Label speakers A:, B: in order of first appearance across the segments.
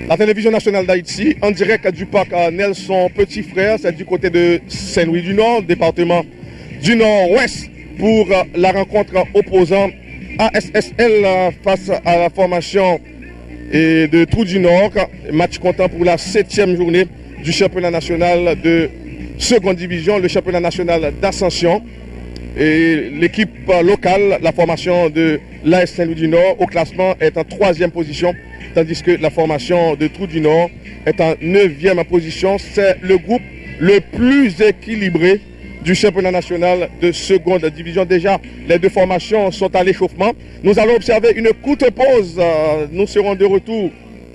A: La télévision nationale d'Haïti, en direct du parc Nelson Petit Frère, c'est du côté de Saint-Louis du Nord, département du Nord-Ouest, pour la rencontre opposant ASSL face à la formation de Trou du Nord. Match comptant pour la 7e journée du championnat national de seconde division, le championnat national d'ascension. Et l'équipe locale, la formation de l'AS Saint-Louis du Nord, au classement est en 3e position, tandis que la formation de Trou du Nord est en 9e position. C'est le groupe le plus équilibré du championnat national de seconde division. Déjà, les deux formations sont à l'échauffement. Nous allons observer une courte pause. Nous serons de retour.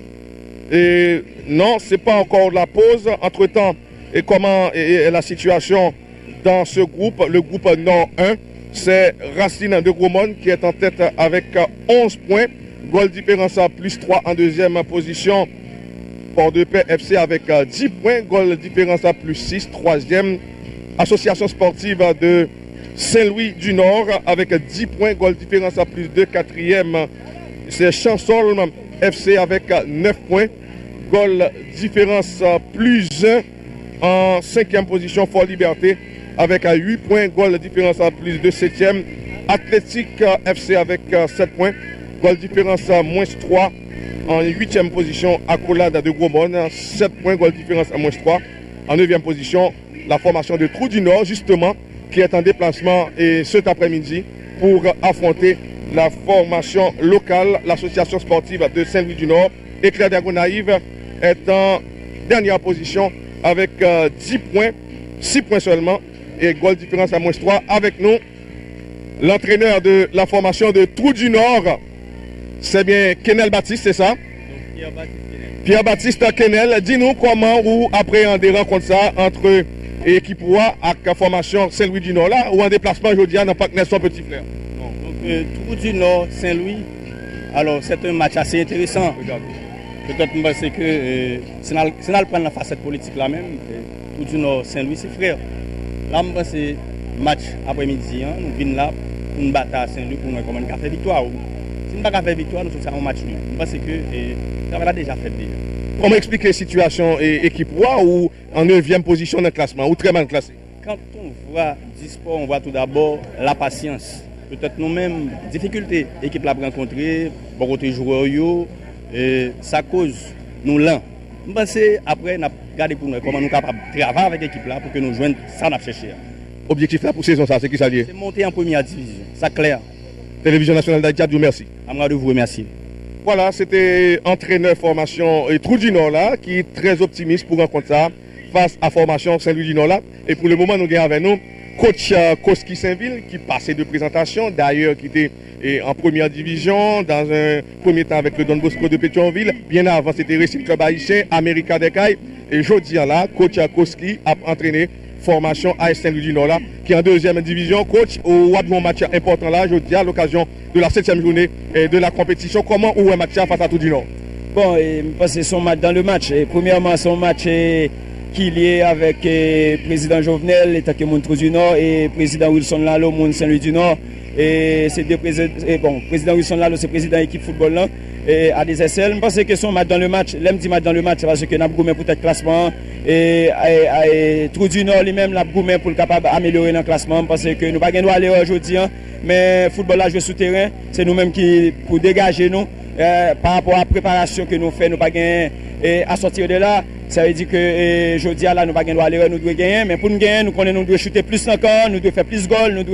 A: Et non, ce n'est pas encore la pause. Entre-temps, et comment est la situation dans ce groupe? Le groupe Nord 1, c'est Racine de Grosmont qui est en tête avec 11 points. Goal différence à plus 3 en 2e position. Port-de-Paix FC avec 10 points. Goal différence à plus 6, 3e. Association sportive de Saint-Louis du Nord avec 10 points. Goal différence à plus 2, 4e. C'est Chansolme FC avec 9 points. Goal différence à plus 1 en 5e position. Fort Liberté avec 8 points, goal différence à plus de 7e. Athlétique FC avec 7 points, goal différence à moins 3 en 8e position. Accolade de Grosmont, 7 points, goal différence à moins 3 en 9e position. La formation de Trou du Nord, justement, qui est en déplacement et cet après-midi pour affronter la formation locale, l'association sportive de Saint-Louis du Nord. Éclair d'Agonaïve est en dernière position avec 10 points, 6 points seulement. Et goal différence à moins 3 avec nous. L'entraîneur de la formation de Trou du Nord, c'est bien Kenel Baptiste, c'est ça? Pierre-Baptiste Kenel. Dis-nous comment vous appréhendez rencontre ça entre équipe Roi et la formation Saint-Louis du Nord là, ou en déplacement aujourd'hui dans le parc Nelson Petit Frère.
B: Donc Trou du Nord, Saint-Louis, alors c'est un match assez intéressant. Peut-être que c'est dans prendre la facette politique là même. Trou du Nord, Saint-Louis, c'est frère. Là, c'est match après-midi, nous venons là pour nous battre à Saint-Louis pour nous faire victoire. Si nous ne faisons pas victoire, nous sommes en match nul. Je pense que ça va déjà fait déjà.
A: Comment expliquer la situation équipe Roi ou en 9e position dans le classement, ou très mal classé?
B: Quand on voit du sport, on voit tout d'abord la patience. Peut-être nous-mêmes, difficultés, l'équipe l'a rencontré, beaucoup de joueurs, ça cause nous lents. Je pense qu'après, on a regardé pour nous comment nous sommes capables de travailler avec l'équipe là pour que nous joignions ça qu'on a cherché.
A: Objectif là pour saison, ça, c'est qui ça lié?
B: C'est monter en première division, ça clair.
A: Télévision nationale d'Haïti, je vous remercie.
B: Je vous remercie.
A: Voilà, c'était entraîneur formation et Trou du Nord là, qui est très optimiste pour rencontrer ça face à formation Saint-Louis du Nord là. Et pour le moment, nous avons avec nous coach Koski Saint-Ville qui passait de présentation, d'ailleurs qui était en première division, dans un premier temps avec le Don Bosco de Pétionville. Bien avant, c'était Récit Club Haïtien, America Decaille. Et jeudi là, coach Koski a entraîné formation AS Saint-Louis du Nord là, qui est en 2e division. Coach, au un match important là, jeudi à l'occasion de la 7e journée de la compétition. Comment ou un match face à Trou du Nord?
C: Bon, c'est son match dans le match. Premièrement, son match qui est lié avec le président Jovenel, l'État qui Trou du Nord, et président Wilson Lalo, Moun Saint-Louis du Nord. Et c'est deux présidents. Bon, président Wilson Lalo, c'est président de l'équipe football là. Et à des SL, je pense que son match dans le match, l'aime dit match dans le match, c'est parce que nous avons pour être classement. Et Trou du Nord lui-même, nous avons pour le capable d'améliorer le classement. Parce que nous n'avons pas gagné aller aujourd'hui, mais le football là, jouer souterrain, c'est nous-mêmes qui, pour dégager nous, par rapport à la préparation que nous faisons, nous n'avons pas gagné à sortir de là. Ça veut dire que aujourd'hui, là, nous n'avons pas gagné aller, nous devons gagner. Mais pour nous gagner, nous devons shooter plus encore, nous devons faire plus de goals, nous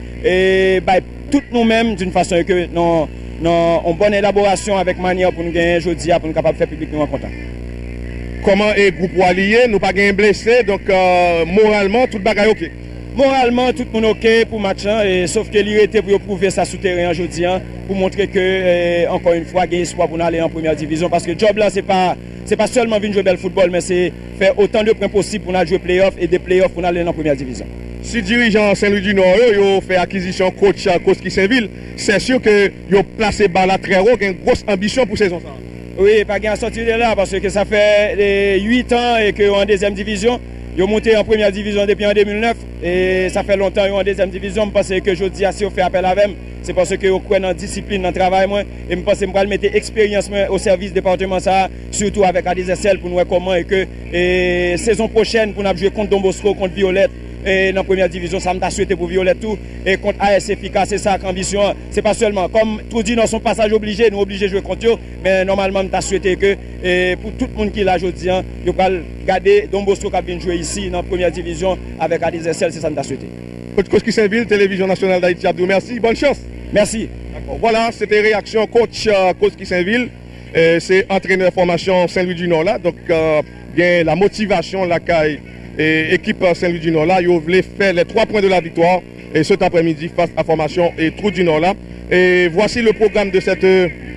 C: devons tout nous-mêmes d'une façon que nous en bonne élaboration avec manière pour nous gagner aujourd'hui, pour nous capable de faire public nous content.
A: Comment est le groupe allié? Nous pas gagné blessé, donc moralement, tout le bagage ok.
C: Moralement, tout le monde ok pour le match, sauf que l'irrité pour prouver ça souterrain aujourd'hui, pour montrer que, encore une fois, il y a espoir pour nous aller en première division. Parce que le job là, c'est pas seulement venir jouer bel football, mais c'est faire autant de points possible pour nous jouer playoff et des playoffs pour nous aller en première division.
A: Si dirigeant Saint-Louis du Nord ont fait acquisition coach Koski Saint-Ville, c'est sûr que ils ont placé Bala très haut, une grosse ambition pour saison.
C: Oui, pas gain sortir de là parce que ça fait 8 ans et qu'en 2e division, ils ont monté en première division depuis en 2009 et ça fait longtemps qu'ils sont en 2e division parce que je dis si on fait appel avec eux, c'est parce que vous croyez dans la discipline, dans le travail, moi, et je pense que je vais mettre expérience au service département, ça, surtout avec ADSL pour nous voir comment et que saison prochaine, pour nous jouer contre Don Bosco, contre Violette, et dans la première division, ça m'a souhaité pour Violette tout, et contre AS Efficace, c'est ça l'ambition, c'est pas seulement, comme tout dit dans son passage obligé, nous obligés de jouer contre eux, mais normalement, je souhaité que pour tout le monde qui est là aujourd'hui, il va garder Don Bosco qui vient jouer ici dans la première division avec ADSL, c'est ça que je souhaité.
A: Coach Koski Saint-Ville, Télévision Nationale d'Haïti, Abdou, merci, bonne chance.
C: Merci.
A: Voilà, c'était réaction coach Koski Saint-Ville, c'est entraîneur formation Saint-Louis-du-Nord là, donc bien la motivation, la caille. Et équipe Saint-Louis-du-Nord là, ils voulaient faire les 3 points de la victoire et cet après-midi face à formation et Trou du Nord là. Et voici le programme de cette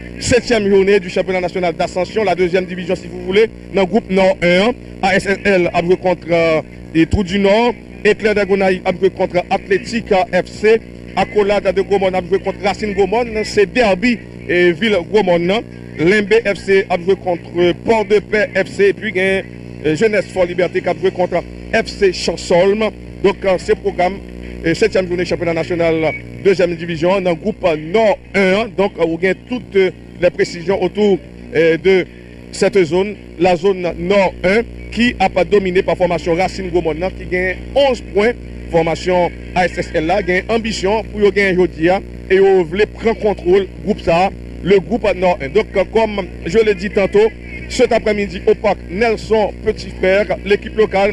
A: 7e journée du championnat national d'ascension, la 2e division si vous voulez, dans le groupe Nord 1, ASSL a joué contre Trou du Nord, Éclair d'Agonaï a joué contre Athlétique FC, Accolade de Gaumont a joué contre Racine Gaumont, c'est Derby et Ville Gaumont. Limbe FC a joué contre Port-de-Paix FC et puis Jeunesse Fort Liberté qui a joué contre FC Chansolme. Donc ce programme, 7e journée championnat national 2e division dans le groupe Nord 1. Donc vous avez toutes les précisions autour de cette zone, la zone Nord 1 qui a pas dominé par formation Racine Gaumont qui gagne 11 points. Formation ASSL là, gagne ambition pour gagner aujourd'hui et vous voulez prendre contrôle groupe ça, le groupe Nord 1. Donc comme je l'ai dit tantôt, cet après-midi au parc Nelson Petit Frère, l'équipe locale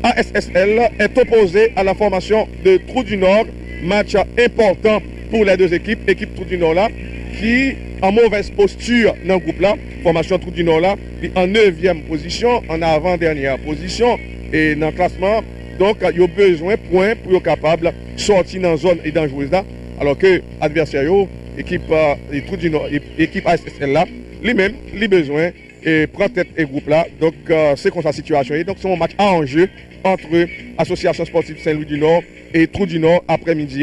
A: ASSL est opposée à la formation de Trou du Nord. Match important pour les deux équipes. Équipe Trou du Nord là, qui en mauvaise posture dans le groupe là. Formation Trou du Nord là, qui en 9e position, en avant-dernière position et dans le classement. Donc, il y a besoin de points pour être capable de sortir dans la zone et dangereuse là. Alors que l'adversaire, l'équipe Trou du Nord, l'équipe ASSL là, lui-même, il a besoin et prend tête et groupe là. Donc c'est comme ça la situation. Et donc c'est un match à enjeu entre Association Sportive Saint-Louis du Nord et Trou du Nord après-midi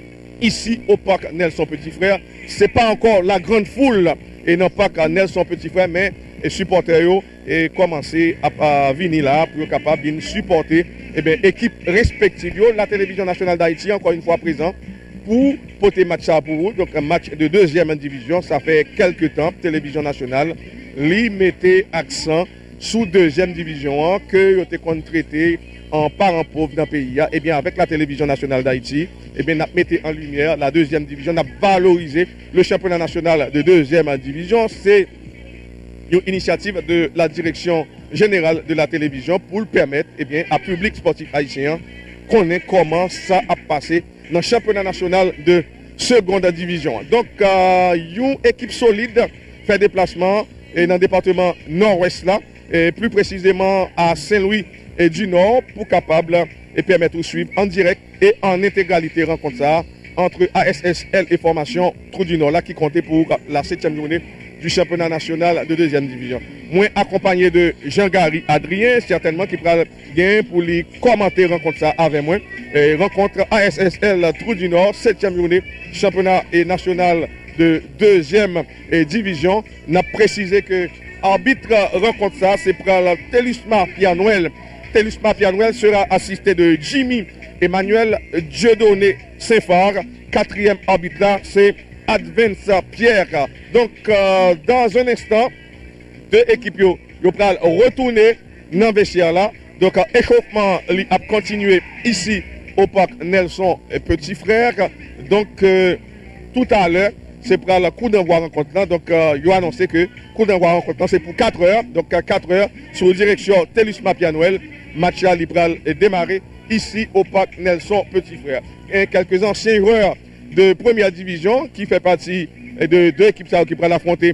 A: ici au parc Nelson Petit Frère. C'est pas encore la grande foule et non pas qu'à Nelson Petit Frère, mais les supporters et commencer à venir là pour être capable de supporter équipe respective. La télévision nationale d'Haïti encore une fois présent pour porter match à pour vous. Donc un match de 2e division, ça fait quelques temps, télévision nationale li mettait accent sous 2e division que vous avez traité en parent pauvre dans le pays. Et bien avec la télévision nationale d'Haïti, et bien nous mettez en lumière la 2e division, nous valorisé le championnat national de 2e division. C'est une initiative de la direction générale de la télévision pour le permettre à public sportif haïtien connaître comment ça a passé dans le championnat national de 2e division. Donc une équipe solide fait déplacement et dans le département nord-ouest là, et plus précisément à Saint-Louis et du Nord, pour capable et permettre de suivre en direct et en intégralité rencontre ça entre ASSL et formation Trou du Nord là qui comptait pour la 7e journée du championnat national de 2e division. Moi accompagné de Jean-Gary Adrien, certainement qui prend bien pour lui commenter rencontre ça avec moi. Et rencontre ASSL Trou du Nord, 7e journée championnat national de 2e division. N'a précisé que arbitre rencontre ça, c'est pour Télusma Pianoel. Télusma Pianoel sera assisté de Jimmy Emmanuel Dieudonné Saint-Phare. 4e arbitre là, c'est Advance Pierre. Donc dans un instant, deux équipes vont retourner dans le vestiaire là. Donc échauffement a continué ici au parc Nelson Petit Frère. Donc tout à l'heure, c'est pour le coup d'envoi rencontre là. Donc il a annoncé que le coup d'envoi rencontre c'est pour 4 heures. Donc 4 heures sur direction Télusma Pianoel. Match à Libral est démarré ici au parc Nelson Petit Frère. Et quelques anciens joueurs de première division qui fait partie de deux équipes qui prennent l'affronter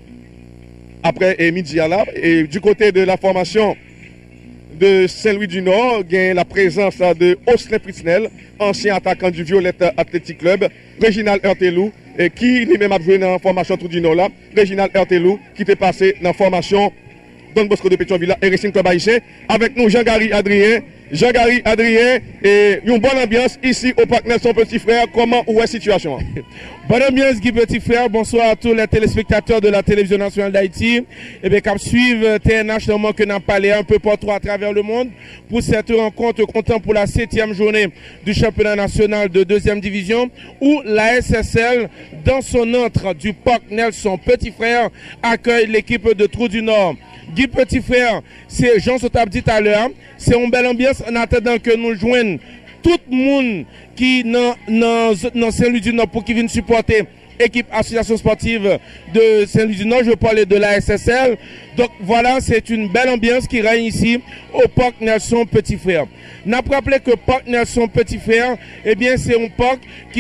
A: après midi à là. Et du côté de la formation de Saint-Louis du Nord, il y a la présence de Oslin Prisnel, ancien attaquant du Violette Athletic Club, Réginald Hertelou, qui lui-même a joué dans la formation Trou du Nord là. Réginald Hertelou qui était passé dans la formation Don Bosco de Pétionville et Racing Club haïtien. Avec nous Jean-Gary Adrien Jean-Gary Adrien, et une bonne ambiance ici au Parc Nelson Petit Frère. Comment ou est la situation?
D: Bonne ambiance, Guy Petit Frère. Bonsoir à tous les téléspectateurs de la télévision nationale d'Haïti. Et bien, comme suivre TNH, normalement que nous avons parlé un peu partout à travers le monde pour cette rencontre comptant pour la 7e journée du championnat national de 2e division où la SSL, dans son entre du Parc Nelson Petit Frère, accueille l'équipe de Trou du Nord. Guy Petit Frère, c'est Jean Sotab dit à l'heure, c'est une belle ambiance en attendant que nous joignons tout le monde qui dans Saint-Louis du Nord pour qui viennent supporter l'équipe association sportive de Saint-Louis du Nord. Je parlais de la SSL. Donc voilà, c'est une belle ambiance qui règne ici au Parc Nelson Petit Frère. N'a pas rappelé que Parc Nelson Petit Frère, eh bien c'est un parc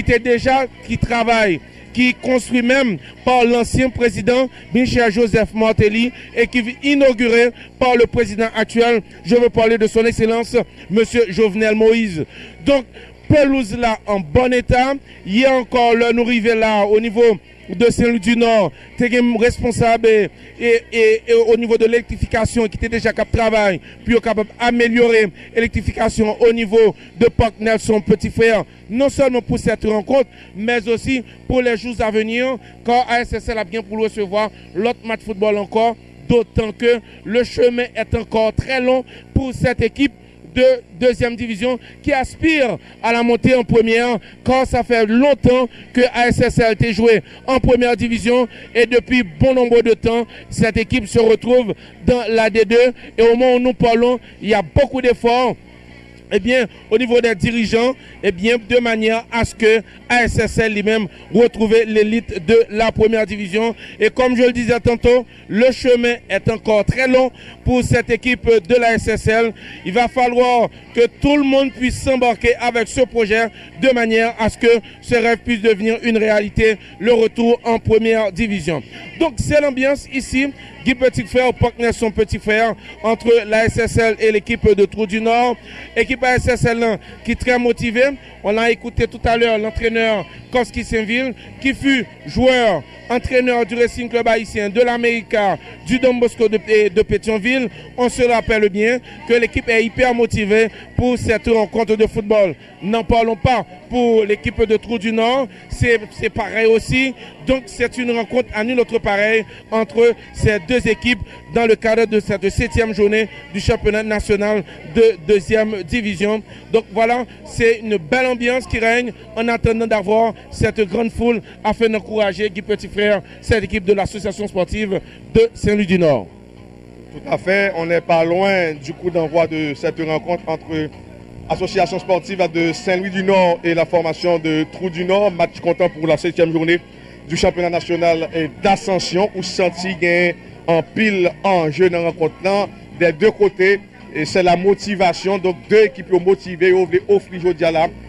D: qui travaille, qui construit même par l'ancien président Michel Joseph Martelly et qui est inauguré par le président actuel. Je veux parler de son excellence, monsieur Jovenel Moïse. Donc, pelouse là en bon état. Hier encore, nous arrivons là au niveau de Saint-Louis du Nord, tu es responsable et au niveau de l'électrification qui était déjà capable de travail, puis capable d'améliorer l'électrification au niveau de Parc Nelson Petit Frère, non seulement pour cette rencontre, mais aussi pour les jours à venir, quand ASSL a bien pour recevoir l'autre match football encore, d'autant que le chemin est encore très long pour cette équipe de 2e division qui aspire à la montée en première, car ça fait longtemps que ASSL a joué en première division et depuis bon nombre de temps, cette équipe se retrouve dans la D2 et au moment où nous parlons, il y a beaucoup d'efforts. Eh bien, au niveau des dirigeants, eh bien, de manière à ce que ASSL lui-même retrouve l'élite de la première division. Et comme je le disais tantôt, le chemin est encore très long pour cette équipe de la SSL. Il va falloir que tout le monde puisse s'embarquer avec ce projet de manière à ce que ce rêve puisse devenir une réalité, le retour en première division. Donc, c'est l'ambiance ici. Guy Petit Frère au Parc Nelson Petit Frère entre la SSL et l'équipe de Trou du Nord. Équipe SSL qui est très motivée. On a écouté tout à l'heure l'entraîneur Koski Saint-Ville qui fut joueur, entraîneur du Racing Club haïtien, de l'América, du Don Bosco de Pétionville. On se rappelle bien que l'équipe est hyper motivée pour cette rencontre de football. N'en parlons pas pour l'équipe de Trou du Nord. C'est pareil aussi. Donc c'est une rencontre à nul autre pareil entre ces deux équipes dans le cadre de cette 7e journée du championnat national de 2e division. Donc voilà, c'est une belle ambiance qui règne en attendant d'avoir cette grande foule afin d'encourager Guy Petit Frère, cette équipe de l'association sportive de Saint-Louis du Nord.
A: Tout à fait, on n'est pas loin du coup d'envoi de cette rencontre entre l'association sportive de Saint-Louis du Nord et la formation de Trou du Nord. Match comptant pour la 7e journée du championnat national d'ascension où senti gain en pile en jeu dans la rencontre des deux côtés. Et c'est la motivation, donc deux équipes motivées, offrir aujourd'hui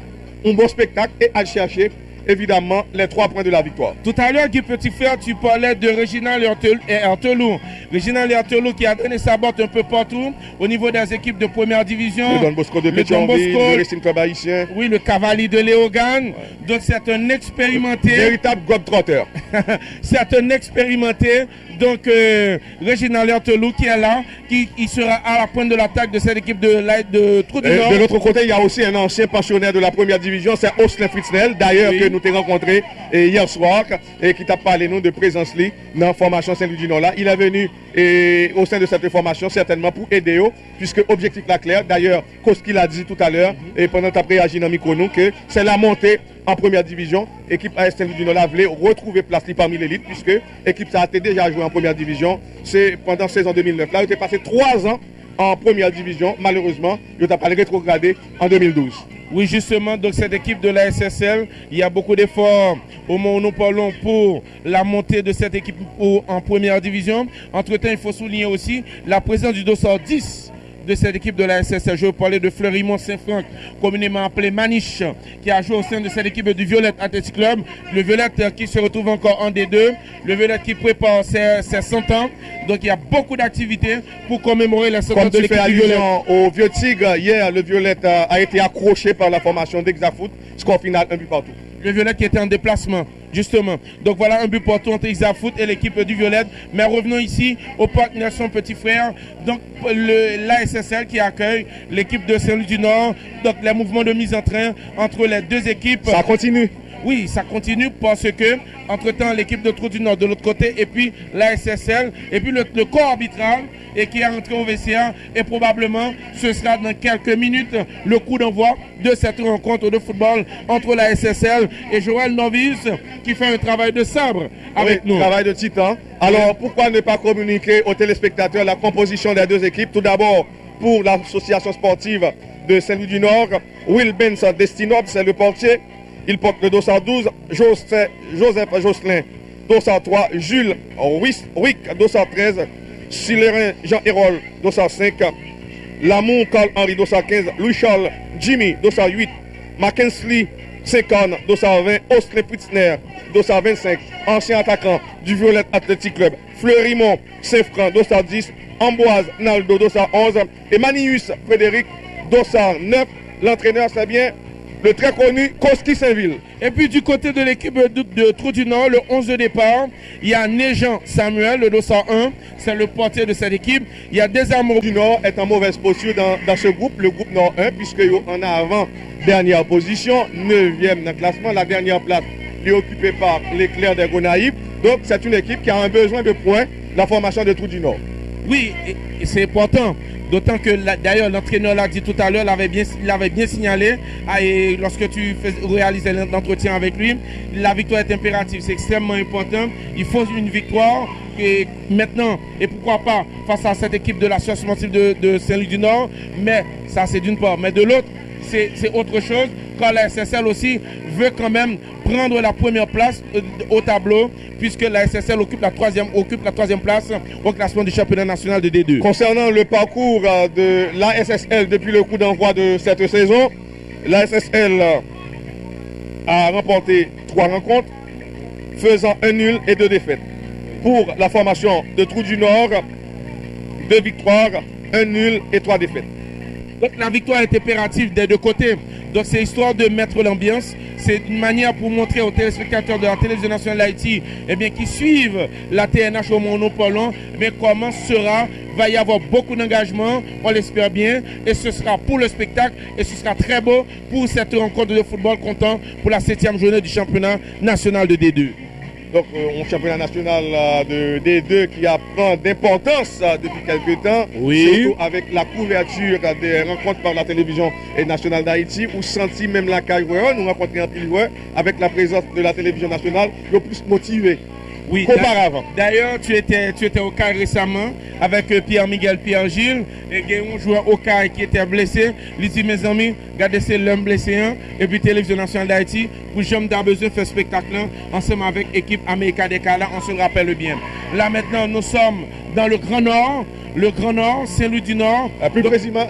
A: un bon spectacle et à chercher évidemment les 3 points de la victoire.
D: Tout à l'heure, Guy Petit Frère, tu parlais de Réginald Ertelou. Réginald Ertelou qui a donné sa botte un peu partout au niveau des équipes de première division.
A: Le Don Bosco de Pétionville, le Racing Club haïtien.
D: Oui, le Cavalier de Léogane. Ouais. Donc c'est un expérimenté.
A: Véritable globe-trotter.
D: C'est un expérimenté. Donc Réginald Ertelou qui est là, qui sera à la pointe de l'attaque de cette équipe de Trou du Nord.
A: De l'autre côté, il y a aussi un ancien pensionnaire de la première division, c'est Oslin Fritznel, d'ailleurs oui, que nous t'avons rencontré hier soir et qui t'a parlé nous de présence dans la formation Saint-Louis du Nord là. Il est venu au sein de cette formation certainement pour aider eux, puisque objectif là clair. D'ailleurs, Koski l'a dit tout à l'heure et pendant ta réagi dans le micro nous que c'est la montée en première division. Équipe AS Saint-Louis du Nord là voulait retrouver place parmi l'élite puisque l'équipe ça a été déjà joué en première division. C'est pendant saison 2009 là, il était passé 3 ans en première division. Malheureusement, il n'a pas rétrogradé en 2012.
D: Oui, justement, donc cette équipe de la SSL, il y a beaucoup d'efforts au moment où nous parlons pour la montée de cette équipe en première division. Entre-temps, il faut souligner aussi la présence du dossard 10 de cette équipe de la SSL. Je veux parler de Fleurimont Saint-Franck, communément appelé Maniche, qui a joué au sein de cette équipe du Violette Athletic Club. Le Violette qui se retrouve encore en D2. Le Violette qui prépare ses 100 ans. Donc il y a beaucoup d'activités pour commémorer la 100 ans de l'équipe du Violette.
A: Au Vieux Tigre, hier, le Violette a été accroché par la formation d'Exafoot. Score final, 1 but partout.
D: Le Violette qui était en déplacement justement. Donc voilà un but partout entre Isafoot et l'équipe du Violette. Mais revenons ici au parc Nelson Petit Frère. Donc l'ASSL qui accueille l'équipe de Saint-Louis du Nord. Donc les mouvements de mise en train entre les deux équipes.
A: Ça continue.
D: Oui, ça continue parce que, entre-temps, l'équipe de Trou du Nord de l'autre côté, et puis la SSL, et puis le corps arbitral, et qui est rentré au VCA, et probablement, ce sera dans quelques minutes le coup d'envoi de cette rencontre de football entre la SSL et Joël Novice, qui fait un travail de sabre avec nous.
A: Travail de titan. Alors, pourquoi ne pas communiquer aux téléspectateurs la composition des deux équipes? Tout d'abord, pour l'association sportive de Saint-Louis du Nord, Will Benson Destinob, c'est le portier. Il porte le dossard 12, Joseph Jocelyn, dossard 3, Jules Wick, dossard 13, Silérin Jean-Hérol, dossard 5, Lamour Carl-Henri, dossard 15, Louis-Charles Jimmy, dossard 8, Mackensley Seconde, dossard 20, Ostley Pritzner, dossard 25, ancien attaquant du Violette Athletic Club, Fleurimont Saint-Franc, dossard 10, Amboise Naldo, dossard 11, et Manius Frédéric, dossard 9. L'entraîneur, c'est bien le très connu Koski Saint-Ville.
D: Et puis du côté de l'équipe de Trou du Nord, le 11 de départ, il y a Néjean Samuel, le dossard 1, c'est le portier de cette équipe. Il y a Desamours
A: du Nord est en mauvaise posture dans ce groupe, le groupe Nord 1, puisqu'il en a avant dernière position, 9e dans le classement, la dernière place est occupée par l'Éclair des Gonaïves. Donc c'est une équipe qui a un besoin de points, la formation de Trou du Nord.
D: Oui, et c'est important. D'autant que d'ailleurs l'entraîneur l'a dit tout à l'heure, il avait bien signalé, et lorsque tu réalisais l'entretien avec lui, la victoire est impérative, c'est extrêmement important. Il faut une victoire et maintenant, et pourquoi pas face à cette équipe de l'association sportive de Saint-Louis du Nord, mais ça c'est d'une part, mais de l'autre, c'est autre chose, quand la SSL aussi veut quand même prendre la première place au tableau, puisque la SSL occupe la troisième place au classement du championnat national de D2.
A: Concernant le parcours de la SSL depuis le coup d'envoi de cette saison, la SSL a remporté 3 rencontres, faisant 1 nul et 2 défaites. Pour la formation de Trou du Nord, 2 victoires, 1 nul et 3 défaites.
D: Donc la victoire est impérative des deux côtés. Donc c'est histoire de mettre l'ambiance. C'est une manière pour montrer aux téléspectateurs de la télévision nationale d'Haïti, eh bien, qui suivent la TNH au Monopole, mais comment va y avoir beaucoup d'engagement, on l'espère bien, et ce sera pour le spectacle, et ce sera très beau pour cette rencontre de football comptant pour la 7e journée du championnat national de D2.
A: Donc, un championnat national de D2 qui prend d'importance depuis quelques temps,
D: oui.
A: Surtout avec la couverture des rencontres par la télévision nationale d'Haïti, où senti même la carrière, nous rencontrons un pile avec la présence de la télévision nationale, le plus motivé.
D: Oui,
A: qu'auparavant.
D: D'ailleurs, tu étais au CAI récemment avec Pierre-Miguel Pierre-Gilles et il y a un joueur au CAI qui était blessé. Il dit, mes amis, regardez c'est l'homme blessé et puis Télévision nationale d'Haïti, pour jamais d'avoir besoin de faire spectacle ensemble avec l'équipe América Decala, on se le rappelle bien. Là maintenant, nous sommes dans le Grand Nord. Le Grand Nord, Saint-Louis du Nord.
A: Plus précisément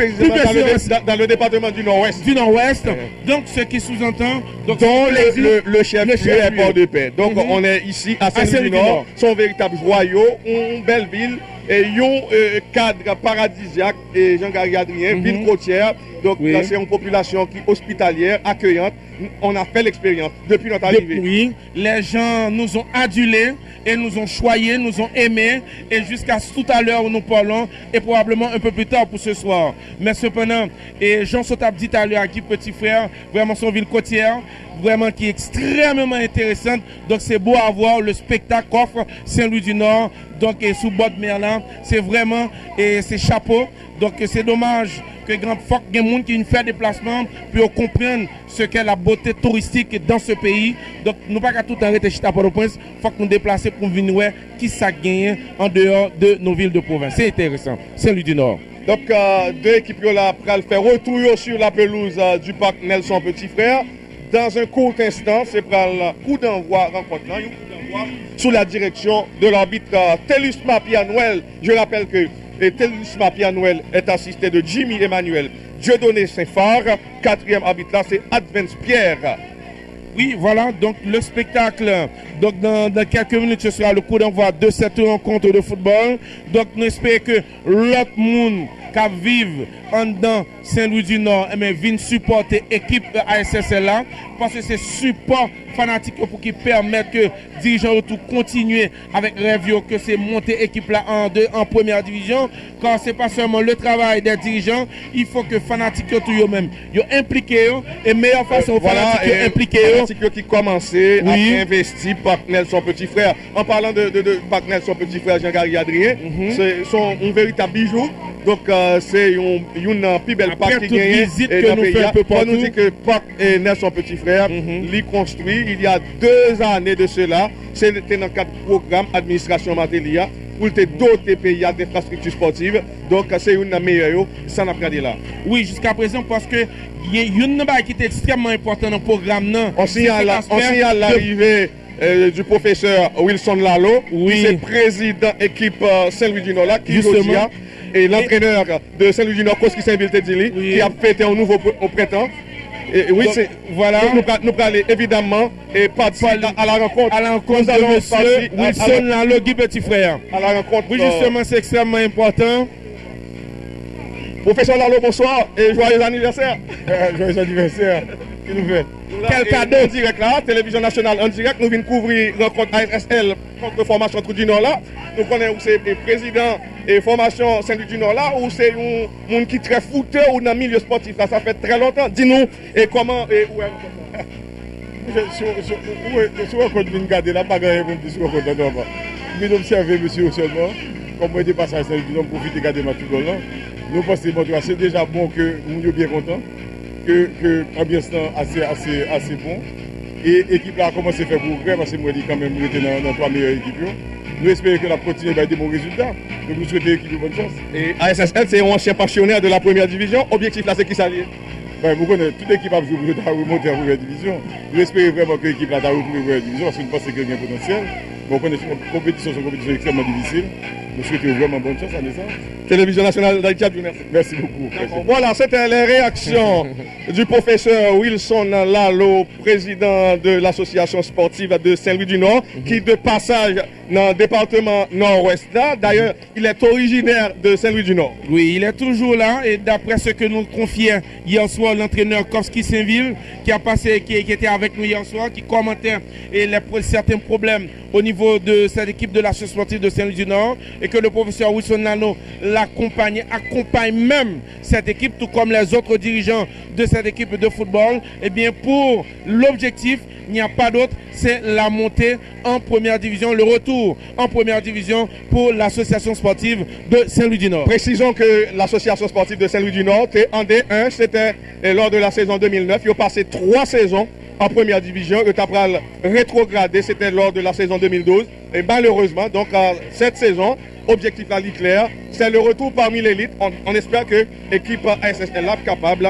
A: dans le département du Nord-Ouest.
D: Du Nord-Ouest. Donc, ce qui sous-entend...
A: Donc, le chef-lieu est Port-de-Paix. Donc, on est ici à Saint-Louis du Nord. Son véritable joyau, une belle ville. Et un cadre paradisiaque et Jean-Gary Adrien, ville côtière. Donc, oui. C'est une population qui est hospitalière, accueillante. On a fait l'expérience depuis notre arrivée.
D: Oui, les gens nous ont adulés et nous ont choyés, nous ont aimés. Et jusqu'à tout à l'heure où nous parlons, et probablement un peu plus tard pour ce soir. Mais cependant, et Jean Sotap dit à l'heure à Guy Petit Frère, vraiment son ville côtière, vraiment qui est extrêmement intéressante. Donc c'est beau à voir le spectacle qu'offre Saint-Louis du Nord. Donc sous bord de Merlin, c'est vraiment, et c'est chapeau. Donc c'est dommage que grand faut que les gens qui fait déplacement pour comprendre ce qu'est la beauté touristique dans ce pays. Donc nous pas qu'à tout arrêter chez Port-au-Prince, faut que nous déplacer pour venir voir qui ça gagne en dehors de nos villes de province. C'est intéressant. Saint-Louis du Nord.
A: Donc deux équipes là pour faire retour sur la pelouse du parc Nelson Petit Frère. Dans un court instant, c'est pour le coup d'envoi rencontre sous la direction de l'arbitre Telusma Pierre-Noël. Je rappelle que Telusma Pierre-Noël est assisté de Jimmy Emmanuel Dieudonné Saint-Phare. 4e arbitre là, c'est Advance Pierre.
D: Oui, voilà, donc le spectacle, donc dans quelques minutes, ce sera le coup d'envoi de cette rencontre de football. Donc nous espérons que l'autre monde qui vivent en dedans Saint-Louis du Nord, viennent supporter l'équipe ASSL là, parce que c'est support fanatique pour qui permettre que les dirigeants tout continuer avec rêve que c'est monter l'équipe là en première division, car c'est pas seulement le travail des dirigeants, il faut que fanatiques tout eux-mêmes, ils impliqués et meilleure façon fanatiques impliqués
A: fanatiques qui commençaient à investir par Nelson Petit Frère. En parlant de par Nelson Petit Frère Jean-Gary Adrien, c'est un véritable bijou. Donc c'est une plus belle parc qui gagne
D: que nous fait un peu partout.
A: On nous dit que Parc Nelson Petit Frère, l'y construit il y a 2 années de cela. C'était dans le cadre du programme Administration Matélia pour te doter pays d'infrastructures sportives. Donc c'est une des meilleures, ça n'a pas dit là.
D: Oui, jusqu'à présent parce que il y a une chose qui est extrêmement importante dans le programme.
A: On signale l'arrivée du professeur Wilson Lalo, qui est président équipe Saint-Louis du Nord, qui justement et l'entraîneur de Saint-Louis du Nord, Koski Saint-Ville-Tedili, qui a fêté un nouveau au printemps. Et oui, c'est voilà. Nous allons aller évidemment et participer à la rencontre.
D: À la rencontre de monsieur Wilson Lalo, Guy Petit Frère.
A: À la rencontre.
D: Oui, justement, c'est extrêmement important.
A: Professeur Lalo, bonsoir et joyeux anniversaire.
E: Joyeux anniversaire. Qui nous fait?
A: Quel cadeau en direct là, Télévision Nationale en direct, nous venons couvrir la rencontre ASSL contre formation Trou du Nord là. Nous connaissons où c'est le président et formation Saint-Louis du Nord là, où c'est un monde qui est très footeux ou dans le milieu sportif là, ça fait très longtemps. Dis-nous et comment et où est
E: sur le compte de garder là, pas grand chose sur le compte de nous observer monsieur seulement, comme on est passage Saint-Louis du Nord, profiter de garder ma football là. Nous pensons que c'est déjà bon que nous sommes bien contents. Que l'ambiance est assez bon. Et l'équipe a commencé à faire progrès parce que moi, quand même, nous étions dans 3 meilleures équipes. Nous espérons que la continue à des bons résultats. Donc nous souhaitons l'équipe de bonne chance.
A: Et ASSL, c'est un ancien pensionnaire de la première division. Objectif là, c'est qui s'allie?
E: Vous connaissez, toute l'équipe a joué pour remonter en première division. Nous espérons vraiment que l'équipe a retrouvé en première division parce que nous pensons qu'il y a un potentiel. Bon, on connaît une compétition extrêmement difficile. Nous souhaitons vraiment bonne chance à naissance.
A: Télévision Nationale d'Haïti,
E: merci beaucoup. Merci.
A: Voilà, c'était les réactions du professeur Wilson Lalo, président de l'association sportive de Saint-Louis du Nord, qui de passage dans le département nord-ouest là. D'ailleurs, il est originaire de Saint-Louis du Nord.
D: Oui, il est toujours là et d'après ce que nous confiait hier soir l'entraîneur Koski Saint-Ville, qui était avec nous hier soir, qui commentait certains problèmes au niveau de cette équipe de l'association sportive de Saint-Louis du Nord, et que le professeur Wilson Lalo accompagne même cette équipe, tout comme les autres dirigeants de cette équipe de football. Et bien pour l'objectif, il n'y a pas d'autre, c'est la montée en première division, le retour en première division pour l'association sportive de Saint-Louis du Nord.
A: Précisons que l'association sportive de Saint-Louis du Nord est en D1, c'était lors de la saison 2009, il a passé 3 saisons en première division, le Tapral rétrogradé, c'était lors de la saison 2012. Et malheureusement, donc cette saison, objectif là, clair, c'est le retour parmi l'élite. On espère que l'équipe ASSL est capable,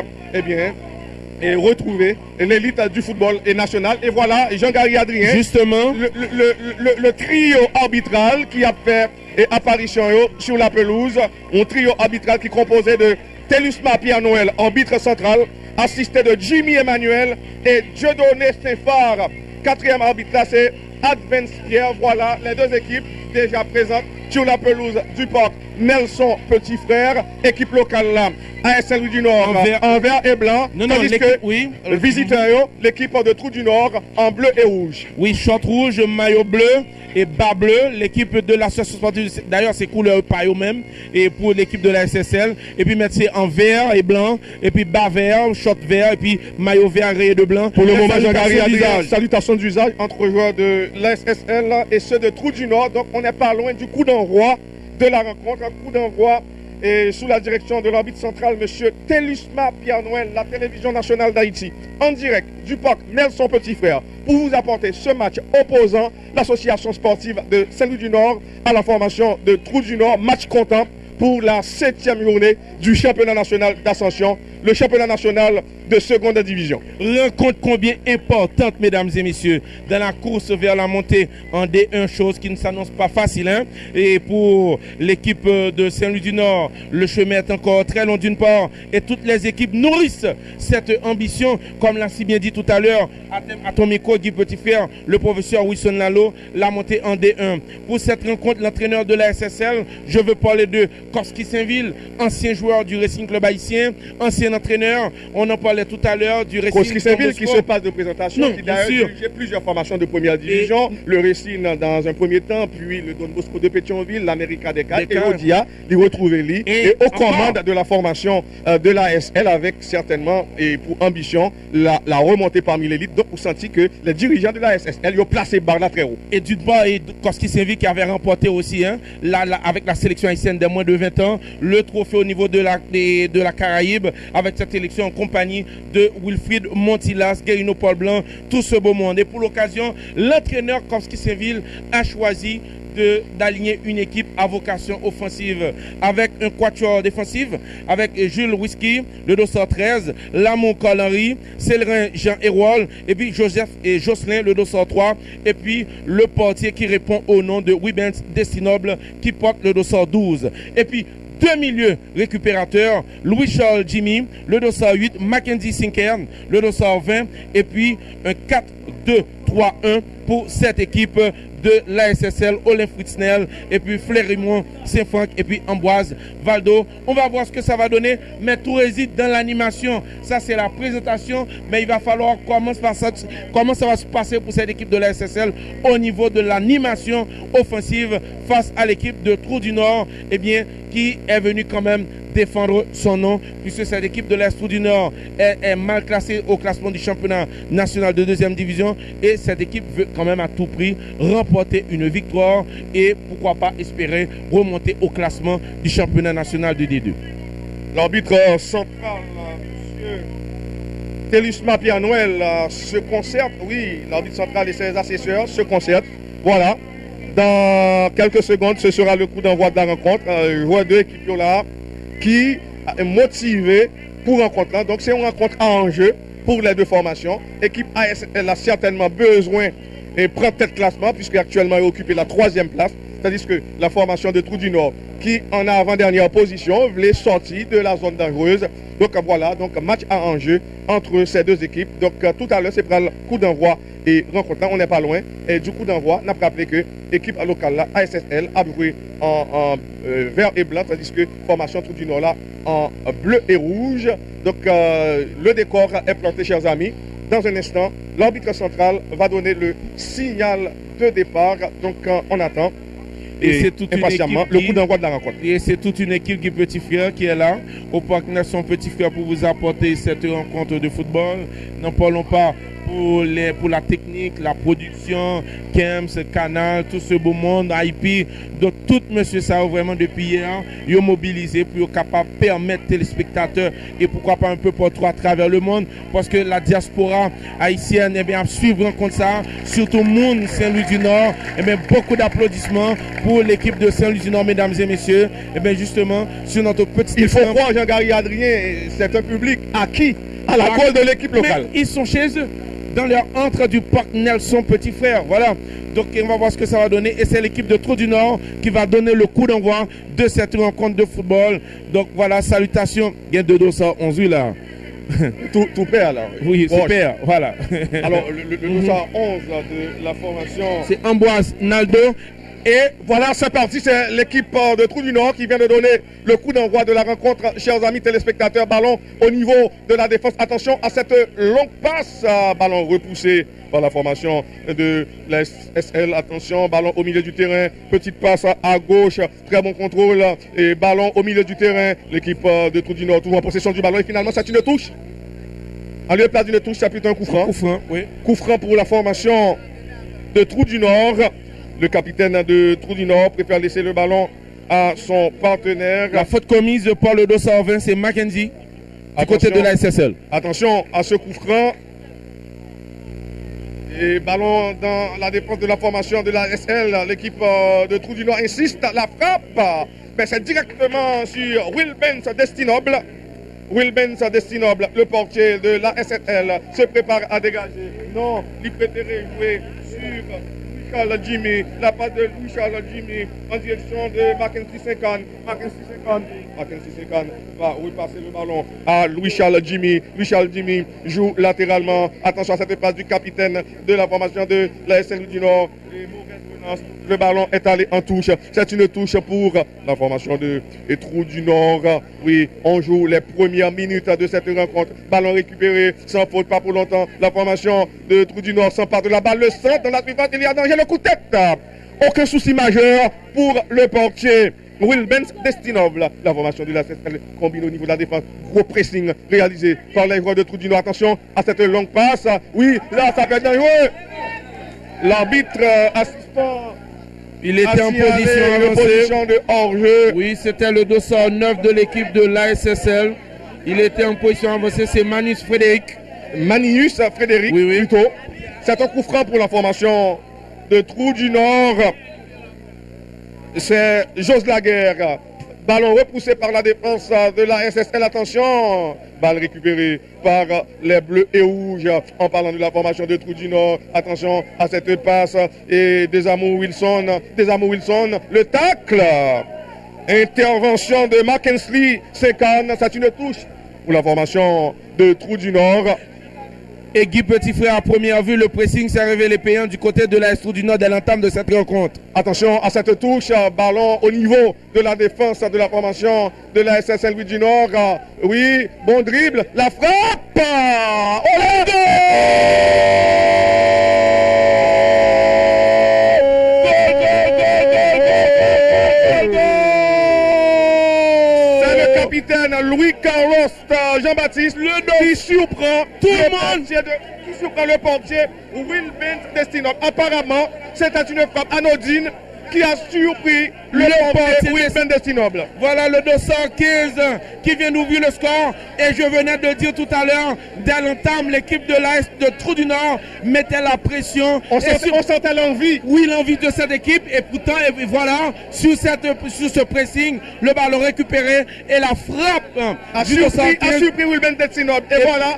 A: et retrouver l'élite du football national. Et voilà, Jean-Gary Adrien,
D: justement,
A: le trio arbitral qui a fait apparition sur la pelouse, un trio arbitral qui composait de Telusma Pierre-Noël, arbitre central, assisté de Jimmy Emmanuel et Dieudonné Stéphare. 4e arbitre, c'est Advance Pierre. Voilà les 2 équipes déjà présentes sur la pelouse du parc Nelson Petit Frère, équipe locale là, ASL du Nord en vert et blanc, tandis que visiteur, l'équipe de Trou du Nord en bleu et rouge.
D: Oui, short rouge, maillot bleu et bas bleu, l'équipe de l'association sportive, d'ailleurs c'est couleur paille même, et pour l'équipe de la SSL, et puis mettre c'est en vert et blanc, et puis bas vert, short vert, et puis maillot vert rayé de blanc.
A: Pour le moment, Jean-Gary Adrien, salutations d'usage entre joueurs de la SSL et ceux de Trou du Nord, donc on n'est pas loin du coup d'envoi de la rencontre, un coup d'envoi et sous la direction de l'arbitre central, M. Telusma Pierre-Noël, la télévision nationale d'Haïti, en direct du parc Nelson Petit Frère, pour vous apporter ce match opposant l'association sportive de Saint-Louis du Nord à la formation de Trou du Nord, match comptant pour la 7e journée du championnat national d'ascension, le championnat national de seconde division.
D: Rencontre combien importante, mesdames et messieurs, dans la course vers la montée en D1, chose qui ne s'annonce pas facile. Hein? Et pour l'équipe de Saint-Louis du Nord, le chemin est encore très long d'une part, et toutes les équipes nourrissent cette ambition, comme l'a si bien dit tout à l'heure, à ton micro, Guy Petit Frère, le professeur Wilson Lalo, la montée en D1. Pour cette rencontre, l'entraîneur de la SSL, je veux parler de Koski Saint-Ville, ancien joueur du Racing Club haïtien, ancien ancien entraîneur. On en parlait tout à l'heure du Racing.
A: Koski-Saint-Ville qui se passe de présentation,
D: Non,
A: qui
D: bien
A: d'ailleurs
D: sûr.
A: dirigé plusieurs formations de première division, le Racing dans un premier temps, puis le Don Bosco de Pétionville, l'América des Cadres, et Odia, il retrouve lui, et aux commandes de la formation de l'ASL avec certainement, et pour ambition, la remontée parmi l'élite. Donc, vous sentez que les dirigeants de l'ASL, ils ont placé Barla très haut.
D: Et Dudebois et Koski-Saint-Ville qui avait remporté aussi, hein, avec la sélection haïtienne des moins de 20 ans, le trophée au niveau de la Caraïbe, avec cette élection en compagnie de Wilfried Montilas, Guérino Paul Blanc, tout ce beau monde. Et pour l'occasion, l'entraîneur Koski-Saint-Ville a choisi d'aligner une équipe à vocation offensive avec un quatuor défensif, avec Jules Whisky, le dossard 13, Lamont Colhenry, Célerin Jean Hérol, et puis Joseph et Jocelyn, le dossard 3, et puis le portier qui répond au nom de Wibens Destinoble, qui porte le dossard 12. Et puis, deux milieux récupérateurs, Louis-Charles Jimmy, le dossard 8, Mackenzie Sinkern, le dossard 20, et puis un 4-2-3-1 pour cette équipe de l'ASSL, Olin Fritznel, et puis Fleurimont, Saint-Franck, et puis Ambroise Valdo. On va voir ce que ça va donner, mais tout réside dans l'animation. Ça, c'est la présentation, mais il va falloir comment ça va se passer pour cette équipe de l'ASSL au niveau de l'animation offensive face à l'équipe de Trou du Nord, eh bien, qui est venue quand même défendre son nom, puisque cette équipe de l'Est du Nord est mal classée au classement du championnat national de deuxième division, et cette équipe veut quand même à tout prix remporter une victoire et pourquoi pas espérer remonter au classement du championnat national de D2.
A: L'arbitre central, M. Télusma Pierre-Noël, se concerte, oui, l'arbitre central et ses assesseurs se concertent. Voilà, dans quelques secondes, ce sera le coup d'envoi de la rencontre. Joueur de l'équipe là qui est motivé pour rencontrer. Donc c'est une rencontre à enjeu pour les deux formations. L'équipe ASL a certainement besoin et prend tête classement puisque actuellement elle occupe la 3e place. C'est-à-dire que la formation de Trou du Nord qui en avant-dernière position voulait sortir de la zone dangereuse. Donc voilà, donc match à enjeu entre ces deux équipes. Donc tout à l'heure c'est pour le coup d'envoi et rencontre. On n'est pas loin. Et du coup d'envoi, on a rappelé que l'équipe locale là, ASSL a joué en vert et blanc, tandis que formation Trou du Nord là en bleu et rouge. Donc le décor est planté, chers amis. Dans un instant, l'arbitre central va donner le signal de départ. Donc on attend. Et c'est toute impatiemment le coup d'envoi de la rencontre.
D: Et c'est toute une équipe qui Petit Frère qui est là au Parc Nelson Petit Frère pour vous apporter cette rencontre de football. N'en parlons pas pour la technique, la production, Kems, Canal, tout ce beau monde, IP. Donc tout monsieur ça vraiment depuis hier, ils ont mobilisé pour être capable de permettre téléspectateurs et pourquoi pas un peu partout à travers le monde, parce que la diaspora haïtienne eh bien, suivre comme ça, surtout monde Saint-Louis du Nord, eh bien, beaucoup d'applaudissements pour l'équipe de Saint-Louis du Nord, mesdames et messieurs. Et bien justement, sur notre petit
A: il faut croire Jean-Gary Adrien, c'est un public acquis à la cause de l'équipe locale.
D: Mais ils sont chez eux, dans leur entre du Parc Nelson Petit Frère. Voilà. Donc on va voir ce que ça va donner. Et c'est l'équipe de Trou du Nord qui va donner le coup d'envoi de cette rencontre de football. Donc voilà, salutations. Il y a 211 là.
A: Tout père là.
D: Oui, super. Voilà.
A: Alors le 211 de la formation.
D: C'est Ambroise Naldo.
A: Et voilà, c'est parti, c'est l'équipe de Trou du Nord qui vient de donner le coup d'envoi de la rencontre. Chers amis téléspectateurs, ballon au niveau de la défense. Attention à cette longue passe, ballon repoussé par la formation de la SL. Attention, ballon au milieu du terrain, petite passe à gauche, très bon contrôle et ballon au milieu du terrain. L'équipe de Trou du Nord trouve en possession du ballon et finalement c'est une touche. En lieu de place d'une touche, c'est plutôt un coup franc.
D: Coup franc, oui.
A: Coup franc pour la formation de Trou du Nord. Le capitaine de Trou du Nord préfère laisser le ballon à son partenaire.
D: La faute commise par le 220, c'est Mackenzie, du côté de la SSL.
A: Attention à ce coup franc. Et ballon dans la défense de la formation de la SL. L'équipe de Trou du Nord insiste. La frappe, mais c'est directement sur Wilbens Destinoble. Wilbens Destinoble, le portier de la SSL, se prépare à dégager. Non, il préférait jouer sur Louis-Charles Jimmy, la passe de Louis-Charles Jimmy en direction de Mackenzie Sinkern. Mackenzie Sinkern va repasser le ballon à Louis-Charles Jimmy. Louis-Charles Jimmy joue latéralement. Attention à cette passe du capitaine de la formation de la SL du Nord. Et mauvaise Le ballon est allé en touche. C'est une touche pour la formation de Trou du Nord. Oui, on joue les premières minutes de cette rencontre. Ballon récupéré, sans faute, pas pour longtemps. La formation de Trou du Nord s'empare de la balle. Le centre dans la surface, il y a danger, le coup de tête. Aucun souci majeur pour le portier. Wilbens Destinov, la formation de la CSL combine au niveau de la défense. Gros pressing réalisé par les joueurs de Trou du Nord. Attention à cette longue passe. Oui, là, ça peut être dangereux. L'arbitre assistant.
D: Il était en position
A: de hors-jeu.
D: Oui, c'était le dossard 9 de l'équipe de l'ASSL. Il était en position avancée. C'est Manius Frédéric.
A: Oui. Plutôt. C'est un coup franc pour la formation de Trou du Nord. C'est Jos Laguerre. Ballon repoussé par la défense de la SSL. Attention, balle récupérée par les Bleus et Rouges. En parlant de la formation de Trou du Nord, attention à cette passe. Et Desamour Wilson, le tacle. Intervention de Mackensley Sekan. C'est une touche pour la formation de Trou du Nord.
D: Et Guy Petitfrère, à première vue, le pressing s'est révélé payant du côté de l'AS Trou du Nord dès l'entame de cette rencontre.
A: Attention à cette touche, ballon au niveau de la défense de la formation de la SSL Louis du Nord. Oui, bon dribble, la frappe. Orlando! Capitaine Louis Carlos Jean-Baptiste qui surprend tout le monde, qui surprend le portier Wilbens Destinov. Apparemment, c'était une frappe anodine qui a surpris le portier Wilbens Destinov.
D: Voilà le 215 qui vient d'ouvrir le score. Et je venais de dire tout à l'heure, dès l'entame, l'équipe de l'AS de Trou du Nord mettait la pression.
A: On sentait l'envie.
D: Oui, l'envie de cette équipe. Et pourtant, et voilà, sur ce pressing, le ballon récupéré et la frappe
A: a surpris Wilbens Destinov. Et voilà,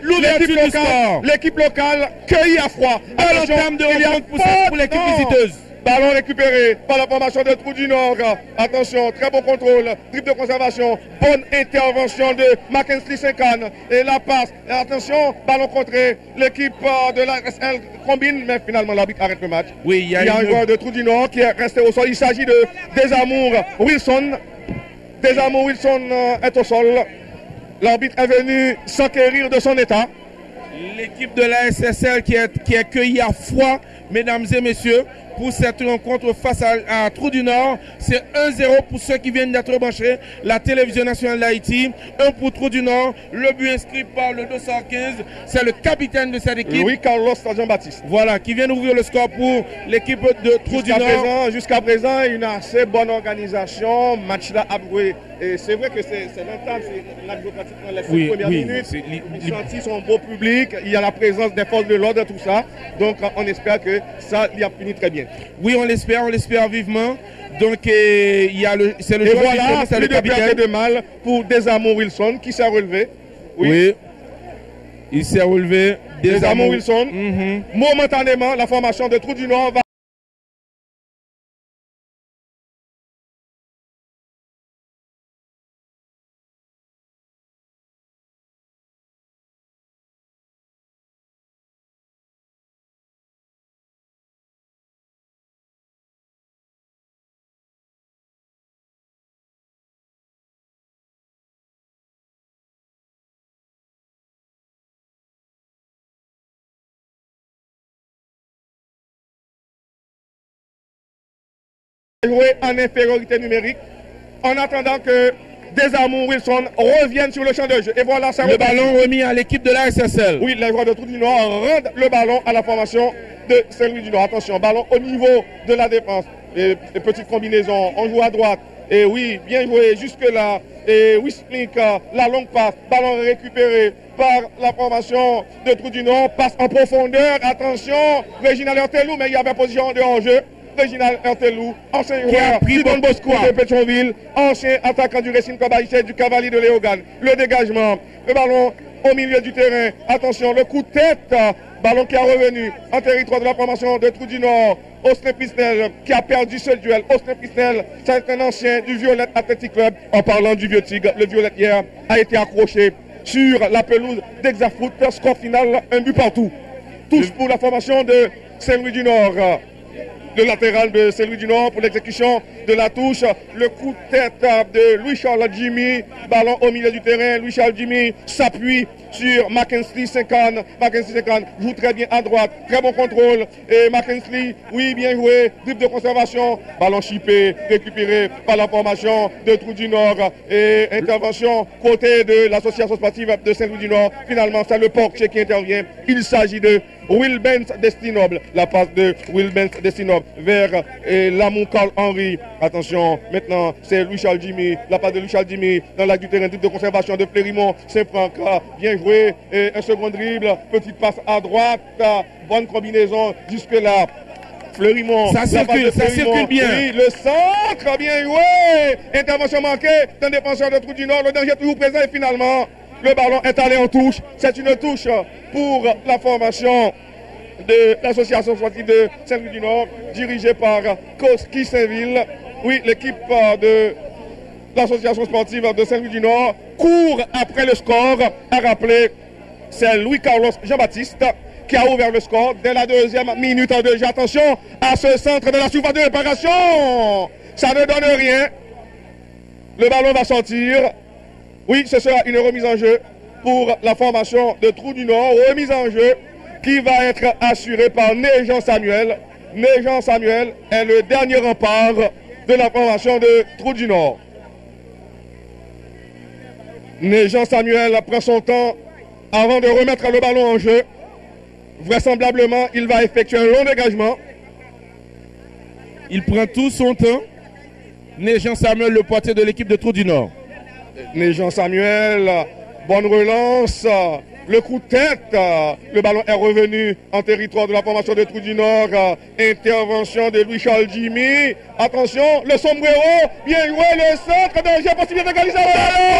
A: l'équipe locale cueillie à froid.
D: À l'entame de rencontre pour l'équipe visiteuse.
A: Ballon récupéré par la formation de Trou du Nord. Attention, très bon contrôle, dribble de conservation, bonne intervention de Mackensley Sekan. Et la passe, et attention, ballon contré. L'équipe de la SL combine, mais finalement l'arbitre arrête le match.
D: Oui, il y a
A: un joueur de Trou du Nord qui est resté au sol. Il s'agit de Desamour Wilson. Desamour Wilson est au sol. L'arbitre est venu s'enquérir de son état.
D: L'équipe de la SSL qui est cueillie à froid, mesdames et messieurs, pour cette rencontre face à Trou du Nord. C'est 1-0 pour ceux qui viennent d'être branchés. La télévision nationale d'Haïti, 1 pour Trou du Nord. Le but inscrit par le 215, c'est le capitaine de cette équipe.
A: Louis Carlos Jean-Baptiste.
D: Voilà, qui vient d'ouvrir le score pour l'équipe de Trou du Nord.
A: Jusqu'à présent, une assez bonne organisation. Match là avoué. Et c'est vrai que c'est l'entame, c'est la pratiquement les 5 premières minutes. Les sentis sont beau public, il y a la présence des forces de l'ordre, tout ça. Donc on espère que ça y a fini très bien.
D: Oui, on l'espère vivement. Donc c'est le
A: joueur voilà, qui c'est le capitaine de mal pour Desamour Wilson qui s'est relevé.
D: Oui. Il s'est relevé.
A: Desamour Wilson. Momentanément, la formation de Trou du Nord va jouer en infériorité numérique en attendant que Desamour Wilson revienne sur le champ de jeu. Et voilà, ça
D: le ballon remis à l'équipe de la SSL.
A: Oui, les joueurs de Trou du Nord rendent le ballon à la formation de Saint-Louis du Nord. Attention, ballon au niveau de la défense. Et petite combinaison, on joue à droite. Et oui, bien joué jusque-là. Et Wisnik, la longue passe, ballon récupéré par la formation de Trou du Nord. Passe en profondeur, attention, Réginald Ertelou, mais il y avait position de hors-jeu. Réginald Ertelou, ancien joueur du Don Bosco de Pétionville, ancien attaquant du Racing Club du Cavalier de Léogane. Le dégagement, le ballon au milieu du terrain. Attention, le coup de tête, ballon qui a revenu en territoire de la formation de Trou du Nord. Austin Pisnel qui a perdu ce duel. Austin Pisnel, c'est un ancien du Violette Athletic Club. En parlant du Vieux Tigre, le Violette hier a été accroché sur la pelouse d'Exafoot. Score final, un but partout. Tous pour la formation de Saint-Louis du Nord. le latéral de Saint-Louis du Nord pour l'exécution de la touche. Le coup de tête de Louis-Charles Jimmy, ballon au milieu du terrain. Louis-Charles Jimmy s'appuie sur Mackensley 50. Mackensley 50 joue très bien à droite, très bon contrôle. Et Mackensley, oui, bien joué, dribble de conservation, ballon chippé, récupéré par la formation de Trou du Nord. Et intervention côté de l'association sportive de Saint-Louis du Nord. Finalement, c'est le portier qui intervient. Il s'agit de Will Benz Destinoble. La passe de Will Benz Destinoble vers Lamont Carl Henry. Attention, maintenant c'est Louis-Charles Jimmy. La passe de Louis-Charles Jimmy dans l'axe du terrain, dribble de conservation de Fleurimont Saint-Franck. Bien joué. Et un second dribble. Petite passe à droite. Bonne combinaison jusque-là. Fleurimont.
D: Ça circule bien.
A: Oui, le centre, bien joué. Intervention manquée d'un défenseur de Trou du Nord. Le danger toujours présent et finalement, le ballon est allé en touche. C'est une touche pour la formation de l'association sportive de Saint-Louis du Nord, dirigée par Koski Saint-Ville. Oui, l'équipe de l'association sportive de Saint-Louis du Nord court après le score. À rappeler, c'est Louis-Carlos Jean-Baptiste qui a ouvert le score dès la deuxième minute de jeu. Attention à ce centre de la surface de réparation. Ça ne donne rien. Le ballon va sortir. Oui, ce sera une remise en jeu pour la formation de Trou du Nord. Remise en jeu qui va être assurée par Néjean Samuel. Néjean Samuel est le dernier rempart de la formation de Trou du Nord. Néjean Samuel prend son temps avant de remettre le ballon en jeu. Vraisemblablement, il va effectuer un long dégagement.
D: Il prend tout son temps. Néjean Samuel, le portier de l'équipe de Trou du Nord.
A: Néjean Samuel, bonne relance, le coup de tête, le ballon est revenu en territoire de la formation de Trou du Nord, intervention de Louis-Charles Jimmy, attention, le sombrero, bien joué, le centre, danger, possibilité d'égalisation.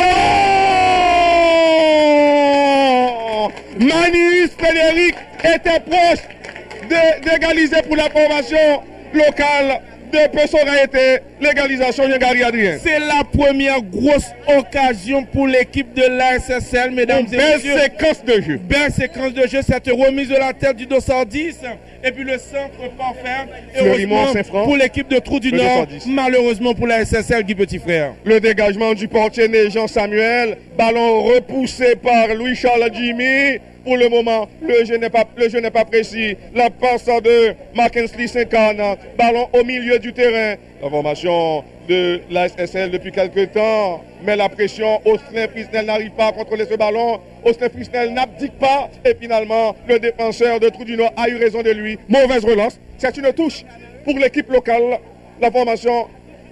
A: Manis Frédéric était proche d'égaliser pour la formation locale. De peu ça aurait été l'égalisation de Gary Adrien.
D: C'est la première grosse occasion pour l'équipe de l'ASSL, mesdames et messieurs.
A: Belle séquence de jeu.
D: Belle séquence de jeu, cette remise de la tête du 210 et puis le centre parfait.
A: Fleurimont Saint-Franc
D: pour l'équipe de Trou du Nord,
A: 210.
D: malheureusement pour la SSL, Guy Petit Frère.
A: Le dégagement du portier Néjean Samuel, ballon repoussé par Louis-Charles Jimmy. Pour le moment, le jeu n'est pas précis. La passe de Mackensley 50, ballon au milieu du terrain. La formation de la SSL depuis quelques temps, mais la pression, Austin Frisnel n'arrive pas à contrôler ce ballon. Austin Frisnel n'abdique pas et finalement, le défenseur de Trou du Nord a eu raison de lui. Mauvaise relance. C'est une touche pour l'équipe locale. La formation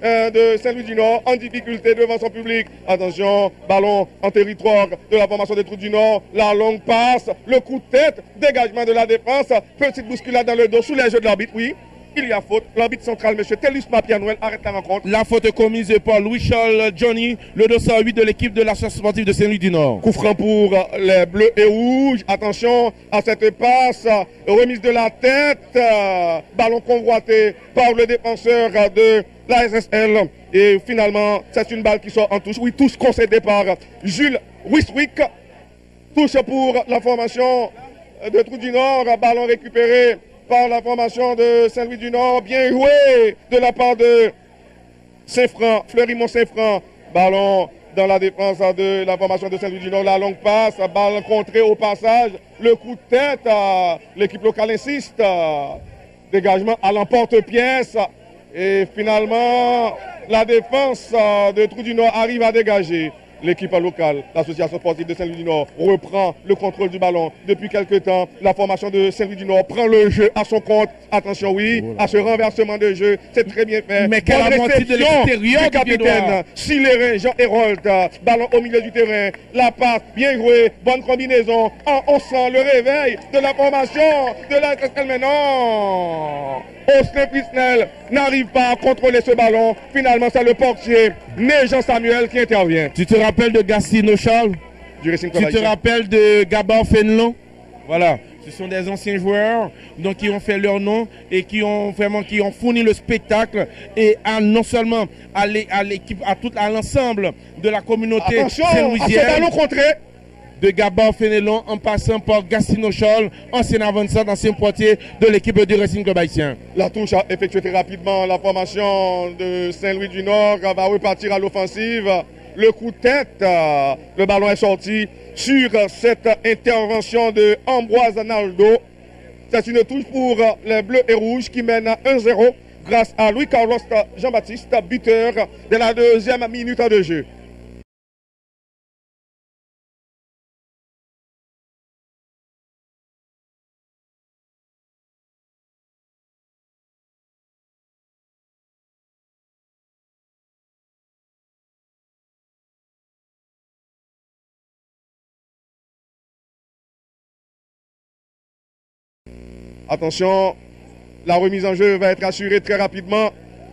A: de Saint-Louis du Nord en difficulté devant son public. Attention, ballon en territoire de la formation des Trous du Nord. La longue passe, le coup de tête, dégagement de la défense, petite bousculade dans le dos sous les jeux de l'arbitre, oui. Il y a faute. L'arbitre central, M. Tellus Mapianouel, arrête la rencontre.
D: La faute commise par Louis-Charles Johnny, le 208 de l'équipe de l'association sportive de Saint-Louis du Nord.
A: Coup franc pour les bleus et rouges. Attention à cette passe. Remise de la tête. Ballon convoité par le défenseur de la SSL. Et finalement, c'est une balle qui sort en touche. Oui, touche concédée par Jules Wiswick. Touche pour la formation de Trou du Nord. Ballon récupéré par la formation de Saint-Louis du Nord. Bien joué de la part de Saint-Franc, Fleurimont Saint-Franc. Ballon dans la défense de la formation de Saint-Louis du Nord. La longue passe, balle contrée au passage. Le coup de tête, l'équipe locale insiste. Dégagement à l'emporte-pièce. Et finalement, la défense de Trou du Nord arrive à dégager. L'équipe locale, l'association sportive de Saint-Louis du Nord, reprend le contrôle du ballon. Depuis quelques temps, la formation de Saint-Louis du Nord prend le jeu à son compte. Attention, oui, à ce renversement de jeu. C'est très bien fait.
D: Mais quelle aventure de l'extérieur
A: du capitaine Silérin Jean-Hérold. Ballon au milieu du terrain. La passe, bien jouée. Bonne combinaison. On sent le réveil de la formation de la SSL maintenant. Austin Frisnel n'arrive pas à contrôler ce ballon. Finalement, c'est le portier Néjean Samuel qui intervient.
D: Tu te rappelles de Gastino Charles?
A: Du Racing
D: Tu te rappelles de Gabar Fenlon? Voilà. Ce sont des anciens joueurs donc, qui ont fait leur nom et qui ont fourni le spectacle et non seulement à l'équipe, à l'ensemble de la communauté
A: saint-louisienne.
D: saint-louisienne.
A: À ce ballon contré.
D: de Gabor Fénelon en passant par Gastino Scholl, ancien avant-centre, ancien portier de l'équipe du Racing Club haïtien.
A: La touche a effectué très rapidement. La formation de Saint-Louis du Nord va repartir à l'offensive. Le coup de tête, le ballon est sorti sur cette intervention de Ambroise Naldo. C'est une touche pour les Bleus et Rouges qui mènent 1-0 grâce à Louis-Carlos Jean-Baptiste, buteur de la deuxième minute de jeu. Attention, la remise en jeu va être assurée très rapidement.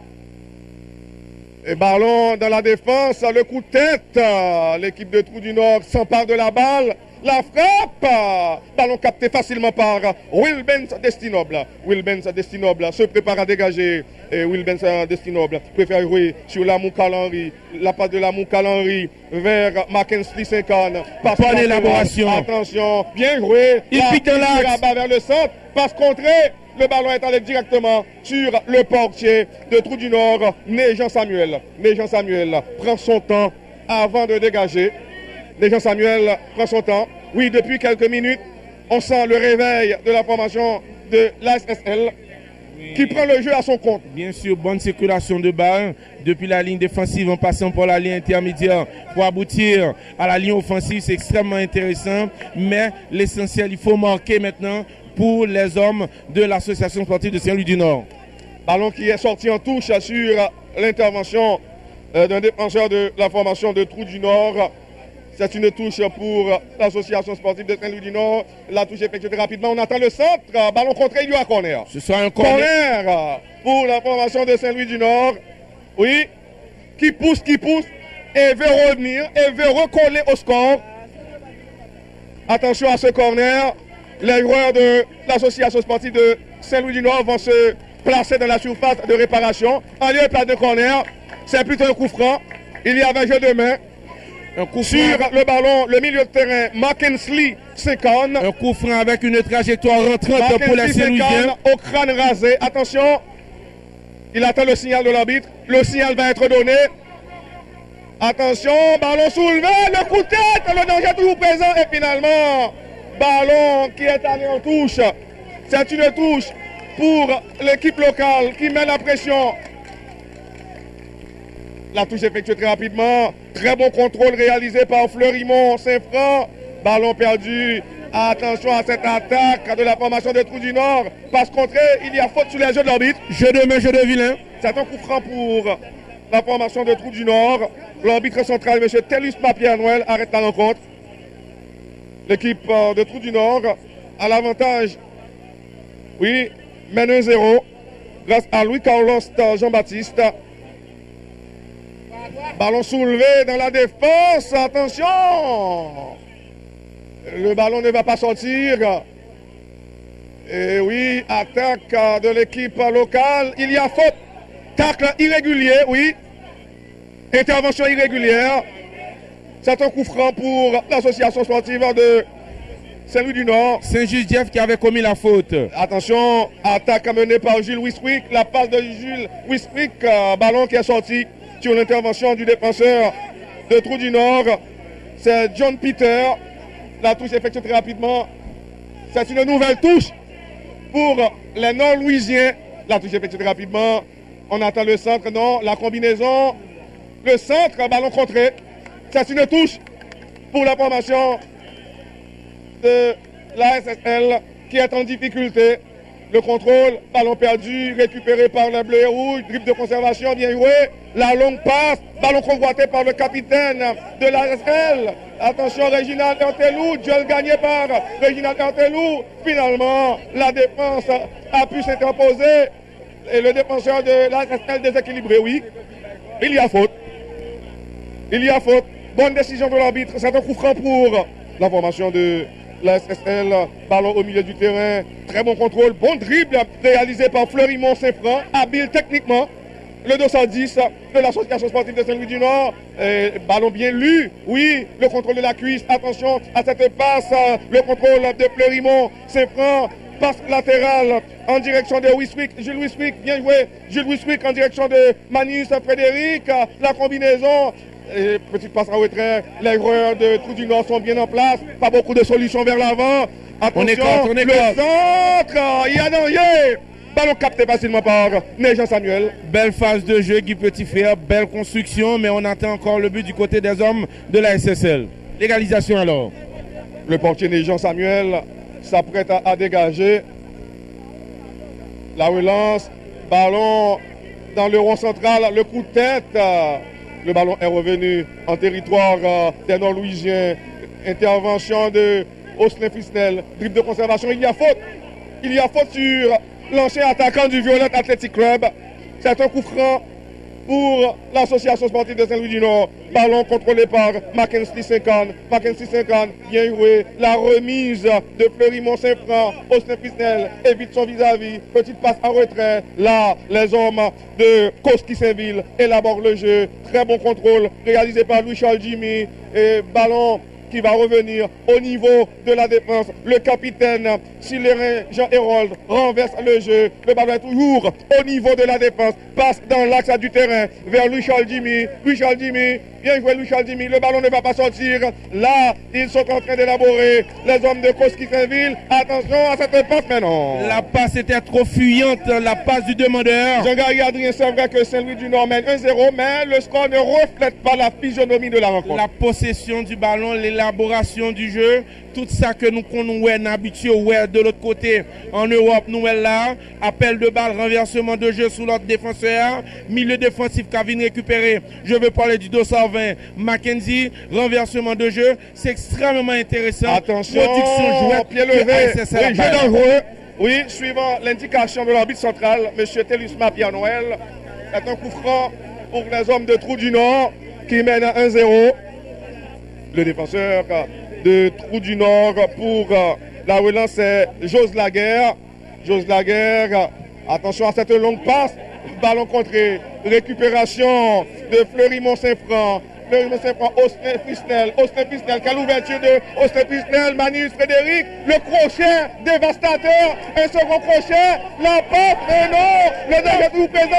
A: Et ballon dans la défense, le coup de tête. L'équipe de Trou du Nord s'empare de la balle. La frappe. Ballon capté facilement par Wilbens Destinoble. Wilbens Destinoble se prépare à dégager. Et Wilbens Destinoble préfère jouer sur la Henry. La passe de la Henry vers Mackenzie 50.
D: Bonne élaboration.
A: Attention, bien joué.
D: Il pique dans l'axe.
A: Vers le centre. Passe contrée. Le ballon est allé directement sur le portier de Trou du Nord, Néjean Samuel. Néjean Samuel prend son temps avant de dégager. Néjean Samuel prend son temps. Oui, depuis quelques minutes, on sent le réveil de la formation de l'ASSL qui prend le jeu à son compte.
D: Bien sûr, bonne circulation de balle depuis la ligne défensive en passant par la ligne intermédiaire pour aboutir à la ligne offensive. C'est extrêmement intéressant, mais l'essentiel, il faut marquer maintenant pour les hommes de l'association sportive de Saint-Louis du Nord.
A: Ballon qui est sorti en touche sur l'intervention d'un défenseur de la formation de Trou du Nord. C'est une touche pour l'association sportive de Saint-Louis du Nord. La touche est effectuée rapidement. On attend le centre. Ballon contré, il y a corner.
D: Ce sera un corner
A: pour la formation de Saint-Louis du Nord. Oui, qui pousse et veut revenir et veut recoller au score. Attention à ce corner. Les joueurs de l'association sportive de Saint-Louis du Nord vont se placer dans la surface de réparation. En lieu et place de corner, c'est plutôt un coup franc. Il y avait un jeu de main. Un coup sur le ballon, le milieu de terrain, Mackenzie 50.
D: Un coup franc avec une trajectoire rentrante pour les Saint-Louisiens.
A: Au crâne rasé. Attention, il attend le signal de l'arbitre. Le signal va être donné. Attention, ballon soulevé, le coup de tête, le danger toujours présent. Et finalement, ballon qui est allé en touche. C'est une touche pour l'équipe locale qui met la pression. La touche effectuée très rapidement. Très bon contrôle réalisé par Fleurimont Saint-Franc. Ballon perdu. Attention à cette attaque de la formation de Trou du Nord. Passe contrée, il y a faute sur les jeux de l'arbitre.
D: Jeu de main, jeu de vilain.
A: C'est un coup franc pour la formation de Trou du Nord. L'arbitre central, M. Tellus Pierre-Noël, arrête la rencontre. L'équipe de Trou du Nord a l'avantage. Oui, mène 1-0 grâce à Louis-Carlos Jean-Baptiste. Ballon soulevé dans la défense. Attention! Le ballon ne va pas sortir. Et oui, attaque de l'équipe locale. Il y a faute. Tacle irrégulier, oui. Intervention irrégulière. C'est un coup franc pour l'association sportive de Saint-Louis du Nord.
D: Saint-Just qui avait commis la faute.
A: Attention, attaque menée par Jules Wiswick. La passe de Jules Wiswick. Ballon qui est sorti sur l'intervention du défenseur de Trou du Nord. C'est John Peter. La touche est effectuée très rapidement. C'est une nouvelle touche pour les Nord-Louisiens. La touche est effectuée très rapidement. On attend le centre, non. La combinaison. Le centre, ballon contré. C'est une touche pour la formation de la SSL qui est en difficulté. Le contrôle, ballon perdu, récupéré par les Bleus et Rouges, dribble de conservation, bien joué. La longue passe, ballon convoité par le capitaine de la SSL. Attention, Réginald Hertelou, duel gagné par Réginald Hertelou. Finalement, la défense a pu s'interposer. Et le défenseur de la SSL déséquilibré, oui. Il y a faute. Il y a faute. Bonne décision de l'arbitre. C'est un coup franc pour la formation de la SSL. Ballon au milieu du terrain. Très bon contrôle. Bon dribble réalisé par Fleurimont Saint-Franc. Habile techniquement. le 210 de l'association sportive de Saint-Louis du Nord. Ballon bien lu. Oui, le contrôle de la cuisse. Attention à cette passe. Le contrôle de Fleurimont. Saint-Franc. Passe latérale en direction de Wiswick. Jules Wiswick, bien joué. Jules Wiswick en direction de Manius Frédéric. La combinaison. Petite passe en retrait. Les joueurs de Trou du Nord sont bien en place. Pas beaucoup de solutions vers l'avant. Attention, le centre. Il y a danger. Ballon capté facilement par Nejan Samuel.
D: Belle phase de jeu, Guy Petitfrère, belle construction, mais on attend encore le but du côté des hommes de la SSL. L'égalisation alors.
A: Le portier Nejan Samuel s'apprête à dégager. La relance, ballon dans le rond central, le coup de tête. Le ballon est revenu en territoire des Nord-Louisiens. Intervention de Austin Fisnel, dribble de conservation. Il y a faute. Il y a faute sur l'ancien attaquant du Violent Athletic Club. C'est un coup franc pour l'association sportive de Saint-Louis du Nord. Ballon contrôlé par Mackenzie 50. Mackenzie 50, bien joué. La remise de Fleurimont Saint-Franc. Austin Fisnel évite son vis-à-vis. Petite passe en retrait. Là, les hommes de Koski Saint-Ville élaborent le jeu. Très bon contrôle réalisé par Louis-Charles Jimmy. Et ballon qui va revenir au niveau de la défense. Le capitaine Silérin Jean-Hérold renverse le jeu. Le ballon est toujours au niveau de la défense. Passe dans l'axe du terrain vers Louis-Charles Jimmy. Louis-Charles Jimmy, bien joué Louis-Charles Jimmy. Le ballon ne va pas sortir. Là, ils sont en train d'élaborer les hommes de Koski Saint-Ville. Attention à cette passe maintenant.
D: La passe était trop fuyante, la passe du demandeur.
A: Jean-Gary Adrien, c'est vrai que Saint-Louis du Nord mène 1-0, mais le score ne reflète pas la physionomie de la rencontre.
D: La possession du ballon, l'élaboration du jeu, tout ça que nous sommes habitués de l'autre côté en Europe, nous sommes là. Appel de balle, renversement de jeu sous l'autre défenseur, milieu défensif qui vient récupérer. Je veux parler du 220 Mackenzie, renversement de jeu, c'est extrêmement intéressant.
A: Attention, pied levé, oui, jeu dangereux. Oui, suivant l'indication de l'arbitre central, M. Telusma Pierre-Noël, c'est un coup franc pour les hommes de Trou du Nord qui mènent à 1-0. Le défenseur de Trou du Nord pour la relance, c'est Jose Laguerre. Jose Laguerre, attention à cette longue passe. Ballon contré, récupération de Fleurimont Saint-Franc. Fleurimont Saint-Franc, Austin Fisnel, quelle ouverture de Austin Fisnel, Manius Frédéric, le crochet dévastateur, un second crochet, la passe, et non, le dernier tout présent,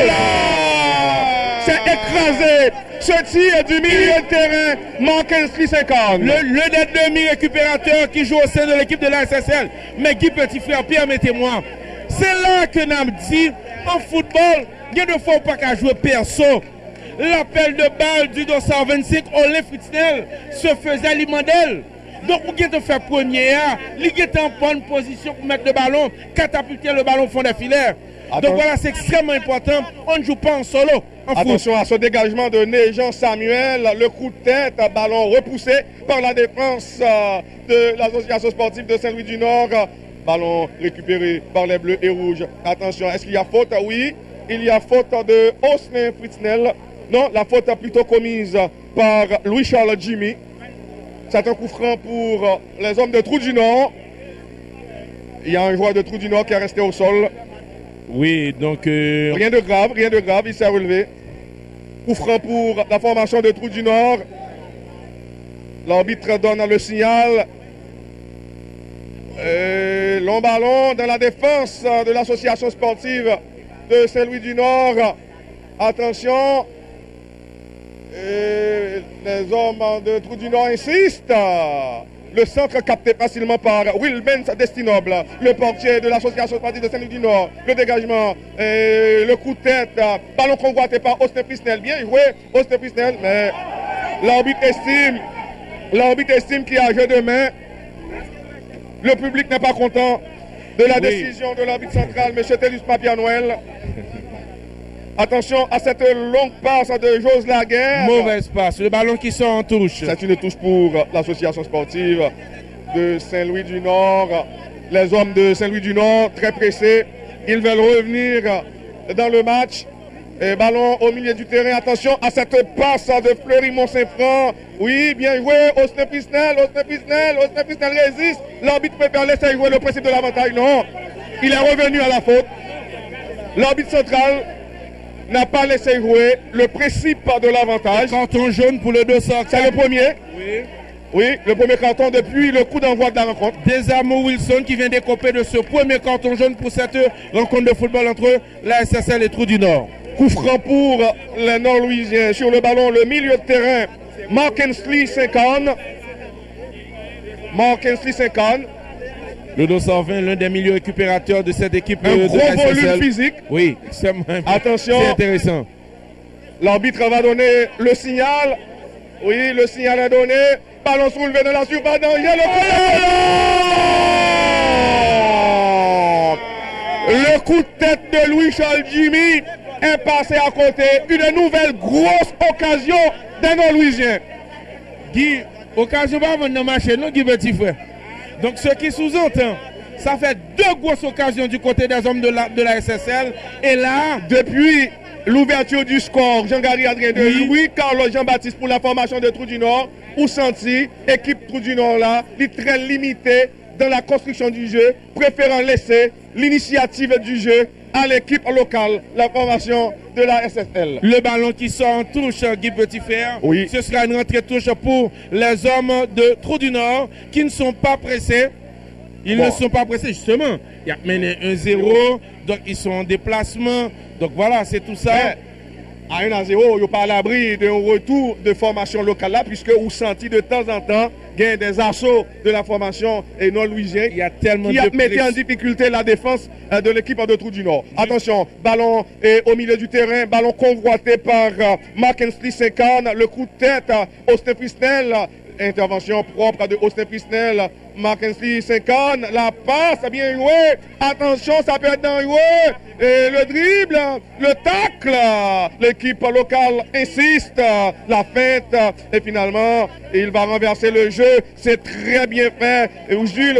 A: c'est écrasé. Ce tir du milieu de terrain, Mackenzie 50.
D: Le net demi-récupérateur qui joue au sein de l'équipe de la SSL. Mais Guy Petitfrère, permettez-moi, c'est là que nous avons dit, en football, il y a deux fois pas qu'à jouer perso. L'appel de balle du 225, Olin Fritznel, se faisait l'imandel. Donc, vous avez fait première, il était en bonne position pour mettre le ballon, catapulter le ballon au fond des filets. Donc voilà, c'est extrêmement important. On ne joue pas en solo.
A: Attention à ce dégagement de Nejan Samuel. Le coup de tête, ballon repoussé par la défense de l'association sportive de Saint-Louis du Nord. Ballon récupéré par les Bleus et Rouges. Attention, est-ce qu'il y a faute? Oui, il y a faute de Austin Fritznel. Non, la faute plutôt commise par Louis-Charles Jimmy. C'est un coup franc pour les hommes de Trou du Nord. Il y a un joueur de Trou du Nord qui est resté au sol.
D: Oui, donc...
A: Rien de grave, il s'est relevé. Coup franc pour la formation de Trou du Nord. L'arbitre donne le signal. Long ballon dans la défense de l'association sportive de Saint-Louis du Nord. Attention. Les hommes de Trou du Nord insistent. Le centre capté facilement par Wilbens Destinoble, le portier de l'association sportive de Saint-Louis du Nord. Le dégagement, le coup de tête, ballon convoité par Austin Fisnel. Bien joué, Austin Fisnel, mais l'arbitre estime qu'il y a jeu de main. Le public n'est pas content de la décision de l'arbitre central, M. Telusma Pierre-Noël. Attention à cette longue passe de Jose Laguerre.
D: Mauvaise passe, le ballon qui sort en touche.
A: C'est une touche pour l'association sportive de Saint-Louis du Nord. Les hommes de Saint-Louis du Nord, très pressés, ils veulent revenir dans le match. Et ballon au milieu du terrain. Attention à cette passe de Fleurimont Saint-Franc. Oui, bien joué. Austin Fisnel résiste. L'arbitre préfère laisser jouer le principe de l'avantage. Non, il est revenu à la faute. L'arbitre central n'a pas laissé jouer le principe de l'avantage.
D: Carton jaune pour le 204.
A: C'est le premier.
D: Oui.
A: Oui, le premier carton depuis le coup d'envoi de la rencontre.
D: Desamour Wilson qui vient d'écoper de ce premier carton jaune pour cette rencontre de football entre la SSL et Trou du Nord.
A: Coup franc pour les Nord-Louisiens. Sur le ballon, le milieu de terrain, Mark Hensley 50. Mark Hensley 50.
D: Le 220, l'un des milieux récupérateurs de cette équipe
A: Un
D: de
A: gros
D: la SSL.
A: volume physique.
D: Oui,
A: attention.
D: C'est intéressant.
A: L'arbitre va donner le signal. Oui, le signal est donné. Ballon soulevé dans la surface danger. Le coup de tête de Louis-Charles Jimmy est passé à côté. Une nouvelle grosse occasion des Nord-Louisiens.
D: Guy, occasion pas avant de marcher, non, Guy Petit Frère. Donc, ce qui sous-entend, ça fait deux grosses occasions du côté des hommes de la SSL. Et là,
A: depuis l'ouverture du score, Jean-Gary Adrien de Louis-Carlos Jean-Baptiste pour la formation de Trou du Nord, ou senti, équipe Trou du Nord là, est très limitée dans la construction du jeu, préférant laisser l'initiative du jeu à l'équipe locale, la formation de la SSL.
D: Le ballon qui sort en touche, Guy Petit-Frère,
A: oui.
D: Ce sera une rentrée touche pour les hommes de Trou du Nord qui ne sont pas pressés. Ils ne sont pas pressés, justement. Il y a mené 1-0, donc ils sont en déplacement. Donc voilà, c'est tout ça.
A: Mais, à 1-0, il n'y a pas à l'abri d'un retour de formation locale là, puisque vous sentez de temps en temps qu'il y a des assauts de la formation nord-louisienne qui a mis en difficulté la défense de l'équipe de Trou du Nord. Attention, ballon au milieu du terrain, ballon convoité par Mark Hensley 50, le coup de tête Austin Prisnel. Intervention propre de Austin Prisnel, Mark Hensley 50, la passe, bien joué, attention, ça peut être dans joué, et le dribble, le tacle, l'équipe locale insiste, la feinte, et finalement, il va renverser le jeu, c'est très bien fait, et Jules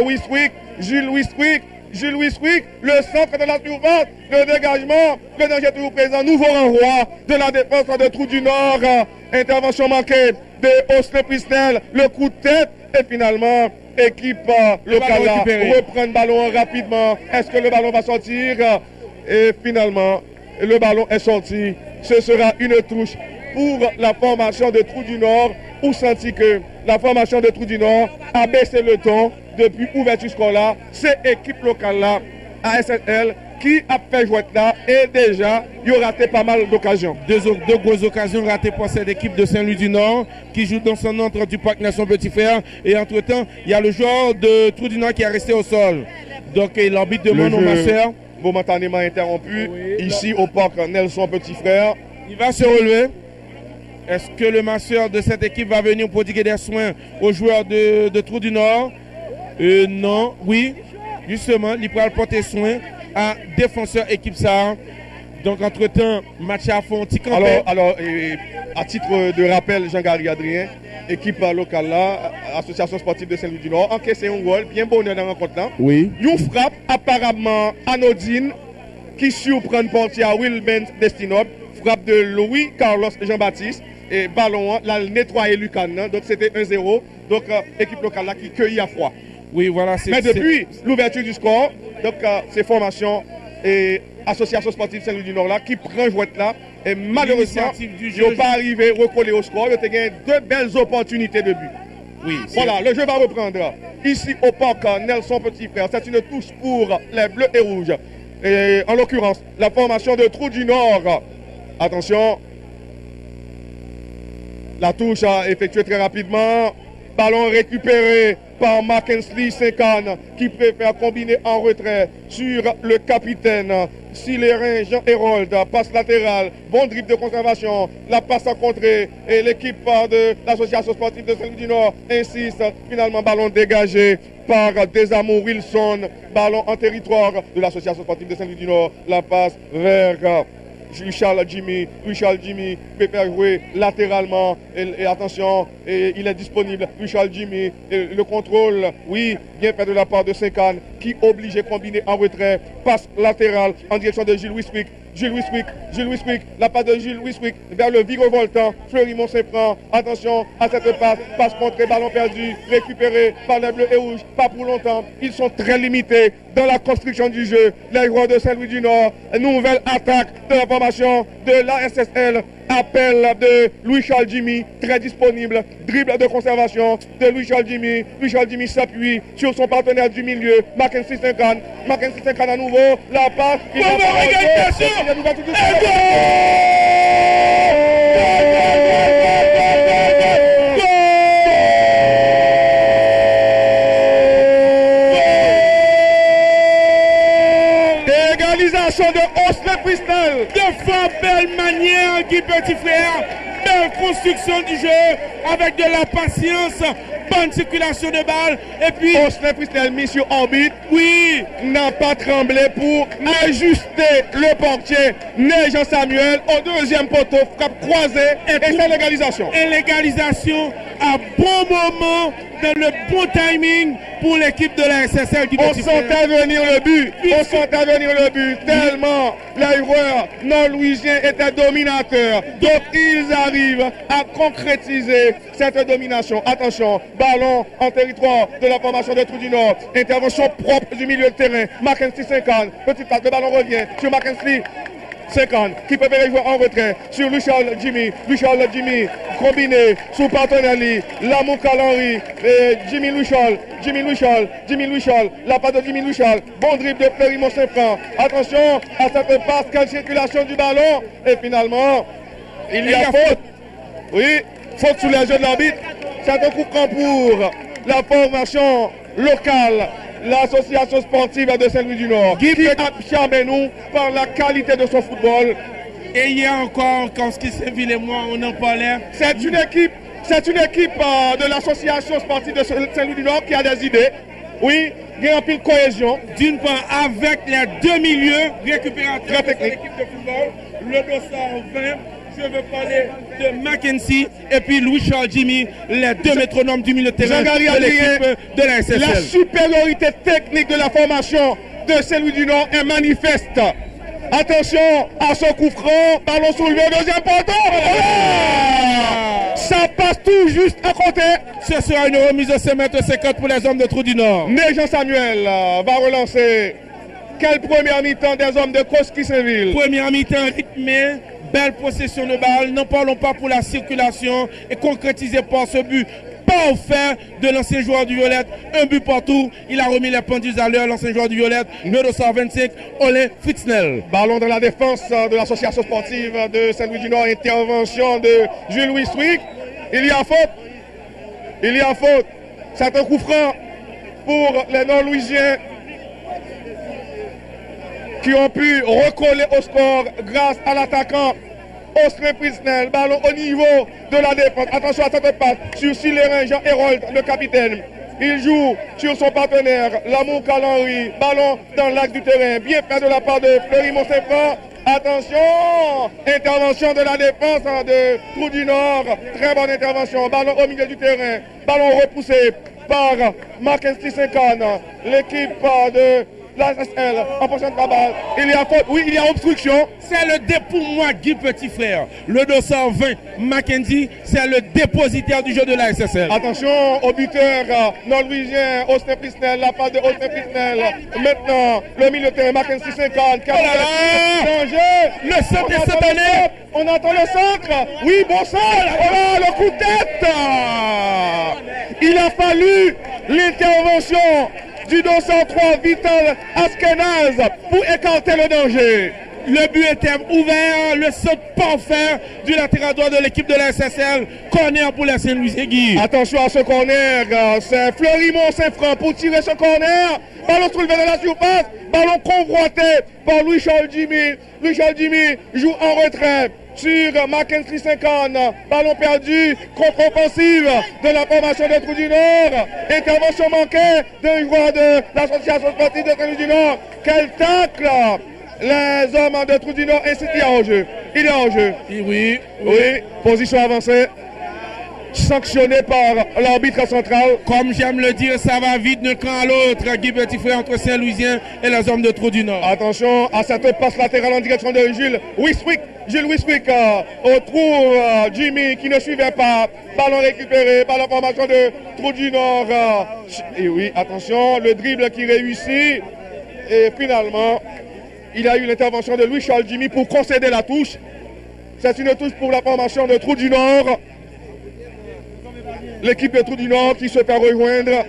A: Wiswick, le centre de la surface, le dégagement, le danger toujours présent, nouveau renvoi de la défense de Trou du Nord, intervention manquée de Austin Prisnel, le coup de tête, et finalement, équipe locale reprend le ballon rapidement. Est-ce que le ballon va sortir? Et finalement, le ballon est sorti. Ce sera une touche pour la formation de Trou du Nord, où senti que la formation de Trou du Nord a baissé le ton depuis ouverture scolaire. C'est équipe locale là, ASSL, qui a fait jouer là, et déjà, il a raté pas mal d'occasions.
D: Deux grosses occasions ratées pour cette équipe de Saint-Louis du Nord, qui joue dans son entre du Parc Nation Petit Frère. Et entre-temps, il y a le joueur de Trou du Nord qui est resté au sol. Donc l'arbitre demande au masseur.
A: Momentanément interrompu, ici au Parc Nelson Petit Frère.
D: Il va se relever. Est-ce que le masseur de cette équipe va venir prodiguer des soins aux joueurs de Trou du Nord? Non, oui, justement, il pourra porter soin à défenseur équipe ça. Donc, entre-temps, match à fond,
A: Alors, à titre de rappel, Jean-Gary Adrien, équipe locale là, Association sportive de Saint-Louis du Nord, encaissé un goal, bien bonheur dans la rencontre là.
D: Oui.
A: Une frappe apparemment anodine qui surprend portier à Wilbens Destinop, frappe de Louis Carlos Jean-Baptiste, et ballon, là, nettoyé Lucan, donc c'était 1-0. Donc, équipe locale là qui cueillit à froid.
D: Oui, voilà.
A: Mais depuis l'ouverture du score, donc c'est formation et association sportive Saint-Louis du Nord là qui prend jouet là. Et malheureusement, ils n'ont pas arrivé à recoller au score. Ils ont gagné deux belles opportunités de but.
D: Oui.
A: Voilà, le jeu va reprendre. Ici au Parc Nelson Petit Frère, c'est une touche pour les Bleus et Rouges. Et en l'occurrence, la formation de Trou du Nord. Attention. La touche a effectuée très rapidement. Ballon récupéré par Mark Hensley 50 qui préfère combiner en retrait sur le capitaine Silérin Jean-Hérold. Passe latérale, bon dribble de conservation, la passe à contrer et l'équipe de l'association sportive de Saint-Louis du Nord insiste. Finalement, ballon dégagé par Desamour Wilson. Ballon en territoire de l'association sportive de Saint-Louis du Nord. La passe vers Louis-Charles Jimmy préfère jouer latéralement et attention, et il est disponible. Louis-Charles Jimmy, le contrôle, oui, bien fait de la part de Sekan qui oblige à combiner en retrait, passe latérale en direction de Gilles Wiswick. Gilles Wiswick, la passe de Gilles Wiswick vers le virevoltant, Fleury Saint-Franc, attention à cette passe contrée, ballon perdu, récupéré par les Bleus et Rouges, pas pour longtemps, ils sont très limités dans la construction du jeu, les joueurs de Saint-Louis du Nord, nouvelle attaque de la formation de la SSL, appel de Louis-Charles Jimmy, très disponible, dribble de conservation de Louis-Charles Jimmy s'appuie sur son partenaire du milieu, Mackenzie Saint-Can à nouveau, la passe, il égalisation de Osler Pristel.
D: De fort belle manière, Guy Petit Frère. Belle construction du jeu avec de la patience, bonne circulation de balles. Et puis,
A: Osler Pristel mis sur orbite.
D: Oui,
A: n'a pas tremblé pour ajuster le portier Jean Samuel au deuxième poteau, frappe croisée et c'est l'égalisation.
D: Et l'égalisation à bon moment, dans le bon timing pour l'équipe de la SSL.
A: On sentait venir le but, tellement les joueurs non-louisiens étaient dominateurs. Donc ils arrivent à concrétiser cette domination. Attention, ballon en territoire de la formation de Trou du Nord. Intervention propre du milieu de terrain. Mackenzie 50, petite passe, le ballon revient sur Mackenzie 50, qui peut faire jouer en retrait sur Louis-Charles Jimmy, combiné sous partenaire Lamou Henry, Jimmy Louis-Charles, la passe de Jimmy Louis-Charles, bon dribble de Fleury Saint-Franc, attention à cette passe, quelle circulation du ballon, et finalement, il y a faute, oui, faute sous les yeux de l'arbitre, c'est un coup franc pour la formation locale, l'association sportive de Saint-Louis du Nord, qui a charmé nous par la qualité de son football.
D: Et hier encore, quand Saint-Ville et moi, on en parlait.
A: C'est une équipe de l'association sportive de Saint-Louis du Nord qui a des idées. Oui, il y a un peu de cohésion.
D: D'une part, avec les deux milieux récupérateurs de l'équipe de football, le dossard 20. Je veux parler de Mackenzie et puis Louis-Charles Jimmy, les deux métronomes du milieu de terrain de l'équipe de la SSL.
A: La supériorité technique de la formation de Saint-Louis du Nord est manifeste. Attention à ce coup franc, ballon soulevé, deuxième poteau. Ça passe tout juste à côté.
D: Ce sera une remise de 5,50 m pour les hommes de Trou du Nord.
A: Jean Samuel va relancer. Quelle première mi-temps des hommes de Koski-Saint-Ville?
D: Première mi-temps rythmée. Belle possession de balle, n'en parlons pas pour la circulation et concrétisé par ce but parfait de l'ancien joueur du Violette. Un but partout, il a remis les pendules à l'heure, l'ancien joueur du Violette, numéro 125, Olin Fritznel.
A: Ballon dans la défense de l'association sportive de Saint-Louis du Nord, intervention de Jules Wiswick. Il y a faute. C'est un coup franc pour les non-louisiens qui ont pu recoller au score grâce à l'attaquant Osler Prisnel. Ballon au niveau de la défense. Attention à cette passe sur Silérin Jean-Hérold, le capitaine. Il joue sur son partenaire, Lamou Henry. Ballon dans l'axe du terrain. Bien fait de la part de Fleury Saint-Franc. Attention, intervention de la défense de Trou du Nord. Très bonne intervention. Ballon au milieu du terrain. Ballon repoussé par Mackenzie 50. L'équipe de la SSL en possession de la balle. Il y a faute, oui, il y a obstruction.
D: C'est le dé pour moi, Guy Petit Frère. Le 220, Mackenzie, c'est le dépositaire du jeu de la SSL.
A: Attention au buteur non-louisien, Osner Prisnel, la passe de Osner Prisnel. Maintenant, le milieu de terrain, Mackenzie 50. Danger.
D: Le centre de cette année.
A: On attend le centre. Oui, bon centre. Voilà, le coup de tête. Il a fallu l'intervention du 203 Vital Askenaz pour écarter le danger.
D: Le but était ouvert, le saut parfait du latéral droit de l'équipe de la SSL. Corner pour la Saint-Louis-Guy.
A: Attention à ce corner, c'est Fleury Saint-Franc pour tirer ce corner. Ballon soulevé de la surface, ballon convoité par Louis-Charles Jimmy. Louis-Charles Jimmy joue en retrait sur Mackenzie 50, ballon perdu, contre-offensive de la formation de Trou du Nord, intervention manquée d'un joueur de l'association sportive de Saint-Louis du Nord. Quel tacle! Les hommes de Trou du Nord, ainsi qu'il y a en jeu. Il est en jeu.
D: Oui.
A: Position avancée. sanctionné par l'arbitre central.
D: Comme j'aime le dire, ça va vite d'un camp à l'autre. Guy Petit Frère entre Saint-Louisien et la zone de Trou-du-Nord.
A: Attention à cette passe latérale en direction de Gilles Wiswick. Gilles Wiswick retrouve Jimmy qui ne suivait pas. Ballon récupéré par la formation de Trou-du-Nord. Et oui, attention, le dribble qui réussit. Et finalement, il y a eu l'intervention de Louis-Charles Jimmy pour concéder la touche. C'est une touche pour la formation de Trou-du-Nord. L'équipe de Trou-du-Nord qui se fait rejoindre.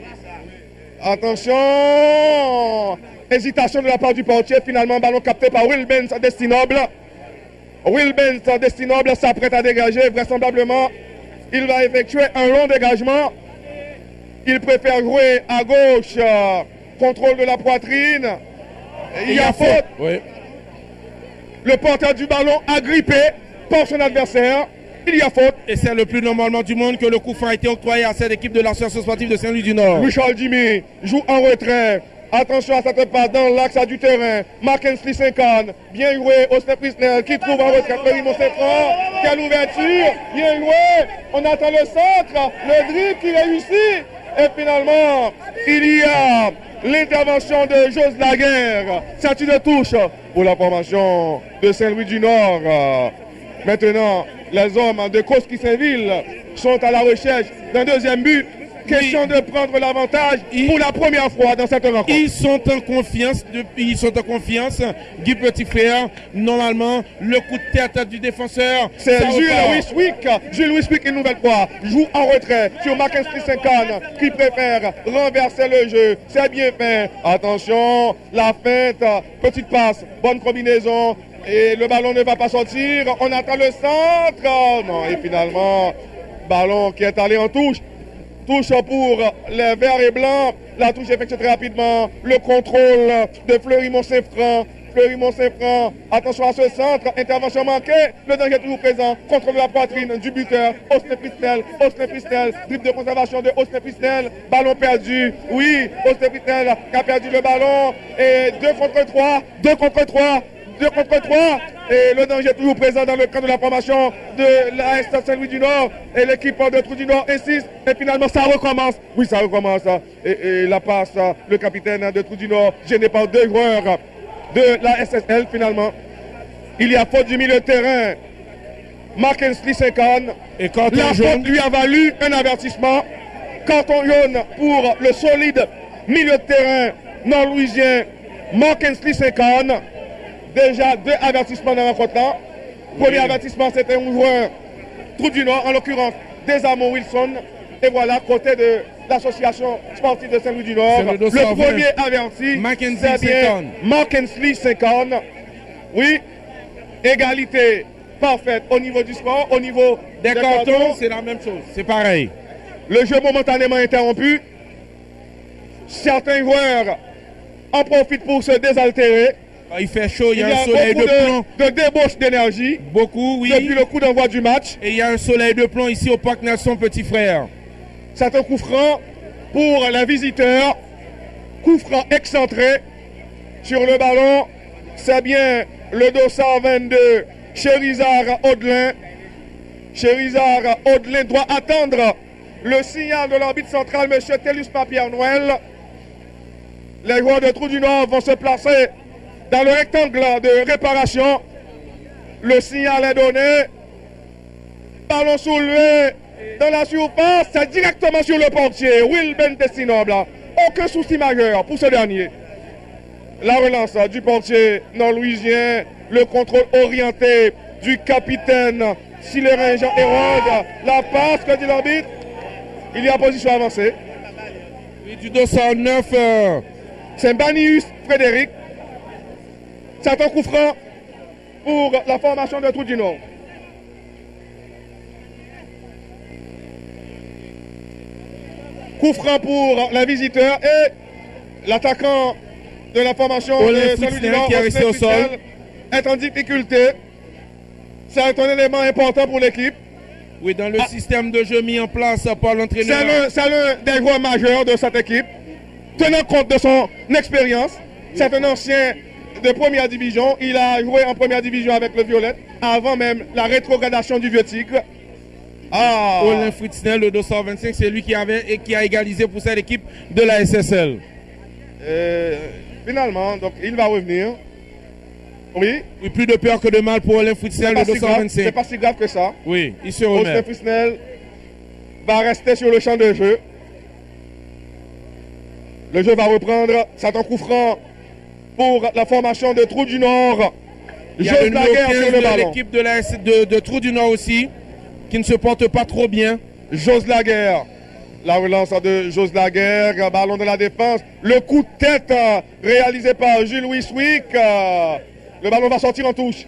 A: Attention! Hésitation de la part du portier. Finalement, ballon capté par Will Benz Destinoble. Will Benz Destinoble s'apprête à dégager. Vraisemblablement, il va effectuer un long dégagement. Il préfère jouer à gauche. Contrôle de la poitrine. Il y a faute.
D: Oui.
A: Le porteur du ballon agrippé par son adversaire. Il y a faute.
D: Et c'est le plus normalement du monde que le coup franc a été octroyé à cette équipe de l'association sportive de Saint-Louis-du-Nord.
A: Louis-Charles Jimmy joue en retrait. Attention à cette passe dans l'axe du terrain. Mackensley 50. Bien joué. Austin Prisnel qui trouve en retrait Fleury Montséfran. Quelle ouverture. Bien joué. On attend le centre. Le dribble qui réussit. Et finalement, il y a l'intervention de Jose Laguerre. C'est une touche pour la formation de Saint-Louis-du-Nord. Maintenant, les hommes de Koski-Saint-Ville sont à la recherche d'un deuxième but. Question de prendre l'avantage pour la première fois dans cette rencontre.
D: Ils sont en confiance. Guy Petit Frère, normalement, le coup de tête du défenseur.
A: C'est Jules Wiswick une nouvelle fois joue en retrait sur Mackensley 50 qui préfère renverser le jeu. C'est bien fait. Attention, la feinte, petite passe, bonne combinaison. Et le ballon ne va pas sortir. On attend le centre. Non, et finalement, ballon qui est allé en touche. Touche pour les verts et blancs. La touche effectuée très rapidement. Le contrôle de Fleury Montséfran. Fleury Montséfran. Attention à ce centre. Intervention manquée. Le danger est toujours présent. Contrôle de la poitrine du buteur. Austin Prisnel. Austin Prisnel. Dribble de conservation de Austin Prisnel. Ballon perdu. Oui, Austin Prisnel qui a perdu le ballon. Et 2 contre 3. 2 contre 3. 2 contre 3, et le danger est toujours présent dans le camp de la formation de l'AS Saint-Louis-du-Nord, et l'équipe de Trou-du-Nord insiste, et finalement ça recommence. Oui, ça recommence, et la passe, le capitaine de Trou-du-Nord, gêné par 2 joueurs de la SSL finalement. Il y a faute du milieu de terrain, Mackensley 50,
D: et quand
A: la faute lui a valu un avertissement, carton jaune pour le solide milieu de terrain nord-louisien, Mackensley 50. Déjà 2 avertissements dans la rencontre là. Premier avertissement, c'était un joueur Trou-du-Nord, en l'occurrence Desamon Wilson. Et voilà, côté de l'association sportive de Saint-Louis-du-Nord. Le premier averti, c'est bien Mackensley 50. Oui, égalité parfaite au niveau du score, au niveau
D: des cartons, c'est la même chose, c'est pareil.
A: Le jeu momentanément interrompu. Certains joueurs en profitent pour se désaltérer.
D: Il fait chaud, il y a un
A: soleil
D: soleil de plomb.
A: De débauche d'énergie.
D: Beaucoup, oui.
A: Depuis le coup d'envoi du match.
D: Et il y a un soleil de plomb ici au Parc Nelson Petit Frère.
A: C'est un coup franc pour les visiteurs. Coup franc excentré sur le ballon. C'est bien le dossard 22, Chérizard Audelin. Chérizard Audelin doit attendre le signal de l'arbitre central, M. Tellus Pierre Noël. Les joueurs de Trou-du-Nord vont se placer dans le rectangle de réparation. Le signal est donné. Ballon soulevé dans la surface. C'est directement sur le portier. Will Ben Destinoble. Aucun souci majeur pour ce dernier. La relance du portier nord-louisien. Le contrôle orienté du capitaine Silerin Jean Hérode. La passe, que dit l'arbitre. Il y a position avancée.
D: Et du 209.
A: C'est Banius Frédéric. C'est un coup franc pour la formation de Trou-du-Nord. Coup franc pour les visiteurs et l'attaquant de la formation de Saint-Louis-du-Nord
D: qui est resté au sol
A: est en difficulté. C'est un élément important pour l'équipe.
D: Oui, dans le système de jeu mis en place par l'entraîneur.
A: C'est l'un des joueurs majeurs de cette équipe. Tenant compte de son expérience, c'est un ancien de première division. Il a joué en première division avec le Violet avant même la rétrogradation du Vieux Tigre.
D: Olin Fritznel, le 225, c'est lui qui a égalisé pour cette équipe de la SSL.
A: Finalement, donc il va revenir. Oui.
D: Oui, plus de peur que de mal pour Olin Fritznel, le 225.
A: C'est pas si grave que ça.
D: Oui, il se remet.
A: Olin Fritznel va rester sur le champ de jeu. Le jeu va reprendre. C'est un coup franc pour la formation de Trou du Nord.
D: Il y a le numéro 15 de l'équipe de Trou du Nord aussi, qui ne se porte pas trop bien.
A: Jose Laguerre. La relance de Jose Laguerre, ballon de la défense. Le coup de tête réalisé par Jules Wiswick. Le ballon va sortir en touche.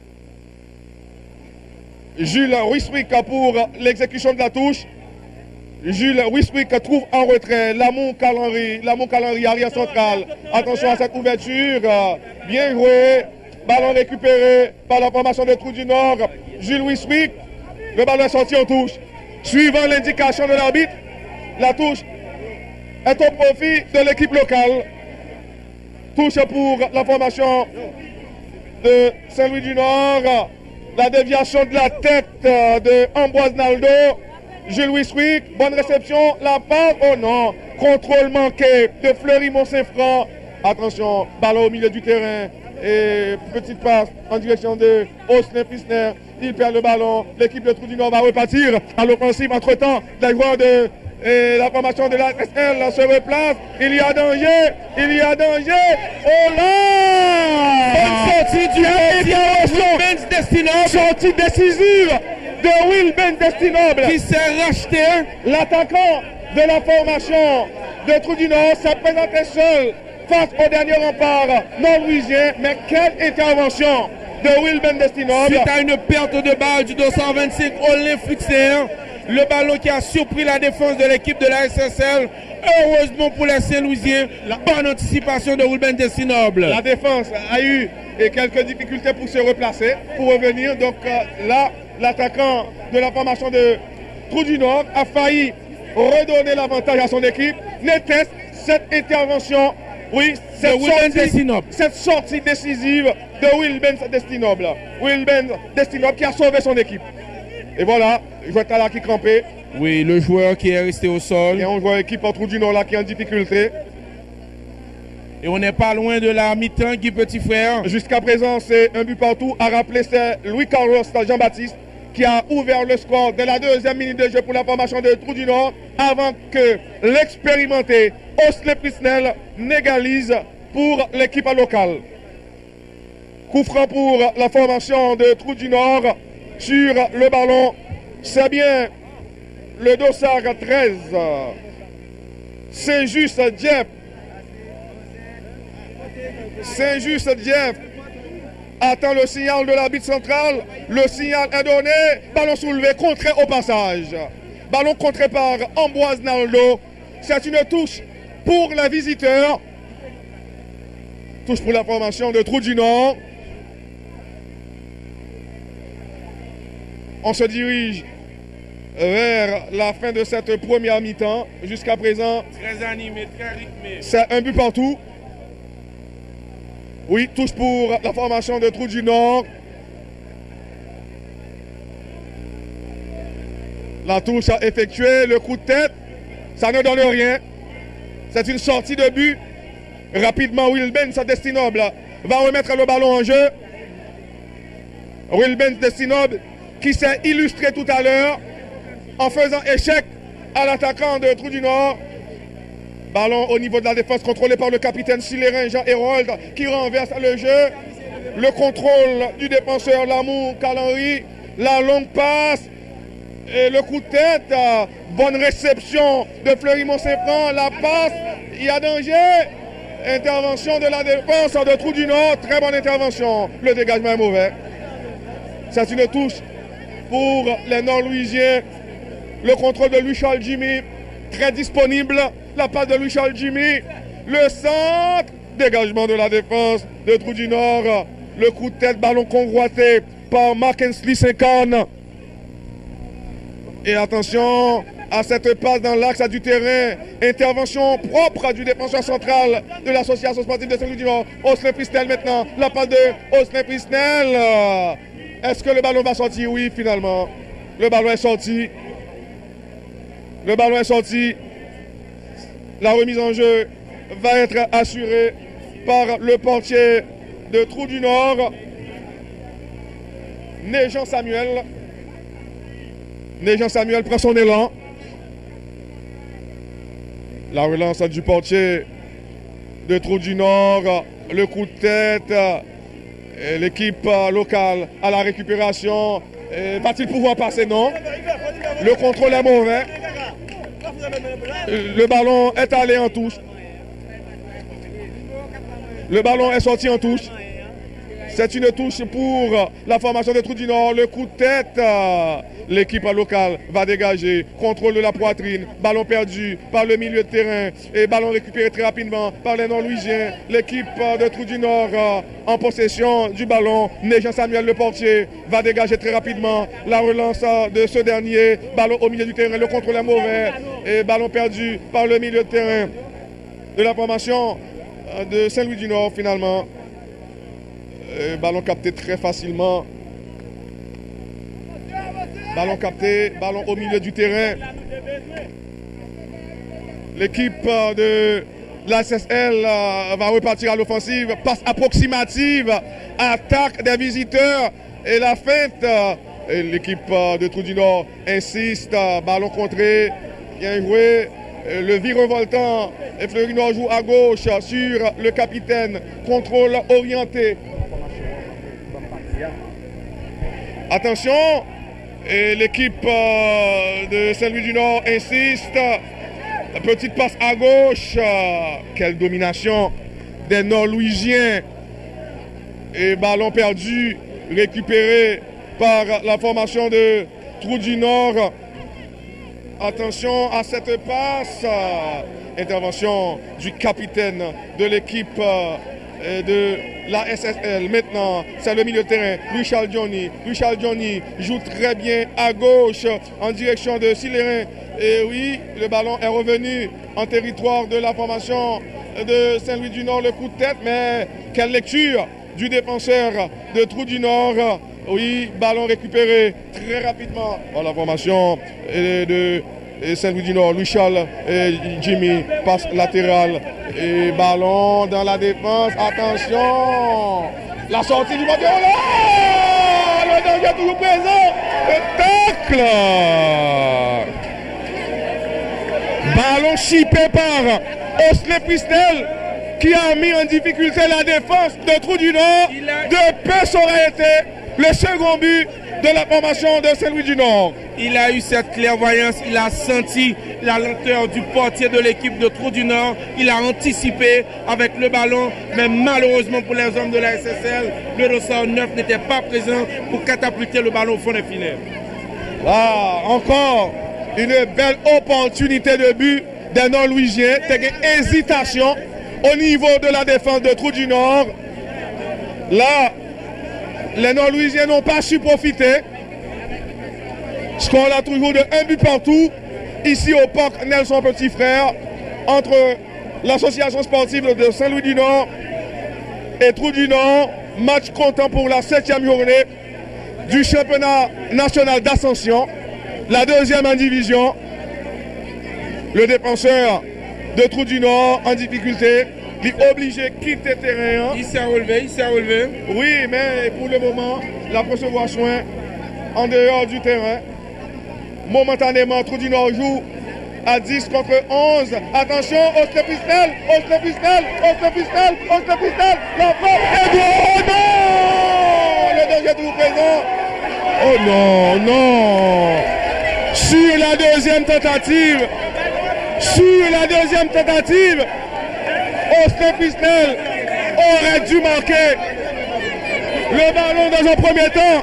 A: Jules Wiswick pour l'exécution de la touche. Jules Wiswick trouve en retrait Lamont Calanry, arrière central. Attention à cette ouverture. Bien joué. Ballon récupéré par la formation de Trou du Nord. Jules Wiswick. Le ballon est sorti en touche. Suivant l'indication de l'arbitre, la touche est au profit de l'équipe locale. Touche pour la formation de Saint-Louis du Nord. La déviation de la tête de Ambroise Naldo. Jules Wiswick, bonne réception, la passe, oh non, contrôle manqué de Fleury-Mont-Saint-Franc. Attention, ballon au milieu du terrain et petite passe en direction de Oslin Fissner. Il perd le ballon, l'équipe de Trou du Nord va repartir à l'offensive. Entre-temps, les joueurs de la formation de la SL se replace. Il y a danger, oh là!
D: Bonne sortie du Will Destinoble.
A: Sortie décisive de Will Destinoble
D: qui s'est racheté.
A: L'attaquant de la formation de Trou du Nord s'est présenté seul face au dernier rempart nord-louisien. Mais quelle intervention de Will Destinoble!
D: Suite à une perte de balle du 225 Olin Fritznel. Le ballon qui a surpris la défense de l'équipe de la SSL. Heureusement pour les Saint-Louisiens, la bonne anticipation de Will Destinoble.
A: La défense a eu quelques difficultés pour se replacer, pour revenir. Donc là, l'attaquant de la formation de Trou du Nord a failli redonner l'avantage à son équipe. N'était cette intervention, oui, cette sortie décisive de Will Destinoble. Will Destinoble qui a sauvé son équipe. Et voilà, Jouetala qui crampé.
D: Oui, le joueur qui est resté au sol.
A: Et on voit l'équipe en Trou du Nord là qui est en difficulté.
D: Et on n'est pas loin de la mi-temps, Guy Petit Frère.
A: Jusqu'à présent, c'est un but partout. À rappeler, c'est Louis Carlos Jean-Baptiste qui a ouvert le score de la deuxième minute de jeu pour la formation de Trou du Nord avant que l'expérimenté Oslin Fritznel n'égalise pour l'équipe locale. Coup franc pour la formation de Trou du Nord sur le ballon. C'est bien le dossard 13. Saint-Just Jeff. Saint-Just Jeff attend le signal de l'arbitre central. Le signal est donné. Ballon soulevé, contré au passage. Ballon contré par Ambroise Naldo. C'est une touche pour les visiteurs. Touche pour la formation de Trou du Nord. On se dirige vers la fin de cette première mi-temps. Jusqu'à présent,
D: très animé, très rythmé.
A: C'est un but partout. Oui, touche pour la formation de Trou du Nord. La touche a effectué, le coup de tête, ça ne donne rien. C'est une sortie de but. Rapidement, Will Destinoble va remettre le ballon en jeu. Will Destinoble qui s'est illustré tout à l'heure en faisant échec à l'attaquant de Trou du Nord. Ballon au niveau de la défense contrôlé par le capitaine Silérin Jean-Hérold qui renverse le jeu. Le contrôle du défenseur Lamont Calanry. La longue passe et le coup de tête. Bonne réception de Fleury-Mont-Saint-Franc. La passe, il y a danger. Intervention de la défense de Trou du Nord. Très bonne intervention. Le dégagement est mauvais. C'est une touche pour les Nord-Louisiens. Le contrôle de Louis-Charles Jimmy, très disponible. La passe de Louis-Charles Jimmy. Le centre. Dégagement de la défense de Trou du Nord. Le coup de tête, ballon convoité par Mark Hensley Saint-Can. Et attention à cette passe dans l'axe du terrain. Intervention propre du défenseur central de l'association sportive de Saint-Louis du Nord. Oslin Fritznel maintenant. La passe de Oslin Fritznel. Est-ce que le ballon va sortir? Oui, finalement. Le ballon est sorti. Le ballon est sorti. La remise en jeu va être assurée par le portier de Trou du Nord, Néjean Samuel. Néjean Samuel prend son élan. La relance du portier de Trou du Nord. Le coup de tête. L'équipe locale à la récupération. Va-t-il pouvoir passer? Non. Le contrôle est mauvais. Le ballon est allé en touche. Le ballon est sorti en touche. C'est une touche pour la formation de Trou du Nord. Le coup de tête. L'équipe locale va dégager. Contrôle de la poitrine. Ballon perdu par le milieu de terrain. Et ballon récupéré très rapidement par les Nord-Louisiens. L'équipe de Trou du Nord en possession du ballon. Néjean Samuel, le portier, va dégager très rapidement. La relance de ce dernier. Ballon au milieu du terrain. Le contrôle est mauvais. Et ballon perdu par le milieu de terrain de la formation de Saint-Louis-du-Nord finalement. Ballon capté très facilement. Ballon capté, ballon au milieu du terrain. L'équipe de la SSL va repartir à l'offensive. Passe approximative, attaque des visiteurs et la feinte. L'équipe de Trou du Nord insiste, ballon contré, bien joué. Le virevoltant, et Fleury Nord joue à gauche sur le capitaine. Contrôle orienté. Attention, et l'équipe de Saint-Louis-du-Nord insiste. Petite passe à gauche. Quelle domination des Nord-Louisiens. Et ballon perdu, récupéré par la formation de Trou du Nord. Attention à cette passe. Intervention du capitaine de l'équipe de la SSL. Maintenant, c'est le milieu de terrain. Louis-Charles Johnny. Louis-Charles Johnny joue très bien à gauche en direction de Sillerin. Et oui, le ballon est revenu en territoire de la formation de Saint-Louis-du-Nord. Le coup de tête, mais quelle lecture du défenseur de Trou du Nord. Oui, ballon récupéré très rapidement par la formation de Saint-Louis-du-Nord. Louis-Charles et Jimmy passe latéral et ballon dans la défense. Attention, la sortie du ballon. Oh, le danger est toujours présent. Le tacle. Ballon chippé par Osley Pristel qui a mis en difficulté la défense de Trou du Nord. De peu ça aurait été le second but de la formation de Saint-Louis-du-Nord.
D: Il a eu cette clairvoyance, il a senti la lenteur du portier de l'équipe de Trou du Nord. Il a anticipé avec le ballon, mais malheureusement pour les hommes de la SSL, le dossard 9 n'était pas présent pour catapulter le ballon au fond des filets.
A: Là, encore une belle opportunité de but des Nord-Louisiens. C'est une hésitation au niveau de la défense de Trou du Nord. Là, les Nord-Louisiens n'ont pas su profiter. Score là toujours de 1 but partout. Ici au parc Nelson Petit Frère. Entre l'association sportive de Saint-Louis-du-Nord et Trou du Nord. Match comptant pour la 7e journée du championnat national d'ascension. La 2e en division. Le défenseur de Trou du Nord en difficulté. Il est obligé de quitter le terrain.
D: Il s'est relevé, il s'est relevé.
A: Oui, mais pour le moment, la recevoir soin en dehors du terrain. Momentanément, Trou du Nord joue à 10 contre 11. Attention, Osley Pristel, Osley Pristel, Osley Pristel, Osley Pristel. La frappe est oh non! Le danger est toujours présent. Oh non, non. Sur la deuxième tentative, Osley Pristel aurait dû marquer le ballon dans un premier temps.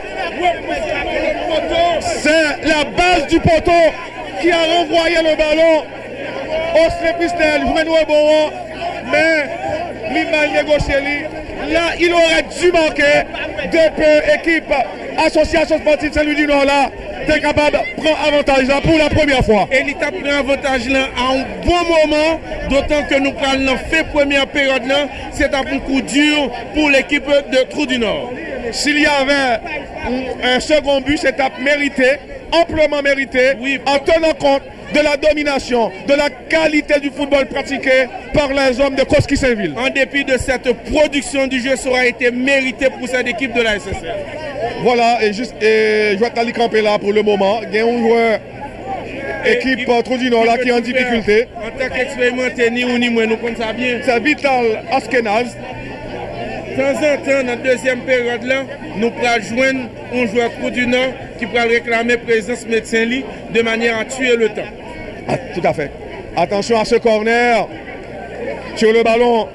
A: C'est la base du poteau qui a renvoyé le ballon. Osley Pristel jouait nous bon, mais l'image négocié. Là, il aurait dû marquer. Deux équipes, Association Sportive Saint-Louis-du-Nord là, t'es capable de prendre avantage là pour la première fois.
D: Et il t'a pris avantage là à un bon moment, d'autant que nous prenons fait première période là, c'est un coup dur pour l'équipe de Trou du Nord.
A: S'il y avait un second but, c'est à mériter amplement mérité,
D: Oui.
A: en tenant compte de la domination, de la qualité du football pratiqué par les hommes de Koski-Saint-Ville.
D: En dépit de cette production du jeu, ça aura été mérité pour cette équipe de la SSL.
A: Voilà, et je vais t'aller camper là pour le moment. Il y a un joueur équipe Trou du Nord là qui est en difficulté.
D: En tant qu'expérimenté, ni ou ni moi, nous connaissons ça bien.
A: C'est Vital Askenaz.
D: De temps en temps, dans la deuxième période là, nous pourrons joindre un joueur Trou du Nord qui pourra réclamer présence médecin lit de manière à tuer le temps.
A: Ah, tout à fait. Attention à ce corner. Sur le ballon.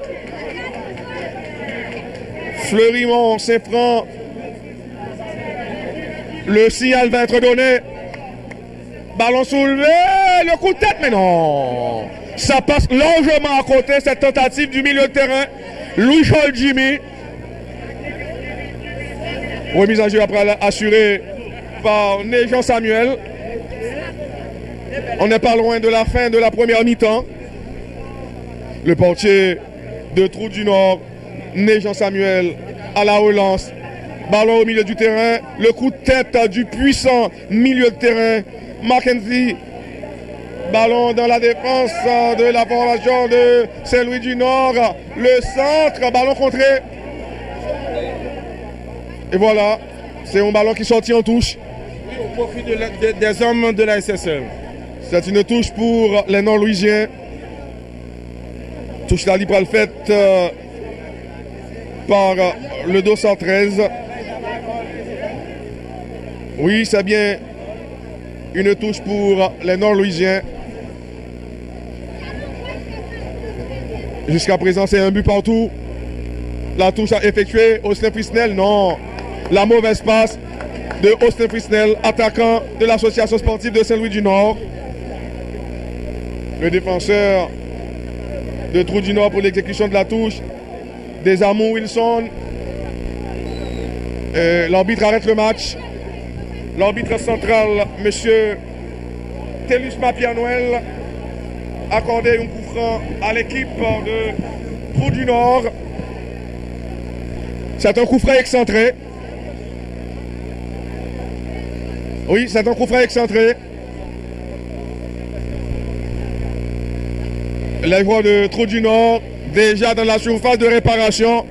A: Fleurimont, Saint-Franc. Le signal va être donné. Ballon soulevé. Le coup de tête, mais non. Ça passe largement à côté, cette tentative du milieu de terrain. Louis-Charles Jimmy. Remise en jeu après assurée par Néjean Samuel. On n'est pas loin de la fin de la première mi-temps. Le portier de Trou du Nord, Néjean Samuel, à la relance. Ballon au milieu du terrain. Le coup de tête du puissant milieu de terrain, Mackenzie. Ballon dans la défense de la formation de Saint-Louis du Nord. Le centre, ballon contré. Et voilà, c'est un ballon qui sortit en touche.
D: Au profit des hommes de la SSL.
A: C'est une touche pour les Nord-Louisiens. Touche la libre faite par le 213. Oui, c'est bien une touche pour les Nord-Louisiens. Jusqu'à présent, c'est un but partout. La touche a effectué Austin Frisnel. Non, la mauvaise passe de Austin Frisnel, attaquant de l'association sportive de Saint-Louis du Nord. Le défenseur de Trou du Nord pour l'exécution de la touche. Desamours Wilson. L'arbitre arrête le match. L'arbitre central, M. Tellus Mapianoel, accordé un coup franc à l'équipe de Trou du Nord. C'est un coup franc excentré. Oui, c'est un coup franc excentré. Les joueurs de Trou du Nord, déjà dans la surface de réparation.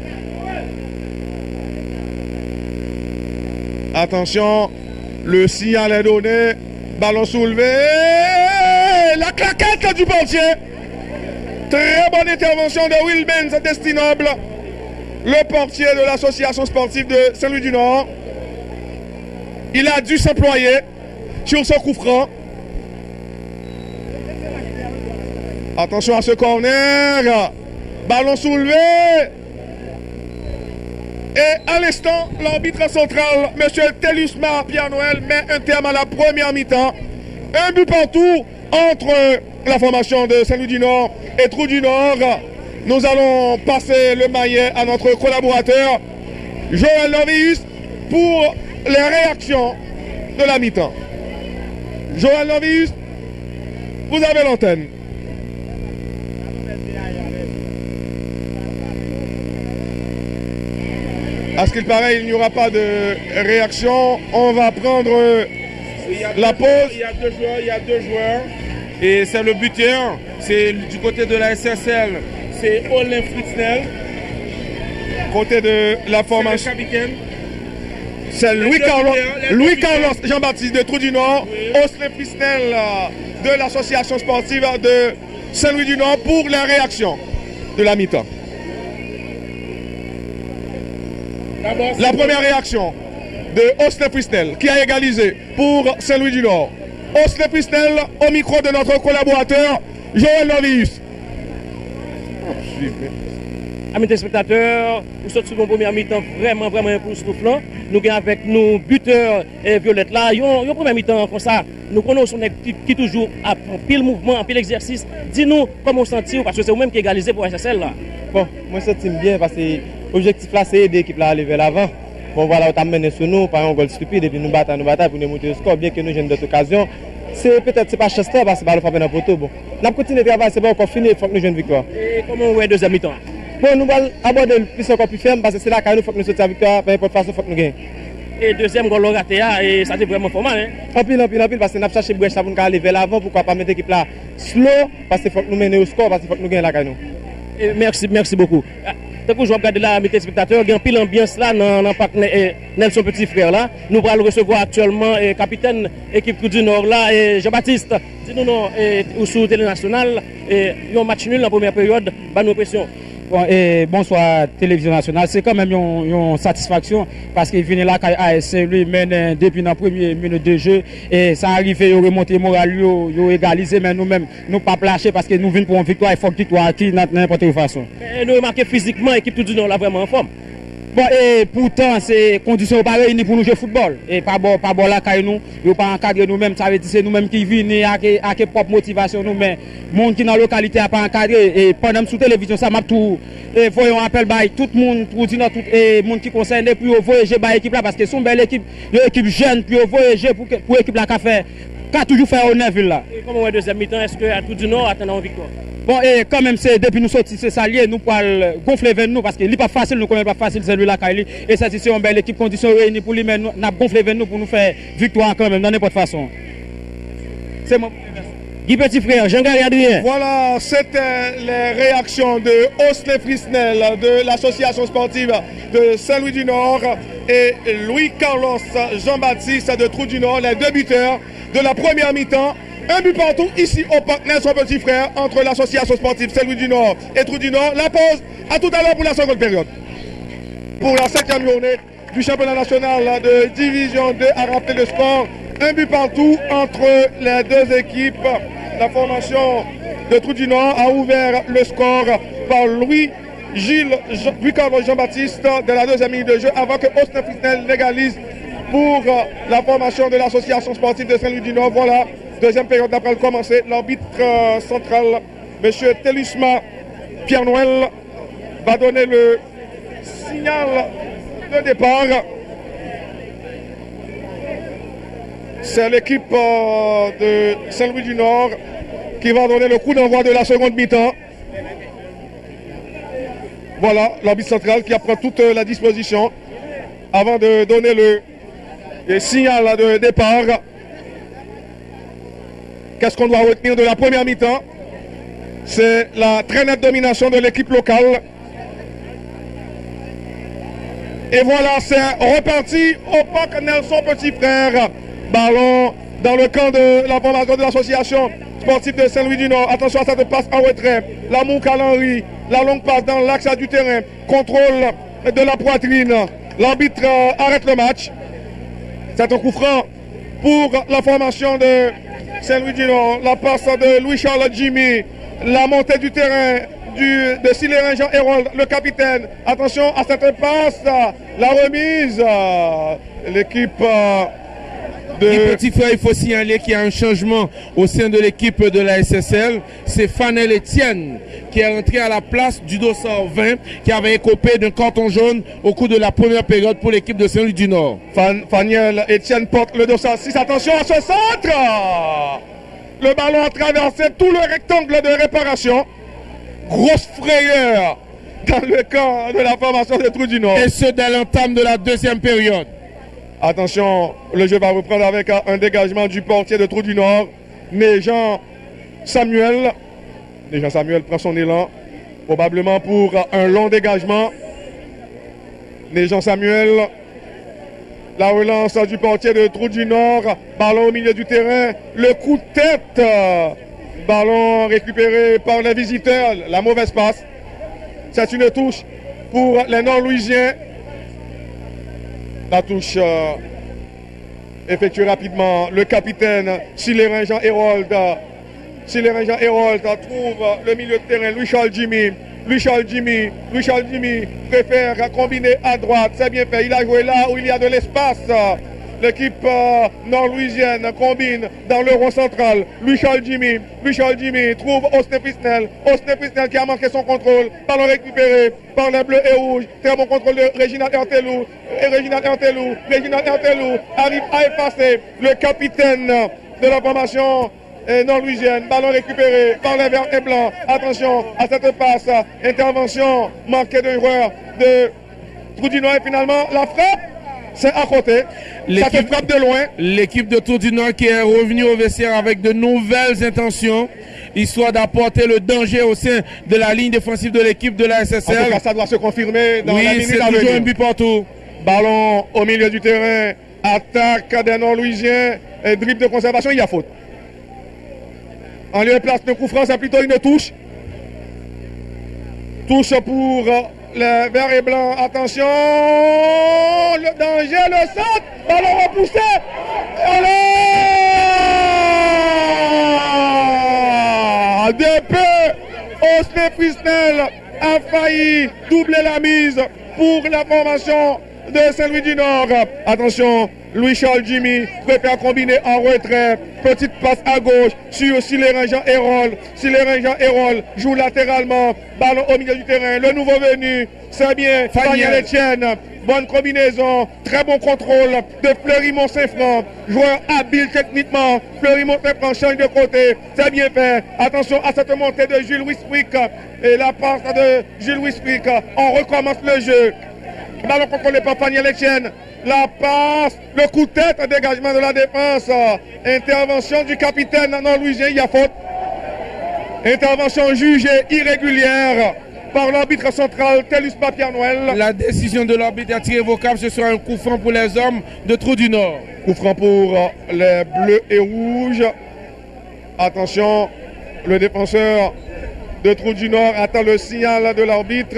A: Attention, le signal est donné. Ballon soulevé. La claquette du portier. Très bonne intervention de Will Benz Destinable, le portier de l'association sportive de Saint-Louis du Nord. Il a dû s'employer sur ce coup franc. Attention à ce corner. Ballon soulevé. Et à l'instant, l'arbitre central, M. Telusma Pierre-Noël, met un terme à la première mi-temps. Un but partout entre la formation de Saint-Louis du Nord et Trou du Nord. Nous allons passer le maillet à notre collaborateur, Joël Novius, pour les réactions de la mi-temps. Joël Novius, vous avez l'antenne. À ce qu'il paraît, il n'y aura pas de réaction. On va prendre la pause.
D: Il y a deux joueurs. Et c'est le buteur. C'est du côté de la SSL. C'est Olin Fritznel.
A: Côté de la formation. C'est Louis Carlos Jean-Baptiste de Trou du Nord. Oui. Austin Frisnel de l'association sportive de Saint-Louis du Nord pour la réaction de la mi-temps. La première réaction de Austin Frisnel qui a égalisé pour Saint-Louis du Nord. Austin Frisnel au micro de notre collaborateur Joël Novius.
F: Amis téléspectateurs, nous sommes sur une première mi-temps vraiment époustouflant. Nous avons avec nos buteurs et Violette là, une première mi-temps comme ça. Nous connaissons une équipe qui toujours a pile mouvement, en pile exercice. Dis-nous comment vous sentez, parce que c'est vous-même qui égalisez pour SSL là.
G: Bon, moi je sens bien parce que l'objectif là c'est aider l'équipe là à aller vers l'avant. Bon voilà, on t'a mené sur nous par un goal stupide et puis nous battons pour nous monter au score, bien que nous ayons d'autres occasions. C'est pas Chester parce que c'est pas le frappé dans le poteau. Bon, on a continué de travailler, c'est pas encore fini, il faut que nous ayons une victoire.
F: Et comment vous voyez deuxième mi-temps?
G: Bon, nous allons aborder le plus encore plus ferme parce que c'est là qu'il faut que nous sortions la victoire, peu importe façon, il faut que nous gagnions.
F: et deuxième goal raté et ça c'est vraiment fort mal.
G: En pile, parce que nous avons cherché brèche pour nous aller vers l'avant, pourquoi pas mettre l'équipe là slow, parce qu'il faut que nous menions au score, parce qu'il faut que nous gagnions la gagne.
F: Merci beaucoup. Tant que je regarde là, mes téléspectateurs, il y a un pile ambiance là dans le parc Nelson Petit Frère là. Nous allons recevoir actuellement le capitaine équipe du Nord là, et Jean-Baptiste. Dis-nous non, ou sous Télé Nationale, il y a un match nul dans la première période, pas nos pressions.
H: Bon, et bonsoir Télévision Nationale, c'est quand même une satisfaction parce qu'il vient là quand AS lui mène depuis la première minute de jeu et ça arrive à remonter le moral, à égaliser, mais nous-mêmes, nous pas lâcher parce que nous venons pour une victoire, il faut une victoire qui n'importe quelle façon.
F: Et nous remarquons physiquement l'équipe tout du Nord là vraiment en forme.
H: Bon, et pourtant, c'est conditions pas réunies pour nous jouer football. Et pas bon là, quand nous pas encadrer nous-mêmes, ça veut dire c'est nous-mêmes qui venons avec propre motivation nous-mêmes. Monde qui dans la localité a pas encadré. Et pendant sous télévision, ça m'a tout, et voyons appel by tout le monde, tout le monde qui concerne, puis voyager by l'équipe là, parce que c'est une belle équipe, l'équipe jeune, puis voyager pour l'équipe là, qu'a toujours fait honneur ville là.
F: Et comment est deuxième mi-temps, est-ce que à tout du Nord attendons une victoire?
H: Bon, et quand même, c'est depuis nous sortir, c'est salier, nous pouvons gonfler vers nous parce que n'est pas facile, nous connaissons pas facile celui-là, et ça, c'est une belle équipe, conditions réunies pour lui, mais nous avons gonflé vers nous pour nous faire victoire quand même, dans n'importe façon. C'est mon.
F: Guy Petit Frère, Jean-Gary Adrien.
A: Voilà, c'était les réactions de Osle Frisnel de l'association sportive de Saint-Louis du Nord et Louis-Carlos Jean-Baptiste de Trou du Nord, les deux buteurs de la première mi-temps. Un but partout ici au parc Nelson Petit Frère entre l'association sportive Saint-Louis du Nord et Trou du Nord. La pause, à tout à l'heure pour la seconde période. Pour la 5e journée du championnat national de Division 2 à rappeler le score. Un but partout entre les deux équipes. La formation de Trou du Nord a ouvert le score par Louis-Carlos Jean-Baptiste de la deuxième minute de jeu avant que Austin Frisnel légalise pour la formation de l'association sportive de Saint-Louis du Nord. Voilà, deuxième période d'après le commencer. L'arbitre central, M. Telusma Pierre-Noël, va donner le signal de départ. C'est l'équipe de Saint-Louis du Nord qui va donner le coup d'envoi de la seconde mi-temps. Voilà, l'arbitre central qui apprend toute la disposition avant de donner le signal de départ. Qu'est-ce qu'on doit retenir de la première mi-temps? C'est la très nette domination de l'équipe locale. Et voilà, c'est reparti au parc Nelson Petit Frère. Ballon dans le camp de la formation de l'association sportive de Saint-Louis du Nord. Attention à cette passe en retrait. L'amour Calenry, la longue passe dans l'axe du terrain. Contrôle de la poitrine. L'arbitre arrête le match. C'est un coup franc pour la formation de Saint-Louis du Nord. La passe de Louis-Charles Jimmy. La montée du terrain de Silérin Jean Hérold, le capitaine. Attention à cette passe. La remise. L'équipe...
D: Petit Frère, il faut signaler qu'il y a un changement au sein de l'équipe de la SSL. C'est Fanel Etienne qui est rentré à la place du dossard 20 qui avait écopé d'un carton jaune au cours de la première période pour l'équipe de Saint-Louis du Nord.
A: Fanel Etienne porte le dossard 6. Attention à ce centre. Le ballon a traversé tout le rectangle de réparation. Grosse frayeur dans le camp de la formation de Trou du Nord.
D: Et ce dès l'entame de la deuxième période.
A: Attention, le jeu va reprendre avec un dégagement du portier de Trou du Nord. Néjean Samuel prend son élan, probablement pour un long dégagement. Néjean Samuel, la relance du portier de Trou du Nord. Ballon au milieu du terrain, le coup de tête. Ballon récupéré par les visiteurs, la mauvaise passe. C'est une touche pour les Nord-Louisiens. La touche effectuée rapidement. Le capitaine Silérin Jean Hérold. Silérin Jean Hérold trouve le milieu de terrain. Louis-Charles Jimmy. Louis-Charles Jimmy préfère combiner à droite. C'est bien fait. Il a joué là où il y a de l'espace. L'équipe nord-louisienne combine dans le rond central. Louis-Charles Jimmy trouve Austin Frisnel. Austin Frisnel qui a manqué son contrôle. Ballon récupéré par les bleus et rouges. Très bon contrôle de Réginald Hertelou. Réginald Hertelou arrive à effacer le capitaine de la formation nord-louisienne. Ballon récupéré par les verts et blancs. Attention à cette passe. Intervention manquée de joueur de Trou du Nord et finalement la frappe. c'est à côté. Ça te frappe de loin.
D: L'équipe de Tour du Nord qui est revenue au vestiaire avec de nouvelles intentions, histoire d'apporter le danger au sein de la ligne défensive de l'équipe de la SSL.
A: En tout cas, ça doit se confirmer dans la minute
D: c'est
A: à
D: toujours
A: venir.
D: un but partout.
A: Ballon au milieu du terrain, attaque des Nord-Louisiens, dribble de conservation, il y a faute. En lieu et place de coup franc, c'est plutôt une touche. Touche pour les verts et blancs. Attention, le danger, le centre, ballon repoussé. Alors, de peu, Osné Frisnel a failli doubler la mise pour la formation de Saint-Louis-du-Nord. Attention, Louis-Charles Jimmy prépare combiner en retrait. Petite passe à gauche sur Silérin-Jean Hérol. Silérin-Jean Hérol joue latéralement. Ballon au milieu du terrain. Le nouveau venu, c'est bien Faniel Etienne. Bonne combinaison, très bon contrôle de Fleury-Mont-Saint-Franc. Joueur habile techniquement. Fleury-Mont-Saint-Franc change de côté. C'est bien fait. Attention à cette montée de Jules Wiswick. Et la passe de Jules Wiswick. On recommence le jeu. Ballon contrôlé par Faniel Etienne. La passe, le coup de tête, dégagement de la défense. Intervention du capitaine nord-louisien, il y a faute. Intervention jugée irrégulière par l'arbitre central, Tellus Papierre-Noël.
D: La décision de l'arbitre est irrévocable. Ce sera un coup franc pour les hommes de Trou du Nord.
A: Coup franc pour les bleus et rouges. Attention, le défenseur de Trou du Nord attend le signal de l'arbitre.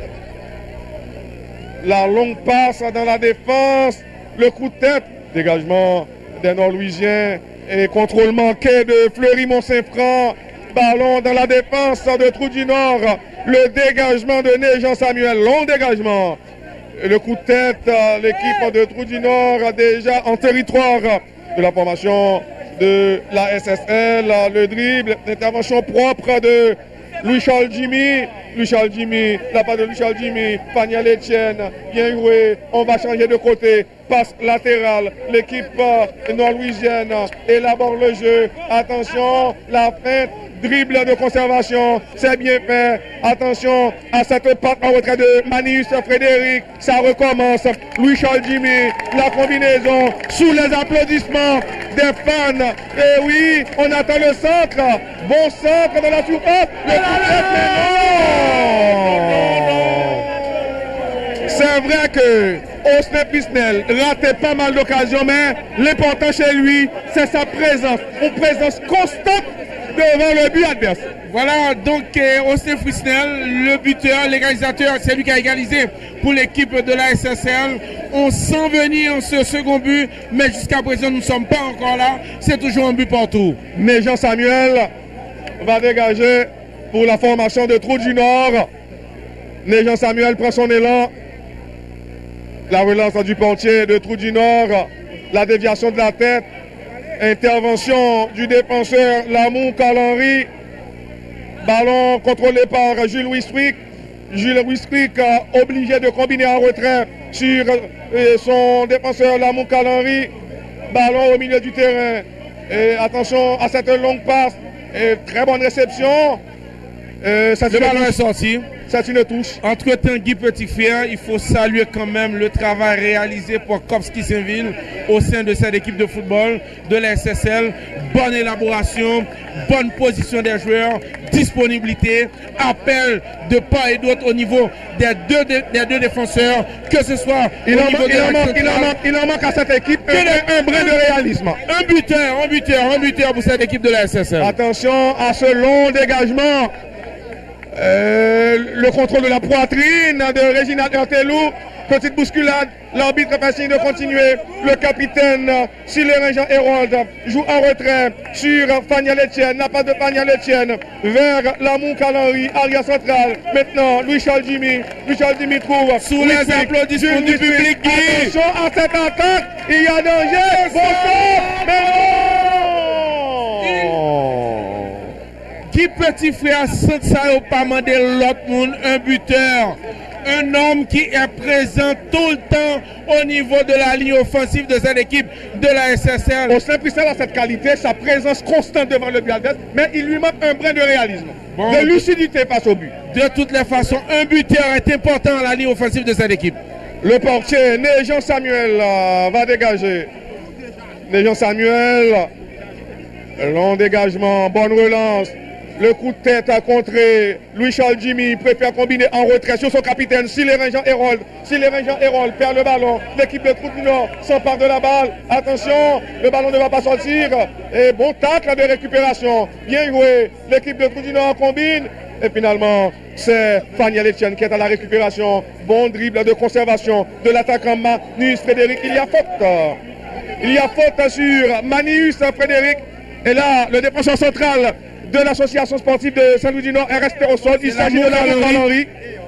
A: La longue passe dans la défense, le coup de tête, dégagement des Nord-Louisiens et contrôle manqué de Fleury-Mont-Saint-Franc. Ballon dans la défense de Trou du Nord, le dégagement de Né-Jean Samuel, long dégagement. Le coup de tête, l'équipe de Trou du Nord déjà en territoire de la formation de la SSL, le dribble, l'intervention propre de Louis-Charles Jimmy, la part de Louis-Charles Jimmy, Faniel Etienne, bien joué, on va changer de côté, passe latérale, l'équipe nord-louisienne élabore le jeu, attention, la feinte, dribble de conservation, c'est bien fait, attention à cette patte en retrait de Manius Frédéric, ça recommence, Louis-Charles Jimmy, la combinaison, sous les applaudissements des fans, et oui, on attend le centre, bon centre de la surface, le coup de tête, c'est vrai que Osné Frisnel ratait pas mal d'occasions, mais l'important chez lui, c'est sa présence, une présence constante devant le but adverse.
D: Voilà, donc Osné Frisnel, le buteur, l'égalisateur, c'est lui qui a égalisé pour l'équipe de la SSL. On sent venir ce second but, mais jusqu'à présent, nous ne sommes pas encore là. C'est toujours un but partout.
A: Mais Jean Samuel va dégager pour la formation de Trou du Nord. Jean Samuel prend son élan. La relance du portier de Trou du Nord. La déviation de la tête. Intervention du défenseur Lamour Carl-Henry. Ballon contrôlé par Jules Wiswick. Jules Wiswick obligé de combiner en retrait sur son défenseur Lamour Carl-Henry. Ballon au milieu du terrain. Et attention à cette longue passe. Et très bonne réception.
D: Le ballon est sorti.
A: C'est une touche.
D: Entre-temps, Guy Petitfrère, il faut saluer quand même le travail réalisé pour Kopski Saint-Ville au sein de cette équipe de football de la SSL. Bonne élaboration, bonne position des joueurs, disponibilité, appel de part et d'autre au niveau des deux défenseurs, que ce soit
A: il en manque à cette équipe un brin de réalisme.
D: Un buteur pour cette équipe de la SSL.
A: Attention à ce long dégagement. Le contrôle de la poitrine de Réginald Hertelou. Petite bousculade. L'arbitre fait signe de continuer. Le capitaine Silérin-Jean Hérold joue en retrait sur Faniel Etienne. La passe de Faniel Etienne vers Lamour Carl-Henry, arrière central. Maintenant, Louis-Charles Jimmy. Louis-Charles Jimmy trouve
D: sous les applaudissements du public.
A: Attention à cette attaque. Il y a danger. Bon sort. Mais
D: Guy Petitfrère, ça n'a pas demandé l'autre monde, un buteur, un homme qui est présent tout le temps au niveau de la ligne offensive de cette équipe de la SSL.
A: Osné Frisnel a cette qualité, sa présence constante devant le but adverse, mais il lui manque un brin de réalisme, de lucidité face au but.
D: De toutes les façons, un buteur est important à la ligne offensive de cette équipe.
A: Le portier, Néjean Samuel, va dégager. Néjean Samuel, long dégagement, bonne relance. Le coup de tête à contrer. Louis-Charles Jimmy préfère combiner en retrait sur son capitaine. Silérin Jean Hérold. Silérin Jean Hérold perd le ballon. L'équipe de Trou du Nord s'empare de la balle. Attention, le ballon ne va pas sortir. Et bon tacle de récupération. Bien joué. L'équipe de Trou du Nord combine. Et finalement, c'est Faniel Etienne qui est à la récupération. Bon dribble de conservation de l'attaquant Manius Frédéric. Il y a faute. Il y a faute sur Manius Frédéric. Et là, le défenseur central de l'association sportive de Saint-Louis-du-Nord est resté au sol. Il s'agit de Laurent Henry.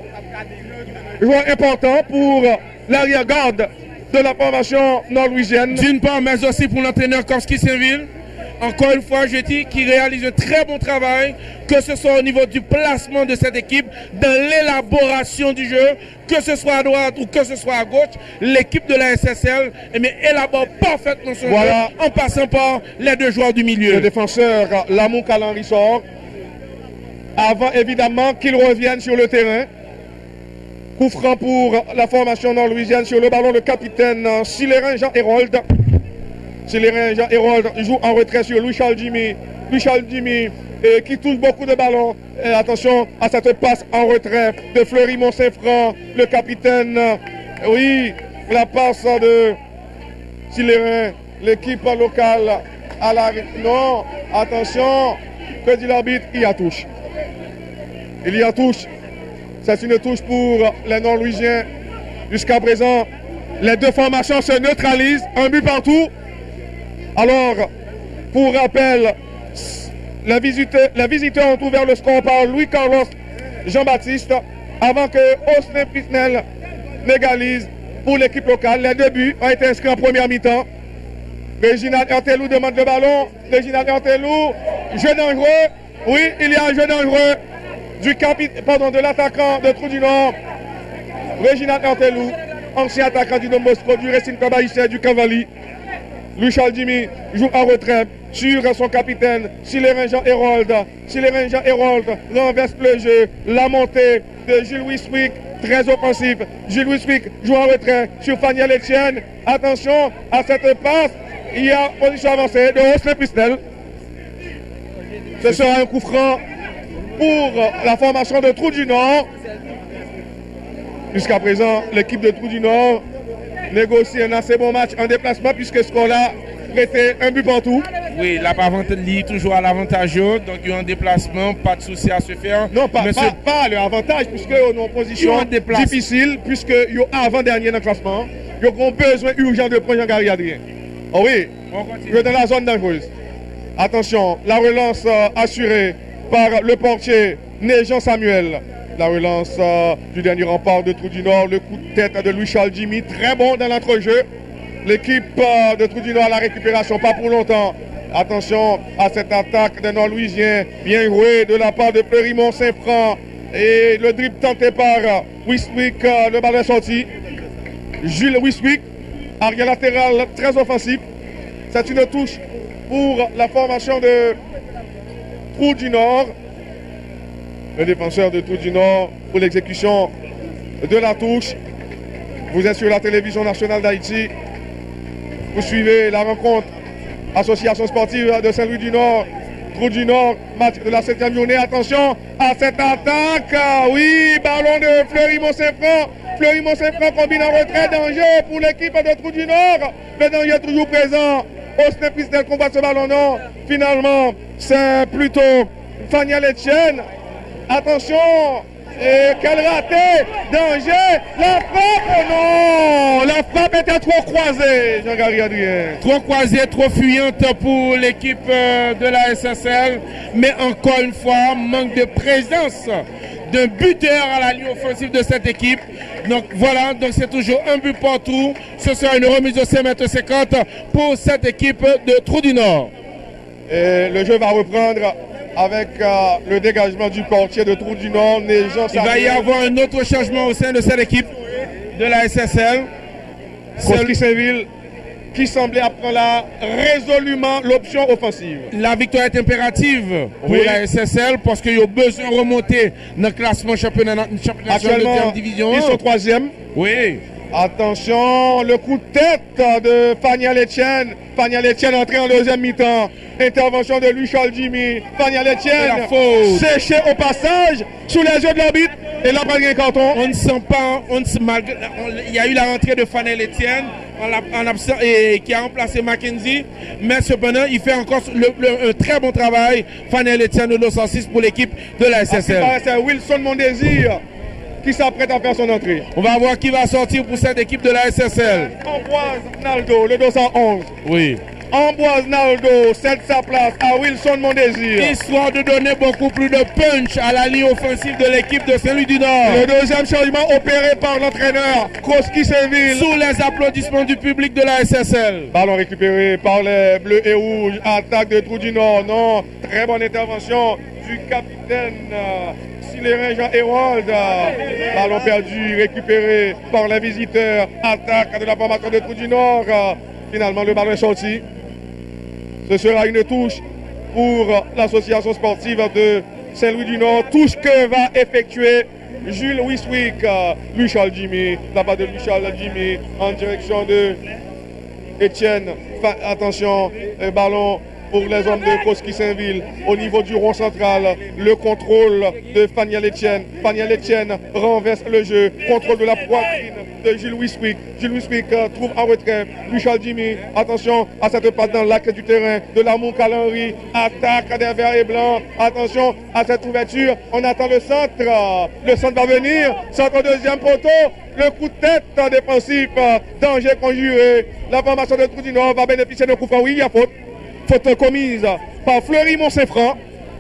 A: Joueur important pour l'arrière-garde de la formation nord-louisienne.
D: D'une part, mais aussi pour l'entraîneur Kowski Saint-Ville. Encore une fois, je dis qu'il réalise un très bon travail, que ce soit au niveau du placement de cette équipe, dans l'élaboration du jeu, que ce soit à droite ou que ce soit à gauche, l'équipe de la SSL élabore parfaitement son jeu en passant par les deux joueurs du milieu.
A: Le défenseur Lamou Calanri sort, avant évidemment qu'il revienne sur le terrain. Coup franc pour la formation nord-louisienne sur le ballon, le capitaine Silérin Jean Hérold. Silérin Jean Hérold joue en retrait sur Louis-Charles Jimmy. Louis-Charles Jimmy qui touche beaucoup de ballons. Et attention à cette passe en retrait de Fleury Mont-Saint-Franc, le capitaine. Oui, la passe de Silérin, l'équipe locale à la... Non, attention, que dit l'arbitre? Il y a touche. Il y a touche. C'est une touche pour les Nord-Louisiens. Jusqu'à présent, les deux formations se neutralisent. Un but partout. Alors, pour rappel, les visiteurs ont ouvert le score par Louis-Carlos Jean-Baptiste avant que Austin Pisnel n'égalise pour l'équipe locale. Les deux buts ont été inscrits en première mi-temps. Réginald Hertelou demande le ballon. Réginald Hertelou, jeu dangereux. Oui, il y a un jeu dangereux de l'attaquant de Trou du Nord. Réginald Hertelou, ancien attaquant du Don Bosco, du Racing Club haïtien, du Cavali. Louis-Charles Jimmy joue en retrait sur son capitaine Silérin Jean Hérold. Silérin Jean Hérold renverse le jeu. La montée de Gilles Wiswick, très offensif. Gilles Wiswick joue en retrait sur Faniel Etienne. Attention à cette passe. Il y a position avancée de Austin Pistel. Ce sera un coup franc pour la formation de Trou du Nord. Jusqu'à présent, l'équipe de Trou du Nord négocie un assez bon match en déplacement puisque ce qu'on-là prêté un but partout.
D: Oui, la ligne toujours à l'avantage, donc il y a un déplacement, pas de souci à se faire.
A: Non, pas le avantage puisque on est en position difficile puisque il y a avant-dernier dans le classement. Il y a besoin urgent de prendre Jean-Gary Adrien. Oh oui, il est dans la zone dangereuse. Attention, la relance assurée par le portier Néjean Samuel. La relance du dernier rempart de Trou du Nord, le coup de tête de Louis-Charles Jimmy, très bon dans l'entrejeu. L'équipe de Trou du Nord à la récupération, pas pour longtemps. Attention à cette attaque des Nord-Louisiens, bien joué de la part de Fleury Mont-Saint-Franc. Et le dribble tenté par Wiswick, le ballon est sorti. Jules Wiswick, arrière latéral très offensif. C'est une touche pour la formation de Trou du Nord. Le défenseur de Trou du Nord pour l'exécution de la touche. Vous êtes sur la télévision nationale d'Haïti. Vous suivez la rencontre Association sportive de Saint-Louis-du-Nord. Trou du Nord, match de la 7e journée. Attention à cette attaque. Oui, ballon de Fleury Mont-Saint-Franc. Fleury Mont-Saint-Franc combine en retrait. Danger pour l'équipe de Trou du Nord. Le danger est toujours présent. Austin Pistel combat ce ballon. Non, finalement, c'est plutôt Faniel Etienne. Attention, et quel raté, danger, la frappe, non, la frappe était trop croisée, Jean-Gary Adrien.
D: Trop croisée, trop fuyante pour l'équipe de la SSL, mais encore une fois, manque de présence d'un buteur à la ligne offensive de cette équipe. Donc voilà, donc c'est toujours un but partout. Ce sera une remise de 5,50 m pour cette équipe de Trou du Nord.
A: Et le jeu va reprendre avec le dégagement du portier de Trou du Nord.
D: Il va y avoir un autre changement au sein de cette équipe de la SSL.
A: Kowski Saint-Ville qui semblait apprendre là résolument l'option offensive.
D: La victoire est impérative pour la SSL parce qu'il y a besoin de remonter dans le classement championnat national de division 1.
A: Ils sont 3e.
D: Oui.
A: Attention, le coup de tête de Faniel Etienne. Faniel Etienne entré en deuxième mi-temps. Intervention de Louis-Charles Jimmy. Faniel Etienne séché au passage sous les yeux de l'arbitre. Et là, pas de carton.
D: On ne sent pas, il y a eu la rentrée de Faniel Etienne qui a remplacé Mackenzie. Mais cependant, il fait encore un très bon travail. Faniel Etienne de 206 pour l'équipe de la SSL.
A: C'est Wilson Mondésir qui s'apprête à faire son entrée.
D: On va voir qui va sortir pour cette équipe de la SSL.
A: Ambroise Naldo, le 211.
D: Oui.
A: Ambroise Naldo cède sa place à Wilson Mondésir.
D: Histoire de donner beaucoup plus de punch à la ligne offensive de l'équipe de Saint-Louis-du-Nord.
A: Le deuxième changement opéré par l'entraîneur Kroski Saint-Ville.
D: Sous les applaudissements du public de la SSL.
A: Ballon récupéré par les Bleus et Rouges. Attaque de Trou du Nord. Non, très bonne intervention du capitaine Silérin Jean-Hérold. Ballon perdu, récupéré par les visiteurs. Attaque de la formation de Trou du Nord. Finalement, le ballon est sorti. Ce sera une touche pour l'association sportive de Saint-Louis-du-Nord. Touche que va effectuer Jules Wiswick. Louis-Charles Jimmy, la part de Louis-Charles Jimmy en direction de Etienne. Attention, ballon pour les hommes de Kroski Saint-Ville au niveau du rond central. Le contrôle de Faniel Etienne. Faniel Etienne renverse le jeu. Contrôle de la poitrine de Gilles Wiswick. Gilles Wiswick trouve en retrait Louis-Charles Jimmy. Attention à cette passe dans l'acte du terrain de l'amour Calenry. Attaque des verts et blancs. Attention à cette ouverture. On attend le centre. Le centre va venir. Centre au deuxième poteau. Le coup de tête défensif. Danger conjuré. La formation de Trou du Nord va bénéficier d'un coup franc. Oui, il y a faute. Faute commise par Fleury Mont-Saint-Franc.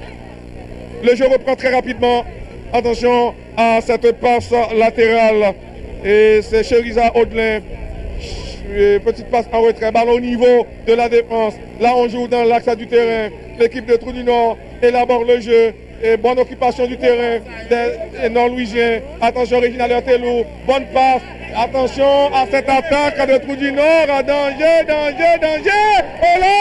A: Le jeu reprend très rapidement. Attention à cette passe latérale. Et c'est Cheriza Audelin. Petite passe en retrait. Ballon au niveau de la défense. Là, on joue dans l'axe du terrain. L'équipe de Trou du Nord élabore le jeu. Et bonne occupation du terrain des Nord-Louisiens. Attention, Réginald Telou. Bonne passe. Attention à cette attaque de Trou du Nord. Danger, danger, danger. Oh là!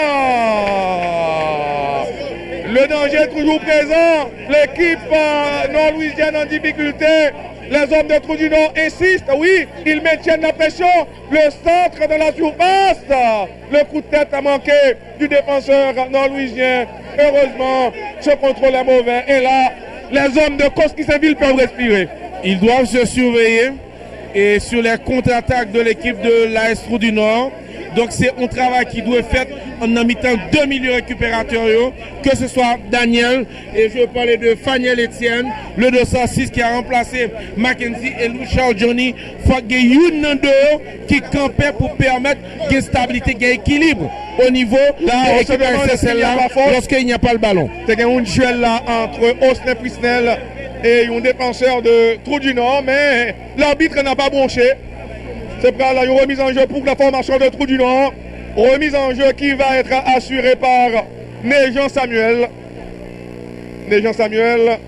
A: Le danger est toujours présent. L'équipe nord-louisienne en difficulté. Les hommes de Trou du Nord insistent. Oui, ils maintiennent la pression. Le centre de la surface. Le coup de tête a manqué du défenseur nord-louisien. Heureusement, ce contrôle est mauvais. Et là, les hommes de Kroski Saint-Ville peuvent respirer.
D: Ils doivent se surveiller. Et sur les contre-attaques de l'équipe de l'AS Trou du Nord. Donc c'est un travail qui doit être fait en imitant deux milieux récupérateurs, que ce soit Daniel, et je parlais de Faniel Etienne, le 206 qui a remplacé Mackenzie et Louis-Charles Johnny. Il faut qu'il y ait une qui campait pour permettre une stabilité, un équilibre au niveau de l'équipe SSL lorsqu'il n'y a pas le ballon.
A: C'est un duel là entre Austin Prisnel et un défenseur de Trou du Nord, mais l'arbitre n'a pas bronché. C'est prêt à la remise en jeu pour la formation de Trou du Nord. Remise en jeu qui va être assurée par Néjean Samuel. Néjean Samuel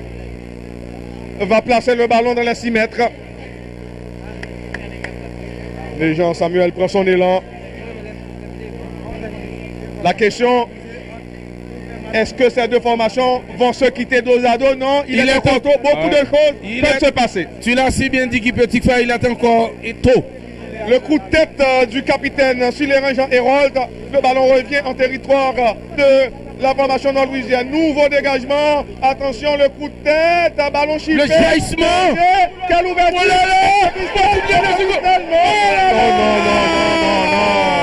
A: va placer le ballon dans les 6 mètres. Néjean Samuel prend son élan. La question, est-ce que ces deux formations vont se quitter dos à dos? Non, il est encore tôt. Beaucoup de choses peuvent se passer.
D: Tu l'as si bien dit, petit frère, il est encore tôt.
A: Le coup de tête du capitaine Silérin Jean-Hérold. Le ballon revient en territoire de la formation nord-louisienne. Nouveau dégagement. Attention, le coup de tête. Ballon chiffré.
D: Le jaillissement.
A: Quelle ouverture.
D: Oh là là.
A: Non.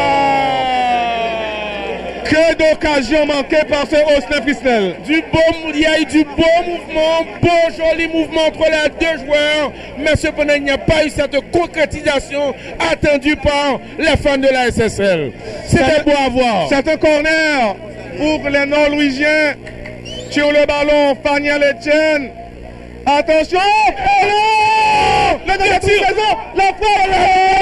A: Que d'occasion manquée par ce Austin Prisnel.
D: Il y a eu du beau mouvement, beau joli mouvement entre les deux joueurs, mais cependant il n'y a pas eu cette concrétisation attendue par les fans de la SSL. C'était beau à voir.
A: C'est un corner pour les Nord-Louisiens. Sur le ballon, Faniel Etienne. Attention! Oh non! Le négatif présent! La frappe!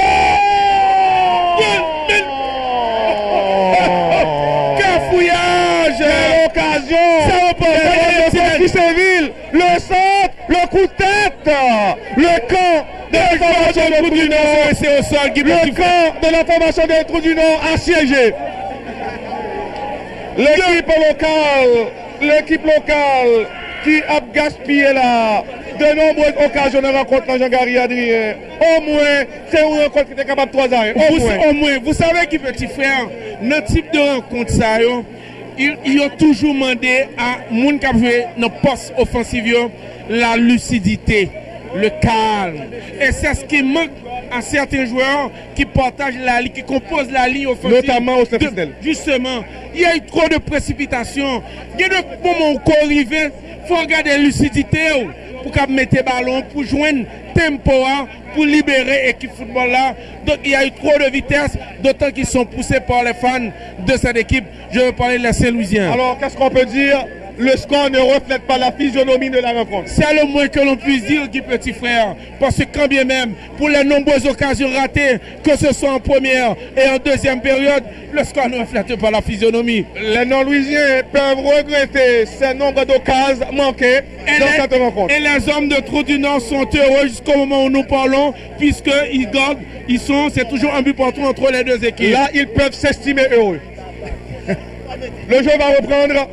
A: Quelle occasion! Saint-Ville, le centre, le coup de tête, le camp de la formation de Trou du Nord, le camp de la formation de Trou du Nord assiégé. L'équipe locale qui a gaspillé là de nombreuses occasions de rencontre dans Jean-Gary Adrien. Au moins, c'est une rencontre qui était capable de 3 ans.
D: Au moins. Vous savez qui petit frère, notre type de rencontre, ça, ils ont toujours demandé à moun qui a joué dans le poste offensif la lucidité, le calme. Et c'est ce qui manque à certains joueurs qui partagent la ligne, qui composent la ligne offensive.
A: Notamment au Saint-Fistel.
D: Justement, il y a eu trop de précipitation. Il y a des moments où on arrive, il faut regarder la lucidité pour mettre le ballon, pour joindre tempo, pour libérer l'équipe football là. Donc il y a eu trop de vitesse, d'autant qu'ils sont poussés par les fans de cette équipe. Je veux parler de la Saint-Louisien.
A: Alors qu'est-ce qu'on peut dire? Le score ne reflète pas la physionomie de la rencontre.
D: C'est le moins que l'on puisse dire, Guy Petit Frère. Parce que quand bien même, pour les nombreuses occasions ratées, que ce soit en première et en deuxième période, le score ne reflète pas la physionomie.
A: Les non-louisiens peuvent regretter ces nombres d'occasions manquées dans cette rencontre.
D: Et les hommes de Trou du Nord sont heureux jusqu'au moment où nous parlons, puisqu'ils gardent, c'est toujours un but partout entre les deux équipes.
A: Là, ils peuvent s'estimer heureux. Le jeu va reprendre.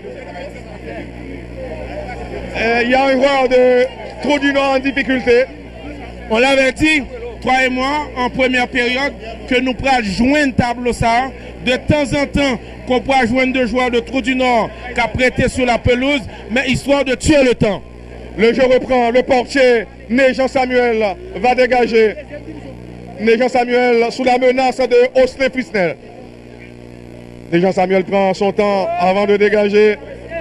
A: Il y a un joueur de Trou du Nord en difficulté.
D: On l'avait dit, toi et moi, en première période, que nous pourrions joindre tableau ça. De temps en temps, qu'on pourra joindre deux joueurs de Trou du Nord qui a prêté sur la pelouse, mais histoire de tuer le temps.
A: Le jeu reprend. Le portier, Jean Samuel, va dégager. Jean Samuel sous la menace de Osley Frisnel. Jean Samuel prend son temps avant de dégager.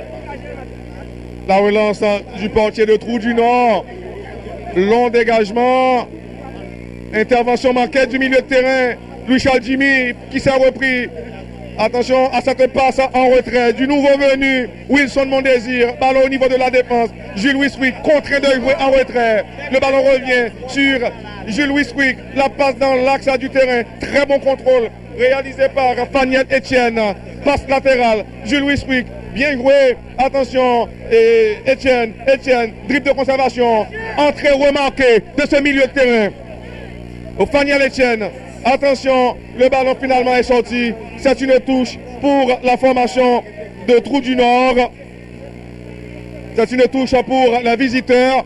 A: La relance du portier de Trou du Nord. Long dégagement. Intervention manquée du milieu de terrain. Louis-Charles Jimmy qui s'est repris. Attention à cette passe en retrait du nouveau venu. Wilson Mondésir. Ballon au niveau de la défense. Jules Wiswick contraint de jouer en retrait. Le ballon revient sur Jules Wiswick. La passe dans l'axe du terrain. Très bon contrôle réalisé par Faniel Etienne. Passe latérale. Jules Wiswick. Bien joué, attention, et Etienne, dribble de conservation, entrée remarquée de ce milieu de terrain. Au Faniel Etienne, attention, le ballon finalement est sorti, c'est une touche pour la formation de Trou du Nord. C'est une touche pour les visiteurs.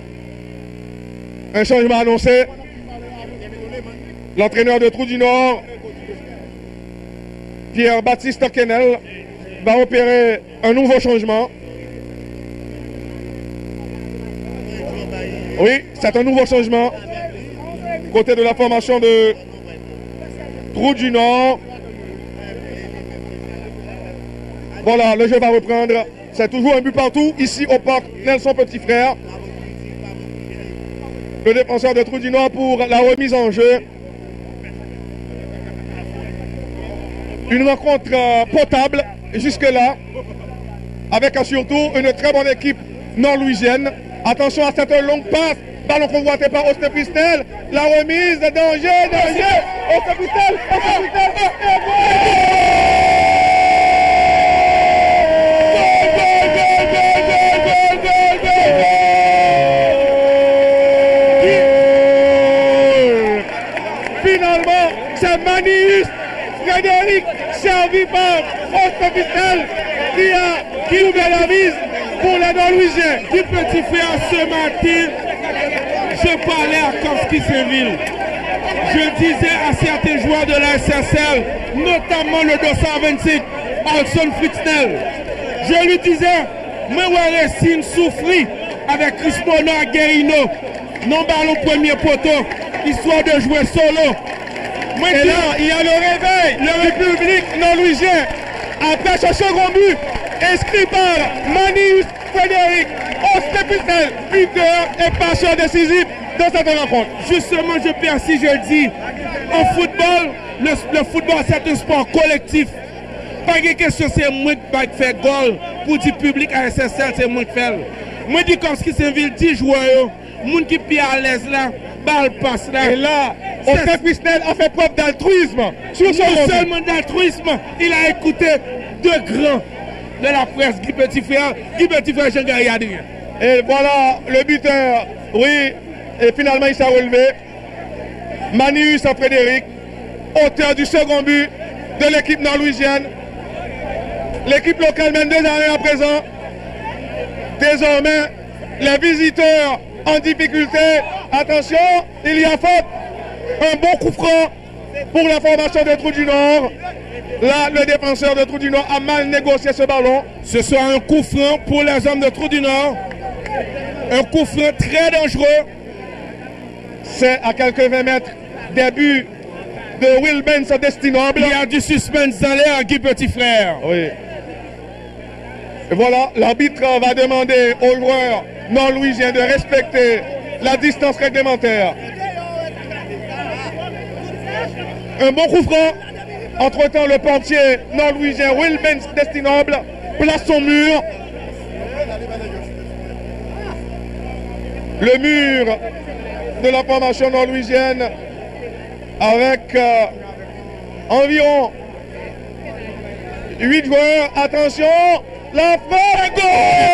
A: Un changement annoncé. L'entraîneur de Trou du Nord, Pierre-Baptiste Kennel, va opérer un nouveau changement. Oui, c'est un nouveau changement. Côté de la formation de Trou du Nord. Voilà, le jeu va reprendre. C'est toujours un but partout. Ici au parc Nelson Petit Frère. Le défenseur de Trou du Nord pour la remise en jeu. Une rencontre potable jusque-là, avec surtout une très bonne équipe nord-louisienne. Attention à cette longue passe, ballon convoité par Osley Frisnel. La remise, danger, Osley Frisnel, Finalement, c'est Manius Frédéric, servi par Osley Frisnel, qui ouvre la mise pour les Nord-Louisiens.
D: Du petit frère, ce matin, je parlais à Korski-Saint-Ville. Je disais à certains joueurs de la SSL, notamment le 225, Alson Fritznel, je lui disais, moi, Racine souffrit avec Chris Mono à Guérino, non ballon premier poteau, histoire de jouer solo.
A: Et là, il y a le réveil, le public nord-louisien, après ce second but, inscrit par Manius Frédéric, Osley Frisnel, buteur et passeur décisif dans cette rencontre.
D: Justement, je persiste, je le dis, en football, le football c'est un sport collectif. Pas de question, c'est moi qui fais goal pour du public à SSL, c'est moi qui fais. Moi, je dis comme ce qui s'invite 10 joueurs, moun qui est à l'aise là, balle passe là.
A: Et là, Osley Frisnel a fait preuve d'altruisme.
D: Non seulement d'altruisme, il a écouté deux grands de la presse, Guy Petit Frère, Jean-Gary Adrien.
A: Et voilà le buteur, oui, et finalement il s'est relevé. Manius Frédéric, auteur du second but de l'équipe nord-louisienne. L'équipe locale mène 2-1 à présent. Désormais, les visiteurs en difficulté. Attention, il y a faute. Un bon coup franc pour la formation des Trous du Nord. Là, le défenseur de Trous du Nord a mal négocié ce ballon.
D: Ce sera un coup franc pour les hommes de Trous du Nord. Un coup franc très dangereux.
A: C'est à quelques 20 mètres des buts de Will Benz Destinable.
D: Il y a du suspense dans l'air, Guy Petit Frère.
A: Oui. Et voilà, l'arbitre va demander aux joueurs nord-louisiens de respecter la distance réglementaire. Un bon coup franc. Entre-temps, le portier nord-louisien Will Benz Destinable place son mur. Le mur de la formation nord-louisienne avec environ 8 joueurs. Attention, la fin, goal!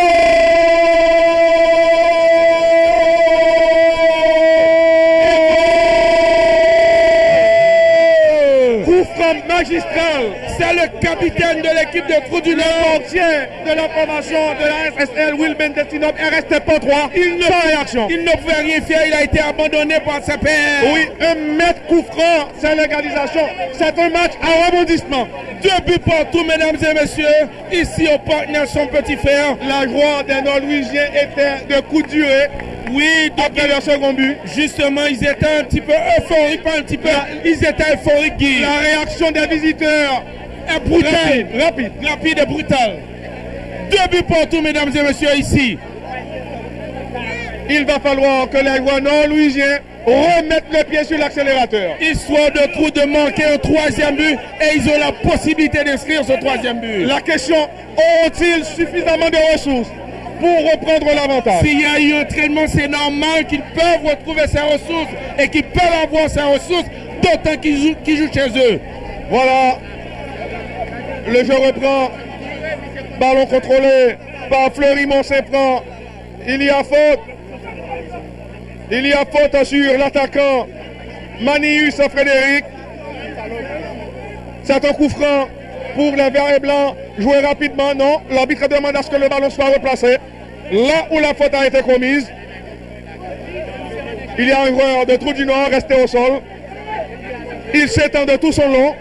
A: Coup franc magistral.
D: C'est le capitaine de l'équipe de Trous du Nord.
A: Le portier de la formation de la SSL, Will Benz Destinable, est resté pas droit. Sans réaction.
D: Il ne pouvait rien faire, il a été abandonné par ses pairs.
A: Oui, un mètre coup franc, c'est l'égalisation. C'est un match à rebondissement.
D: 2 buts partout, mesdames et messieurs. Ici au parc Nelson Petit Frère.
A: La joie des Nord-Louisiens était de coup de durée.
D: Oui,
A: après leur second but.
D: Justement, ils étaient un petit peu euphoriques, pas un petit peu. Ils étaient euphoriques, Guy.
A: La réaction des visiteurs
D: est brutale.
A: Rapide
D: et brutale. 2 buts partout, mesdames et messieurs, ici.
A: Il va falloir que les joueurs nord-louisiens remettent le pied sur l'accélérateur.
D: Histoire de Trous de manquer un 3e but et ils ont la possibilité d'inscrire ce 3e but.
A: La question, ont-ils suffisamment de ressources pour reprendre l'avantage?
D: S'il y a eu un entraînement, c'est normal qu'ils peuvent retrouver ces ressources et qu'ils peuvent avoir ces ressources, d'autant qu'ils jouent chez eux.
A: Voilà, le jeu reprend. Ballon contrôlé par Fleury Saint-Prand. Il y a faute. Il y a faute sur l'attaquant Manius Frédéric. C'est un coup franc pour les verts et blancs. Jouer rapidement, non. L'arbitre demande à ce que le ballon soit replacé là où la faute a été commise. Il y a un joueur de Trous du Nord resté au sol. Il s'étend de tout son long.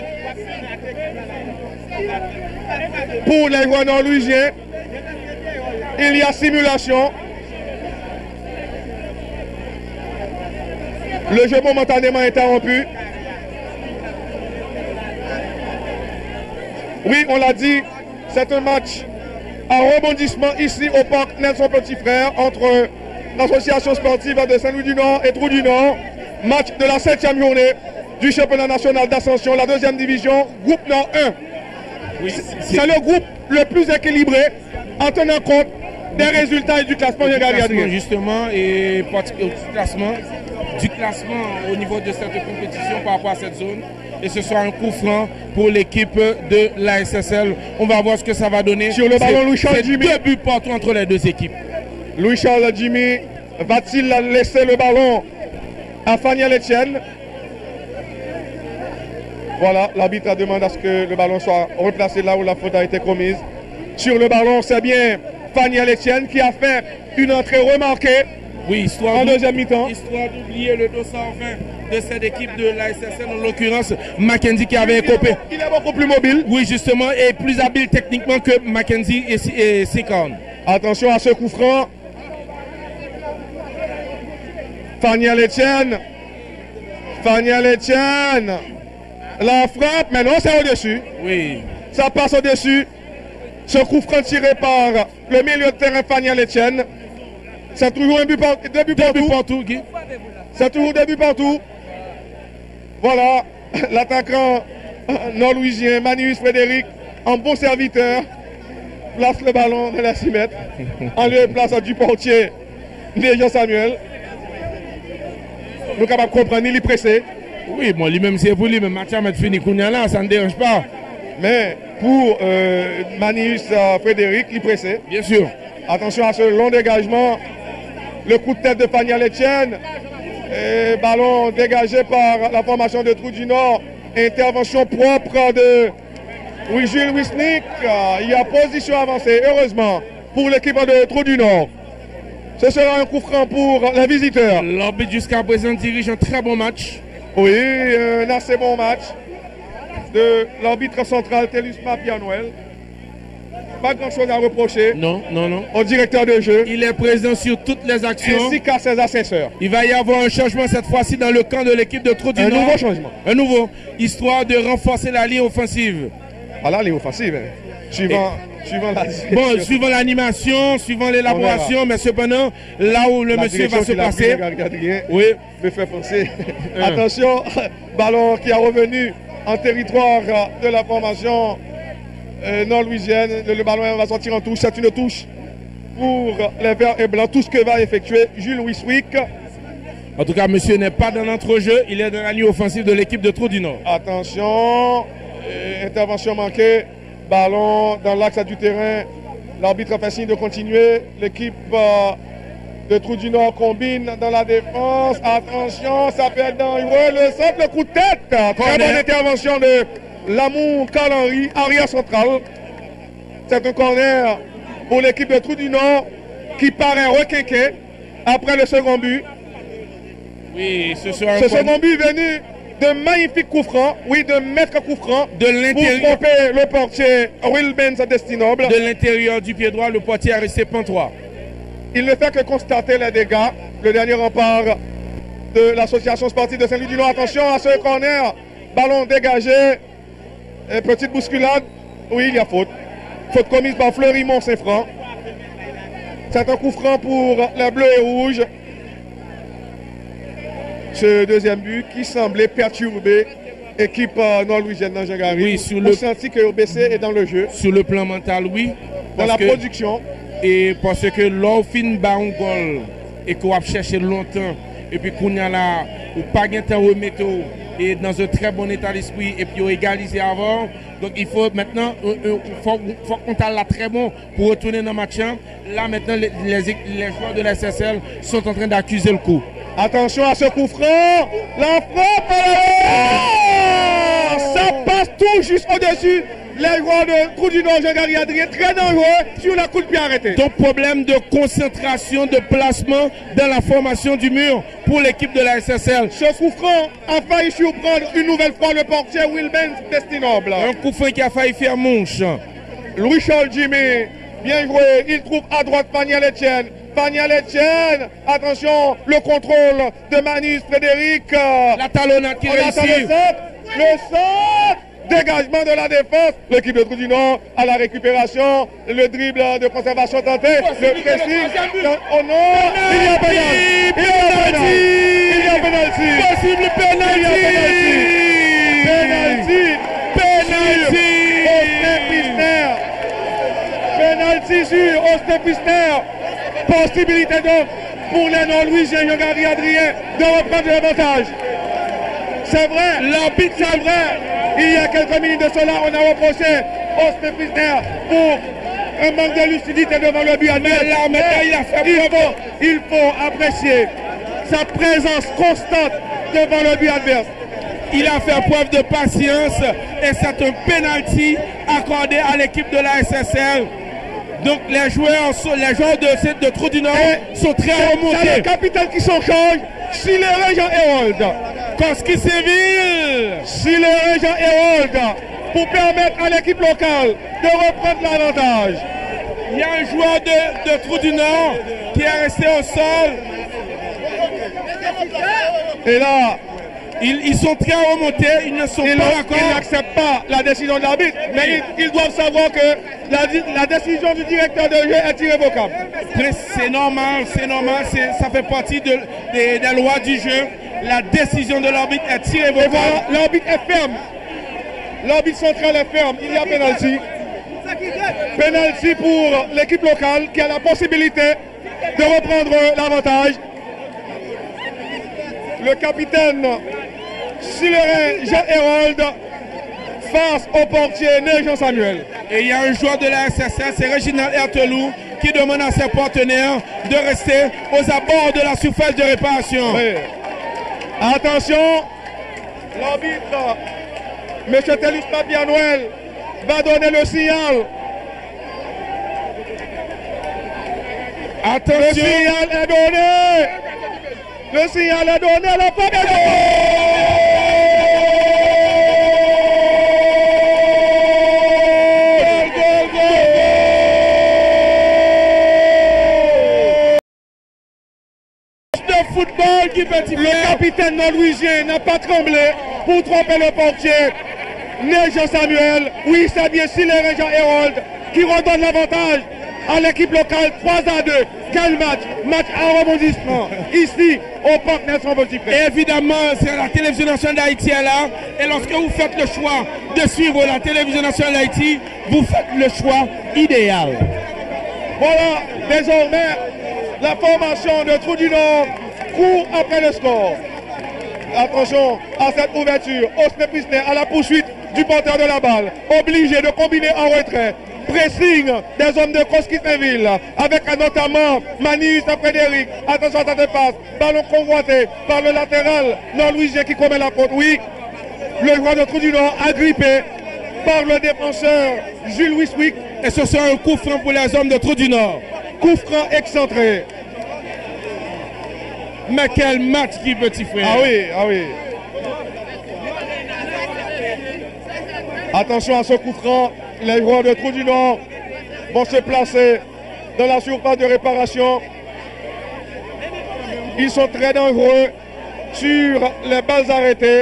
A: Pour les joueurs nord-louisiens, il y a simulation. Le jeu momentanément interrompu. Oui, on l'a dit, c'est un match à rebondissement ici au parc Nelson Petit Frère entre l'association sportive de Saint-Louis-du-Nord et Trous du Nord. Match de la 7e journée du championnat national d'ascension, la 2e division, groupe Nord 1.
D: Oui,
A: c'est le groupe le plus équilibré en tenant compte des résultats et du classement.
D: Justement, et du classement au niveau de cette compétition par rapport à cette zone. Et ce sera un coup franc pour l'équipe de la SSL. On va voir ce que ça va donner.
A: Sur le ballon, Louis-Charles Jimmy.
D: 2 buts partout entre les deux équipes.
A: Louis-Charles Jimmy va-t-il laisser le ballon à Faniel Etienne? Voilà, l'arbitre demande à ce que le ballon soit replacé là où la faute a été commise. Sur le ballon, c'est bien Faniel Etienne qui a fait une entrée remarquée.
D: Oui,
A: en deuxième mi-temps.
D: Histoire d'oublier le dossard 20 de cette équipe de la SSL, en l'occurrence Mackenzie qui avait écopé.
A: Il est beaucoup plus mobile.
D: Oui, justement, et plus habile techniquement que Mackenzie et Sekan.
A: Attention à ce coup franc. Faniel Etienne. Faniel Etienne. La frappe, mais non, c'est au-dessus.
D: Oui.
A: Ça passe au-dessus. Ce coup franc tiré par le milieu de terrain Faniel Etienne. C'est toujours un but partout. C'est toujours 2 buts partout. Voilà, l'attaquant nord-louisien Manius Frédéric, en bon serviteur, place le ballon de la 6 mètres. En lieu et place du portier Jean Samuel. Nous sommes capables de comprendre, il est pressé.
D: Oui, bon, lui-même c'est pour lui, mais Mathieu met fini là, ça ne dérange pas.
A: Mais pour Manius Frédéric, il est pressé.
D: Bien sûr.
A: Attention à ce long dégagement. Le coup de tête de Faniel Etienne. Et ballon dégagé par la formation de Trous du Nord. Intervention propre de Jules Wisnik. Il y a position avancée, heureusement. pour l'équipe de Trou du Nord. Ce sera un coup franc pour les visiteurs.
D: L'arbitre jusqu'à présent dirige un très bon match.
A: Oui, un assez bon match de l'arbitre central Télusma Pianoel. Pas grand-chose à reprocher.
D: Non.
A: Au directeur de jeu.
D: Il est présent sur toutes les actions.
A: Ainsi qu'à ses assesseurs.
D: Il va y avoir un changement cette fois-ci dans le camp de l'équipe de Trou du Nord.
A: Un nouveau changement.
D: Un nouveau. Histoire de renforcer la ligne offensive.
A: Ah là, elle est offensive. Suivant
D: l'animation, suivant l'élaboration, mais cependant, là où le monsieur va se placer.
A: Oui, me fait penser. Attention, ballon qui est revenu en territoire de la formation nord-louisienne. Le ballon va sortir en touche. C'est une touche pour les verts et blancs. Tout ce que va effectuer Jules Wiswick.
D: En tout cas, monsieur n'est pas dans l'entrejeu. Il est dans la ligne offensive de l'équipe de Trou du Nord.
A: Attention, intervention manquée. Ballon dans l'axe du terrain. L'arbitre fait signe de continuer. L'équipe de Trou du Nord combine dans la défense. Attention, ça peut être dangereux. Le simple coup de tête. Très bonne intervention de Lamour Carl-Henry, arrière central. C'est un corner pour l'équipe de Trou du Nord qui paraît requinqué après le second but.
D: Oui, ce sera
A: ce second but venu de magnifiques coups francs, de maître coups francs
D: de l'intérieur
A: pour tromper le portier Will Benz Destinoble.
D: De l'intérieur du pied droit, le portier a resté pantois.
A: Il ne fait que constater les dégâts. Le dernier rempart de l'association sportive de Saint-Louis-du-Nord. Attention à ce corner. Ballon dégagé. Et petite bousculade. Oui, il y a faute. Faute commise par Fleury Mont-Saint-Franc. C'est un coup franc pour les Bleus et Rouges. Ce deuxième but qui semblait perturber l'équipe nord-louisienne dans Jean-Gary.
D: Oui, sur le
A: senti que OBC est dans le jeu.
D: Sur le plan mental, oui.
A: Dans la production.
D: Et parce que l'offre bat un goal et qu'on a cherché longtemps. Et puis qu'on a là, ou pas de temps remettre et dans un très bon état d'esprit et puis égaliser avant. Donc il faut maintenant, faut qu'on t'a là très bon pour retourner dans le match. Là maintenant, les joueurs de la SSL sont en train d'accuser le coup.
A: Attention à ce coup franc. La frappe. Ça passe tout juste au-dessus. Les joueurs de Trou du Nord, Jean-Gary Adrien, très dangereux sur la coup de pied arrêté.
D: Donc problème de concentration, de placement dans la formation du mur pour l'équipe de la SSL.
A: Ce coup franc a failli surprendre une nouvelle fois le portier Will Benz Destinoble.
D: Un coup franc qui a failli faire mouche.
A: Louis-Charles Jimmy, bien joué. Il trouve à droite Paniel Etienne. Paniel Etienne, attention, le contrôle de Manus Frédéric.
D: La talonnade qui réussit.
A: Le centre. Dégagement de la défense. L'équipe de Trou du Nord à la récupération. Le dribble de conservation tenté. Le pressing. Oh non, il y a pénalty. Il y a pénalty.
D: Possible pénalty.
A: Pénalty sur Austin Pistner. Possibilité donc pour les Nord-Louisiens, Jean-Gary Adrien, de reprendre l'avantage. C'est vrai, l'arbitre, c'est vrai. Il y a quelques minutes de cela, on a reproché Austin Pistner pour un manque de lucidité devant le but adverse. Il faut apprécier sa présence constante devant le but adverse.
D: Il a fait preuve de patience et c'est un penalty accordé à l'équipe de la SSL. Donc les joueurs de Trou du Nord sont très remontés.
A: C'est le capitaine qui s'en change. Si le régent Hérold,
D: Koski Séville,
A: si le régent Hérold, pour permettre à l'équipe locale de reprendre l'avantage.
D: Il y a un joueur de Trou du Nord qui est resté au sol.
A: Et là,
D: ils sont très remontés, ils ne sont pas d'accord.
A: Ils n'acceptent pas la décision de l'arbitre, mais ils doivent savoir que la décision du directeur de jeu est irrévocable.
D: C'est normal, ça fait partie des lois du jeu. La décision de l'arbitre est irrévocable.
A: Voilà, l'arbitre est ferme. L'arbitre central est ferme. Il y a pénalty. Pénalty pour l'équipe locale qui a la possibilité de reprendre l'avantage. Le capitaine Sillerin Jean-Hérold face au portier Né Jean-Samuel.
D: Et il y a un joueur de la SSL, c'est Réginald Hertelou, qui demande à ses partenaires de rester aux abords de la surface de réparation.
A: Oui. Attention, l'arbitre, M. Télusma Pianoel, va donner le signal.
D: Attention.
A: Le signal est donné. Le signal est donné. La première
D: de football qui petit
A: Le capitaine norvégien n'a pas tremblé pour tromper le portier. Né Jean-Samuel, oui, c'est bien Sylvain Jean Hérold qui redonne l'avantage à l'équipe locale 3-2. Quel match? Match à rebondissement. Ici, au Parc Nelson Petit Frère.
D: Évidemment, c'est la télévision nationale d'Haïti là. Et lorsque vous faites le choix de suivre la télévision nationale d'Haïti, vous faites le choix idéal.
A: Voilà, désormais, la formation de Trou du Nord court après le score. Attention à cette ouverture. Osne Pisner à la poursuite du porteur de la balle. Obligé de combiner en retrait. Pressing des hommes de Koski-Saint-Ville avec notamment Manis Frédéric. Attention à cette passe. Ballon convoité par le latéral norvégien qui commet la faute. Oui, le joueur de Trou du Nord agrippé par le défenseur Jules Wiswick.
D: Et ce sera un coup franc pour les hommes de Trou du Nord.
A: Coup franc excentré.
D: Mais quel match qui petit frère.
A: Ah oui, ah oui. Attention à ce coup franc. Les joueurs de Trou du Nord vont se placer dans la surface de réparation. Ils sont très dangereux sur les balles arrêtées.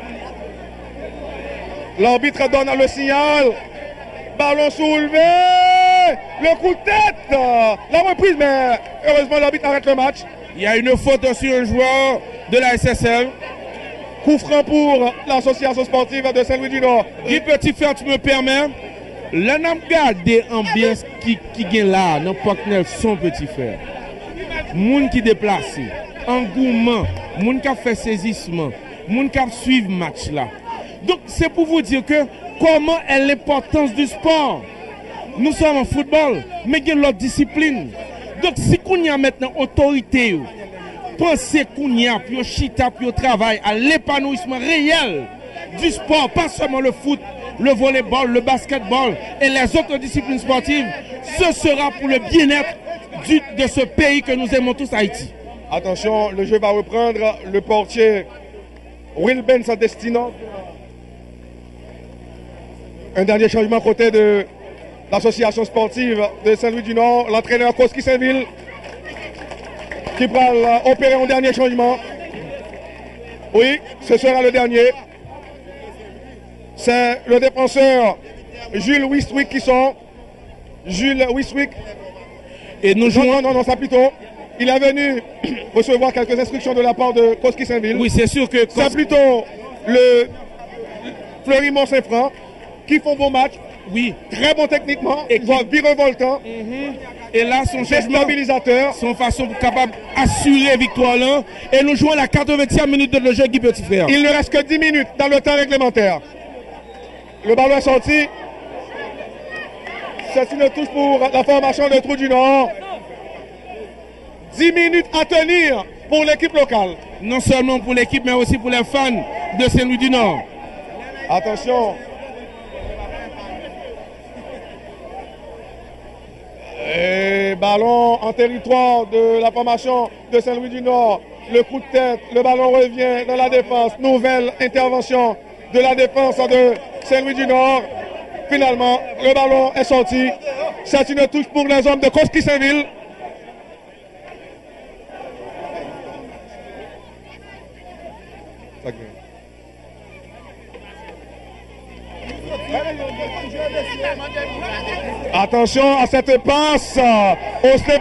A: L'arbitre donne le signal. Ballon soulevé. Le coup de tête. La reprise, mais heureusement l'arbitre arrête le match.
D: Il y a une faute sur un joueur de la SSL.
A: Coup franc pour l'association sportive de Saint-Louis-du-Nord.
D: Guy Petit-Frère, tu me permets? Là, nous regardons l'ambiance qui est là, dans Parc Nelson Petit Frère. Moun qui déplace, engouement, moun qui a fait saisissement, moun qui a suivi le match là. Donc, c'est pour vous dire que comment est l'importance du sport. Nous sommes en football, mais il y a l'autre discipline. Donc, si qu'on y a maintenant autorité, pensez qu'on y a, puis au chita, puis au travail, à l'épanouissement réel du sport, pas seulement le foot, le volleyball, le basketball et les autres disciplines sportives, ce sera pour le bien-être de ce pays que nous aimons tous, Haïti.
A: Attention, le jeu va reprendre. Le portier Wilben Sadestino. Un dernier changement côté de l'association sportive de Saint-Louis-du-Nord. L'entraîneur Koski-Saint-Ville qui va opérer un dernier changement. Oui, ce sera le dernier. C'est le défenseur Jules Wiswick qui sort. Jules Wiswick.
D: Et nous jouons...
A: Non, ça plutôt. Il est venu recevoir quelques instructions de la part de Koski-Saint-Ville.
D: Oui, c'est sûr que...
A: C'est plutôt le Fleurimont Saint-Franc qui font bon match.
D: Oui.
A: Très bon techniquement. Et virevoltant.
D: Et là, son
A: stabilisateur.
D: Son façon capable d'assurer victoire là. Et nous jouons la 80e minute de le jeu, Guy Petit Frère.
A: Il ne reste que 10 minutes dans le temps réglementaire. Le ballon est sorti. C'est une touche pour la formation de Trou du Nord. 10 minutes à tenir pour l'équipe locale.
D: Non seulement pour l'équipe, mais aussi pour les fans de Saint-Louis-du-Nord.
A: Attention. Et ballon en territoire de la formation de Saint-Louis-du-Nord. Le coup de tête, le ballon revient dans la défense. Nouvelle intervention de la défense de Saint-Louis-du-Nord. Finalement, le ballon est sorti. C'est une touche pour les hommes de Koski-Saint-Ville. Attention à cette passe. Osne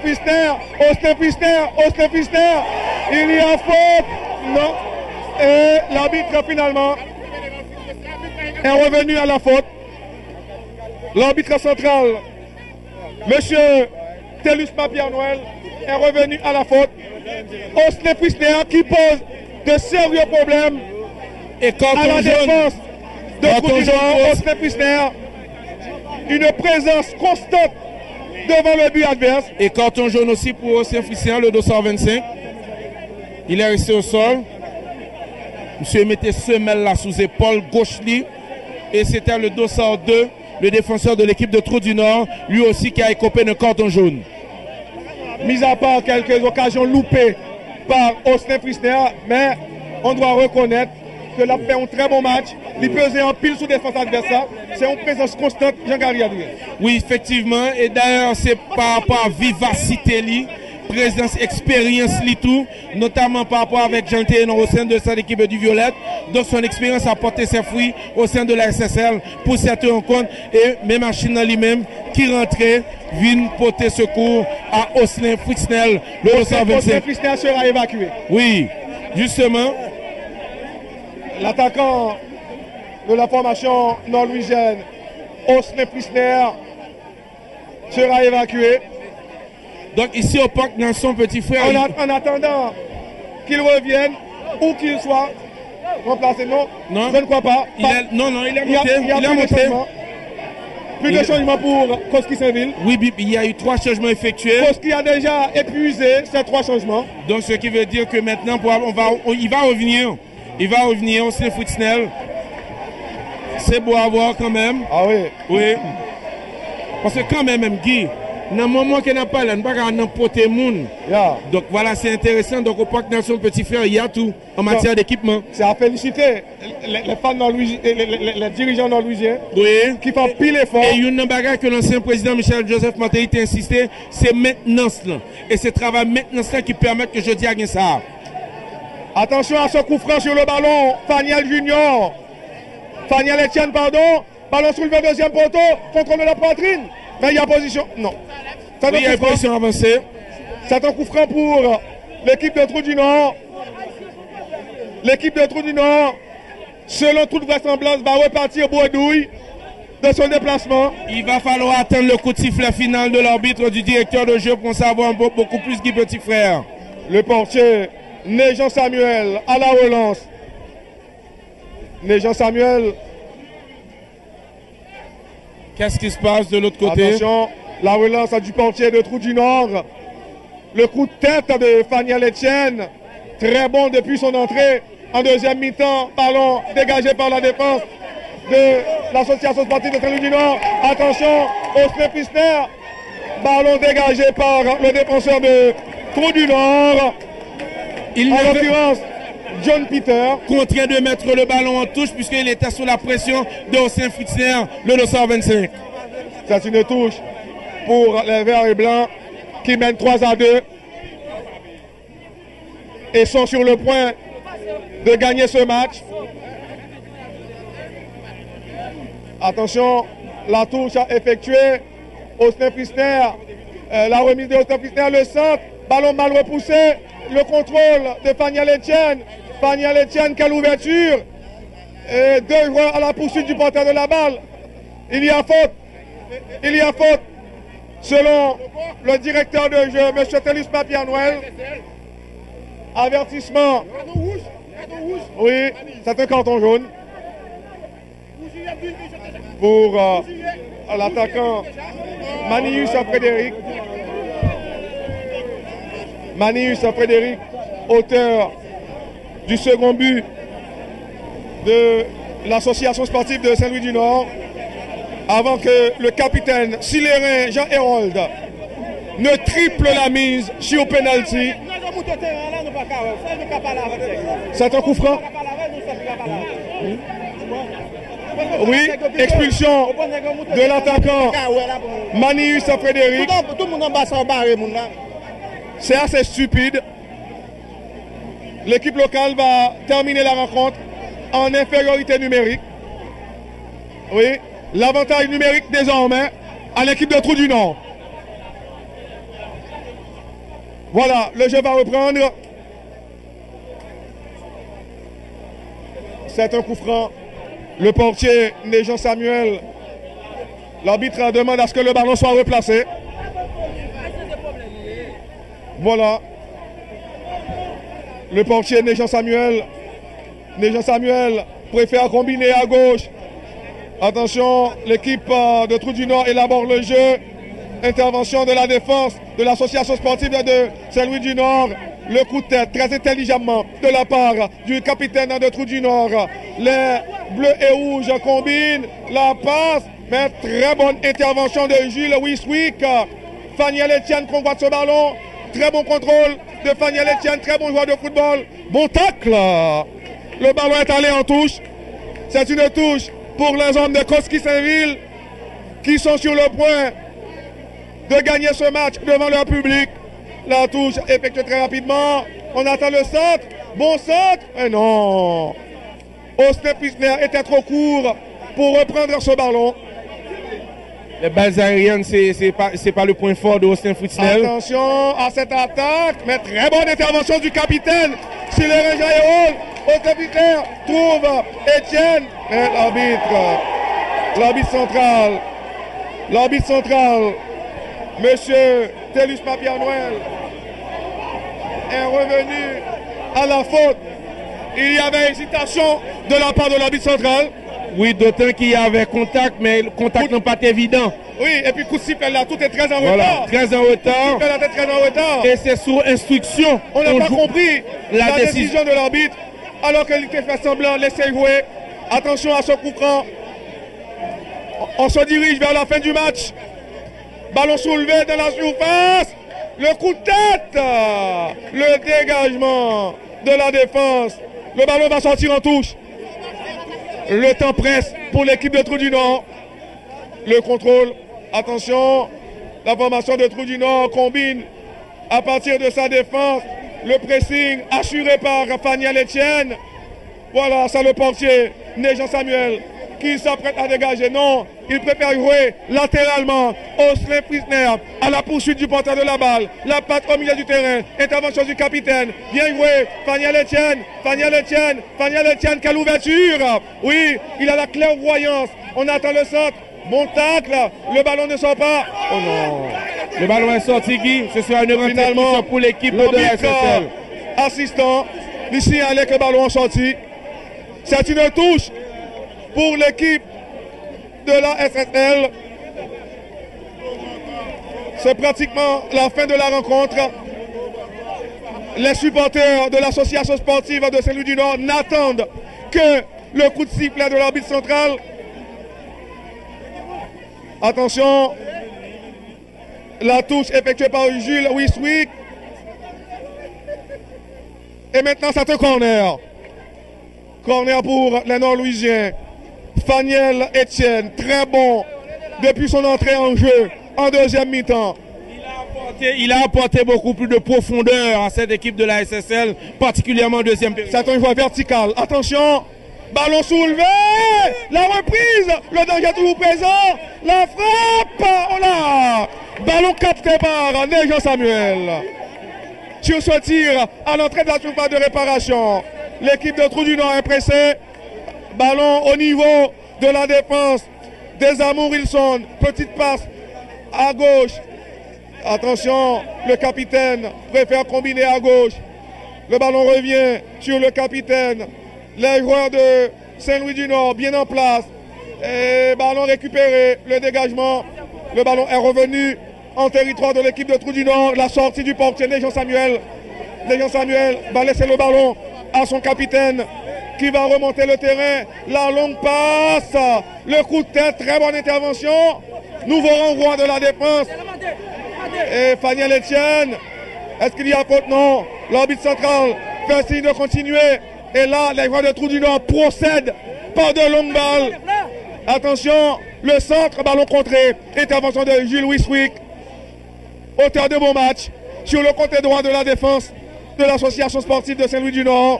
A: Pisner. Il y a faute. Non. Et l'arbitre finalement est revenu à la faute. L'arbitre central, monsieur Tellus Pierre-Noël, est revenu à la faute. Osne Pisner qui pose de sérieux problèmes
D: et quand
A: à la défense de Trou du Nord. Osne Pisner, une présence constante devant le but adverse.
D: Et carton jaune aussi pour Osne Pisner, le 225. Il est resté au sol. Monsieur mettait semelle là sous épaule gauche li. Et c'était le 202, le défenseur de l'équipe de Trou du Nord, lui aussi qui a écopé d'un carton jaune.
A: mis à part quelques occasions loupées par Austin Frischner, mais on doit reconnaître que l'a fait un très bon match. Il pesait en pile sous défense adversaire. C'est une présence constante, Jean-Gary Adrien.
D: Oui, effectivement. Et d'ailleurs, c'est par rapport à vivacité, présence, expérience, tout, notamment par rapport avec Jean Thénon au sein de cette équipe du Violette. Donc son expérience a porté ses fruits au sein de la SSL pour cette rencontre. Et mes machines lui-même qui rentraient viennent porter secours à Austin Frischner.
A: Austin Frischner sera évacué.
D: Oui, justement.
A: L'attaquant de la formation norvégienne, Austin Frischner, sera évacué.
D: Donc ici au parc dans son petit frère.
A: En attendant qu'il revienne, où qu'il soit, remplacé, non, je ne crois pas.
D: Il est monté.
A: Il y a plus de changements pour Koski Saint-Ville.
D: Oui, il y a eu 3 changements effectués.
A: Koski a déjà épuisé ces 3 changements.
D: Donc ce qui veut dire que maintenant, il va revenir. Il va revenir au Frischner. C'est beau à voir quand même.
A: Ah oui.
D: Oui. Parce que quand même, Guy, dans le moment qu'il n'a pas là, on ne peut pas n'emporter le monde. Donc voilà, c'est intéressant. Donc au parc dans son petit frère, il y a tout en matière d'équipement.
A: C'est à féliciter les fans norvégiens, les dirigeants norvégiens, qui font pile effort.
D: Et une bagarre que l'ancien président Michel Joseph Martelly a insisté, c'est maintenance là. Et c'est travail maintenance là qui permet que je dis à ça.
A: Attention à ce coup franc sur le ballon, Faniel Junior. Faniel Etienne, pardon. Ballon soulevé deuxième poteau, contrôle de la poitrine. Mais il y a position. Non.
D: Il y a position avancée.
A: C'est un coup franc pour l'équipe de Trou du Nord. L'équipe de Trou du Nord, selon toute vraisemblance, va repartir bredouille de son déplacement.
D: Il va falloir attendre le coup de sifflet final de l'arbitre, du directeur de jeu pour en savoir beaucoup plus Guy Petit Frère.
A: Le portier Néjean Samuel à la relance. Néjean Samuel.
D: Qu'est-ce qui se passe de l'autre côté?
A: Attention, la relance du portier de Trou du Nord. Le coup de tête de Faniel Etienne. Très bon depuis son entrée en deuxième mi-temps. Ballon dégagé par la défense de l'association sportive de Saint-Louis du Nord. Attention, Austin Frischner. Ballon dégagé par le défenseur de Trou du Nord. En l'occurrence, John Peter.
D: Contraint de mettre le ballon en touche puisqu'il était sous la pression de Austin Frischner, le 225.
A: C'est une touche pour les Verts et Blancs qui mènent 3-2 et sont sur le point de gagner ce match. Attention, la touche a effectué Austin Frischner. La remise de Austin Frischner, le centre, ballon mal repoussé. Le contrôle de Faniel Etienne. Faniel Etienne, quelle ouverture. Et 2 joueurs à la poursuite du porteur de la balle. Il y a faute. Il y a faute. Selon le directeur de jeu, M. Télus Papier-Noël. Avertissement. Oui, c'est un carton jaune. Pour l'attaquant Manius Frédéric. Manius Frédéric, auteur du second but de l'association sportive de Saint-Louis du Nord, avant que le capitaine Silérin Jean-Hérold ne triple la mise sur penalty. C'est un coup franc. Oui, expulsion de l'attaquant Manius Frédéric. C'est assez stupide. L'équipe locale va terminer la rencontre en infériorité numérique. Oui, l'avantage numérique désormais à l'équipe de Trou du Nord. Voilà, le jeu va reprendre. C'est un coup franc. Le portier Néjean Samuel. L'arbitre demande à ce que le ballon soit replacé. Voilà. Le portier Néjean Samuel. Néjean Samuel préfère combiner à gauche. Attention, l'équipe de Trou du Nord élabore le jeu. Intervention de la défense de l'association sportive de Saint-Louis du Nord. Le coup de tête très intelligemment de la part du capitaine de Trou du Nord. Les bleus et rouges combinent la passe. Mais très bonne intervention de Gilles Wiswick. Faniel Etienne convoite ce ballon. Très bon contrôle de Faniel Etienne, très bon joueur de football. Bon tacle. Le ballon est allé en touche. C'est une touche pour les hommes de Koski-Saint-Ville qui sont sur le point de gagner ce match devant leur public. La touche effectuée très rapidement. On attend le centre. Bon centre. Mais non. Austin Pisner était trop court pour reprendre ce ballon.
D: Les balles aériennes, c'est pas le point fort de Austin Fritzner.
A: Attention à cette attaque, mais très bonne intervention du capitaine sur les Rangers et Hall. Austin Fritzner trouve Etienne. Mais l'arbitre central, Monsieur Télus Papier-Noël, est revenu à la faute. Il y avait hésitation de la part de l'arbitre central.
D: Oui, d'autant qu'il y avait contact, mais le contact n'est pas évident.
A: Oui, et puis coup de sifflet là, tout est très en
D: Voilà,
A: retard.
D: très en retard.
A: Très en retard.
D: Et c'est sous instruction.
A: On n'a pas compris la décision de l'arbitre, alors qu'il était fait semblant laisser jouer. Attention à ce coup franc. On se dirige vers la fin du match. Ballon soulevé dans la surface. Le coup de tête. Le dégagement de la défense. Le ballon va sortir en touche. Le temps presse pour l'équipe de Trou du Nord. Le contrôle. Attention. La formation de Trou du Nord combine à partir de sa défense. Le pressing assuré par Faniel Etienne. Voilà, c'est le portier, Nejan Samuel, qui s'apprête à dégager. Non, il préfère jouer latéralement. Austin Fritzner à la poursuite du porteur de la balle. La patte au milieu du terrain. Intervention du capitaine. Bien joué. Faniel Etienne, quelle ouverture. Oui, il a la clairvoyance. On attend le centre. Bon tacle. Le ballon ne sort pas. Oh non.
D: Le ballon est sorti, Guy. Ce sera une rencontre pour l'équipe de la SSL.
A: Assistant, ici, avec le ballon sorti. C'est une touche pour l'équipe de la SSL. C'est pratiquement la fin de la rencontre. Les supporters de l'association sportive de Saint-Louis du Nord n'attendent que le coup de sifflet de l'arbitre central. Attention, la touche effectuée par Jules Wiswick. Et maintenant, c'est un corner. Corner pour les Nord-Louisiens. Faniel Etienne, très bon depuis son entrée en jeu en deuxième mi-temps.
D: Il a apporté beaucoup plus de profondeur à cette équipe de la SSL, particulièrement en deuxième période.
A: C'est un joueur vertical. Attention, ballon soulevé, la reprise, le danger toujours présent, la frappe, oh là, ballon capté par Nejan Samuel. Sur ce tir à l'entrée de la surface de réparation, l'équipe de Trou du Nord est pressée. Ballon au niveau de la défense des Amours Wilson. Petite passe à gauche. Attention, le capitaine préfère combiner à gauche. Le ballon revient sur le capitaine. Les joueurs de Saint-Louis du Nord bien en place. Et ballon récupéré, le dégagement. Le ballon est revenu en territoire de l'équipe de Trou du Nord. La sortie du portier Nejan Samuel. Nejan Samuel va laisser le ballon à son capitaine qui va remonter le terrain. La longue passe, le coup de tête, très bonne intervention. Nouveau renvoi de la défense. Et Faniel Etienne, est-ce qu'il y a faute? Non. L'arbitre central fait signe de continuer. Et là, les joueurs de Trou du Nord procèdent par de longues balles. Attention, le centre, ballon contré. Intervention de Jules Wiswick. Auteur de bon match sur le côté droit de la défense de l'association sportive de Saint-Louis du Nord.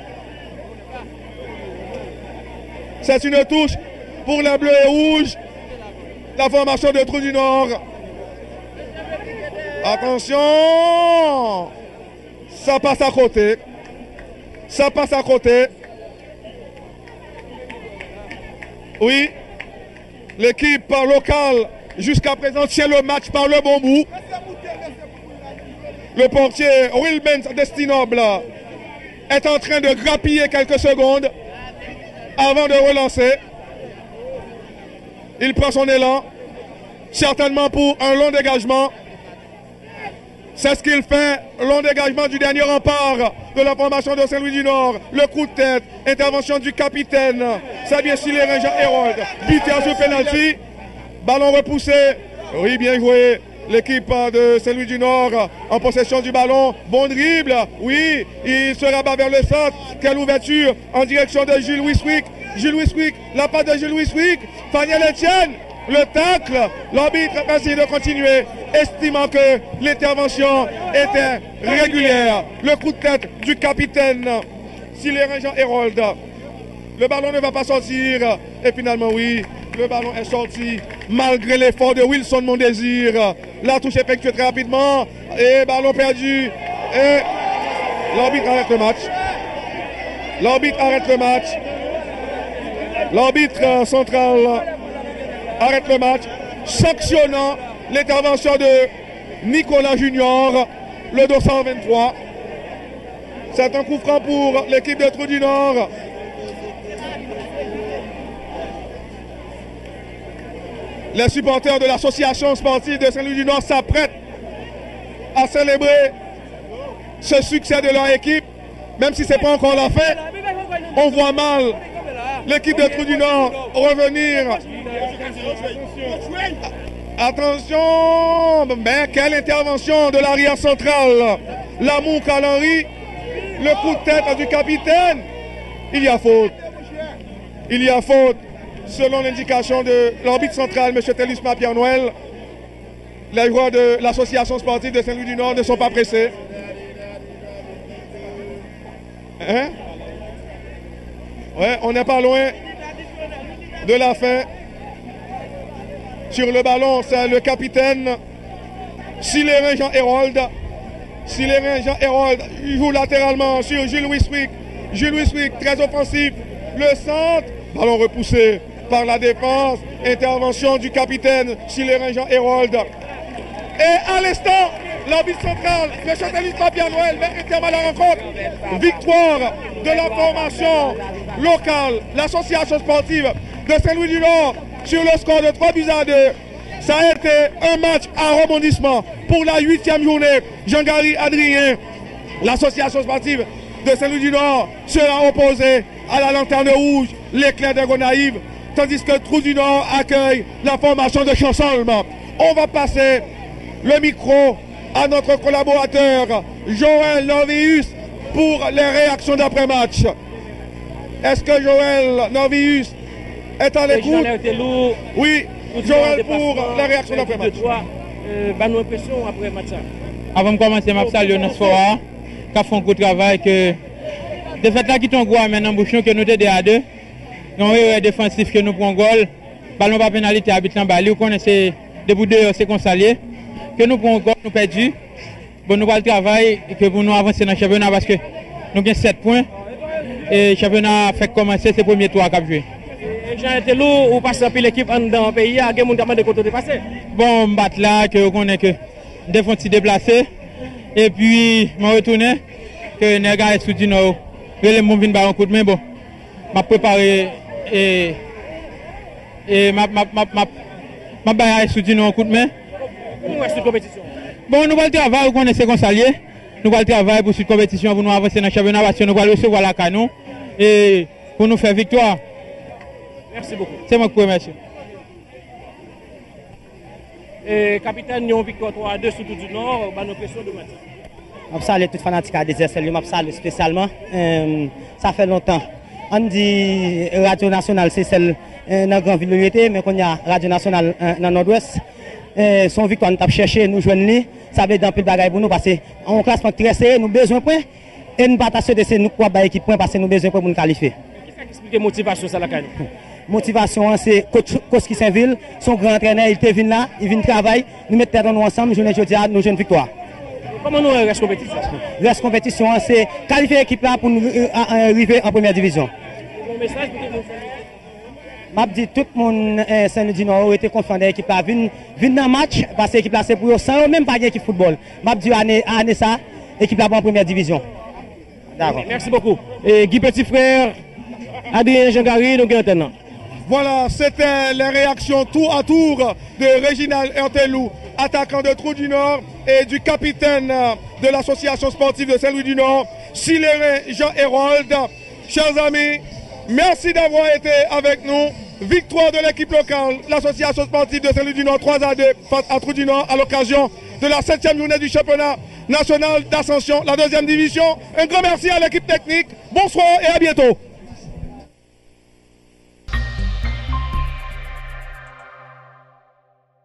A: C'est une touche pour les Bleus et Rouges. La formation de Trou du Nord. Attention, ça passe à côté. Ça passe à côté. Oui, l'équipe locale jusqu'à présent tient le match par le bon bout. Le portier Wilbens Destinoble est en train de grappiller quelques secondes avant de relancer. Il prend son élan, certainement pour un long dégagement. C'est ce qu'il fait, long dégagement du dernier rempart de la formation de Saint-Louis du Nord. Le coup de tête, intervention du capitaine, c'est bien sûr les Rangers Hérold. Buteur sur penalty, ballon repoussé, oui bien joué l'équipe de Saint-Louis-du-Nord en possession du ballon. Bon dribble, oui, il se rabat vers le centre. Quelle ouverture en direction de Jules Wiswick. Jules Wiswick, la passe de Jules Wiswick. Faniel Etienne, le tacle. L'arbitre a essayé de continuer, estimant que l'intervention était régulière. Le coup de tête du capitaine Silérin Jean Hérold. Le ballon ne va pas sortir. Et finalement, oui, le ballon est sorti malgré l'effort de Wilson Mondésir. La touche effectuée très rapidement. Et ballon perdu. Et l'arbitre arrête le match. L'arbitre arrête le match. L'arbitre central arrête le match, sanctionnant l'intervention de Nicolas Junior, le 223. C'est un coup franc pour l'équipe de Trou du Nord. Les supporters de l'association sportive de Saint-Louis-du-Nord s'apprêtent à célébrer ce succès de leur équipe, même si ce n'est pas encore la fin. On voit mal l'équipe de Trou du Nord revenir. Attention, mais quelle intervention de l'arrière central. L'amour Calenry, le coup de tête du capitaine. Il y a faute. Il y a faute. Selon l'indication de l'arbitre central, M. Telusma Pierre-Noël, les joueurs de l'association sportive de Saint-Louis-du-Nord ne sont pas pressés. Hein? Ouais, on n'est pas loin de la fin. Sur le ballon, c'est le capitaine Silérin Jean Hérold. Silérin Jean Hérold joue latéralement sur Jules Wiswick. Jules Wiswick, très offensif. Le centre, ballon repoussé par la défense. Intervention du capitaine Silérin Jean Hérold. Et à l'instant, l'arbitre central, le châtelliste Pierre-Noël, met un terme à la rencontre. Victoire de la formation locale, l'association sportive de Saint-Louis-du-Nord sur le score de 3-2. Ça a été un match à rebondissement pour la 8e journée. Jean-Gary Adrien, l'association sportive de Saint-Louis-du-Nord, sera opposée à la Lanterne Rouge, l'éclair de Gonaïve, tandis que Trou du Nord accueille la formation de Chansolme. On va passer le micro à notre collaborateur Joël Norvius pour les réactions d'après-match. Est-ce que Joël Norvius est à l'écoute? Oui, Joël pour les réactions d'après-match.
F: Nos impressions après match.
I: Avant de commencer, je salue notre soir, qui a fait un gros travail. De fait, là, qui t'ont gros maintenant, bouchon que nous étions à deux. Nous avons défensif que nous prenons goal. Ballon pas pénalité, habite en Bali. Vous connaissez, debout de c'est consalié. Que nous prenons goal, nous perdons. Bon, nous allons travailler et que pour nous avancer dans le championnat parce que nous avons 7 points. Et le championnat fait commencer ces premiers tours à jouer.
F: Jean Telou, ou passe puis l'équipe dans le pays, il y a des gens qui ont côté dépassé.
I: Bon, je suis là, que vous connaissez que des fois se déplacer. Et puis, je retourne, que les gars sont du Nord, les gens viennent par un coup de main. Bon, je préparé et ma baille sous du Nord un coup de main.
F: Comment est-ce que compétition?
I: Bon, nous allons travailler, vous connaissez qu'on s'allie. Nous allons travailler pour cette compétition, pour nous avancer dans le championnat, parce que nous allons recevoir la canon et pour nous faire victoire.
F: Merci beaucoup.
I: C'est moi qui vous remercie.
F: Capitaine, nous avons victoire 3-2 sur Trou du Nord, nos pressions de match.
J: Je salue tout fanatique à DSL, je salue spécialement. Ça fait longtemps. On dit Radio Nationale, c'est celle dans la grande ville de mais qu'on y a Radio Nationale dans le Nord-Ouest. Son victoire, nous avons cherché, nous joignons, ça veut dire un peu de bagaille pour nous, parce qu'on classement très serré, nous avons besoin de points, et nous battons de nous quoi équipe points, parce que nous avons besoin de points pour nous qualifier.
F: Qu'est-ce qui explique la motivation ça la canne?
J: Motivation, c'est Koski Saint-Ville, son grand entraîneur, il vient là, il vient travailler, nous mettons nous ensemble, nous jouons nous une victoire.
F: Comment nous reste compétition?
J: Reste compétition, c'est qualifier l'équipe là pour nous arriver en première division.
F: Bon message pour tout le monde.
J: Je dis tout le monde Saint-Louis-du-Nord était confiant dans l'équipe là, vient dans le match, parce que l'équipe là c'est pour eux, sans même pas d'équipe football. Je dis année ça, l'équipe là en première division.
F: D'accord. Merci beaucoup. Et Guy Petit Frère, Adrien Jean-Gary, nous gagnons.
A: Voilà, c'était les réactions tour à tour de Réginald Ertelou, attaquant de Trou du Nord, et du capitaine de l'association sportive de Saint-Louis-du-Nord, Silérin Jean Hérold. Chers amis, merci d'avoir été avec nous. victoire de l'équipe locale, l'association sportive de Saint-Louis du Nord 3-2 face à Trou du Nord à l'occasion de la 7e journée du championnat national d'ascension, la 2e division. Un grand merci à l'équipe technique. Bonsoir et à bientôt.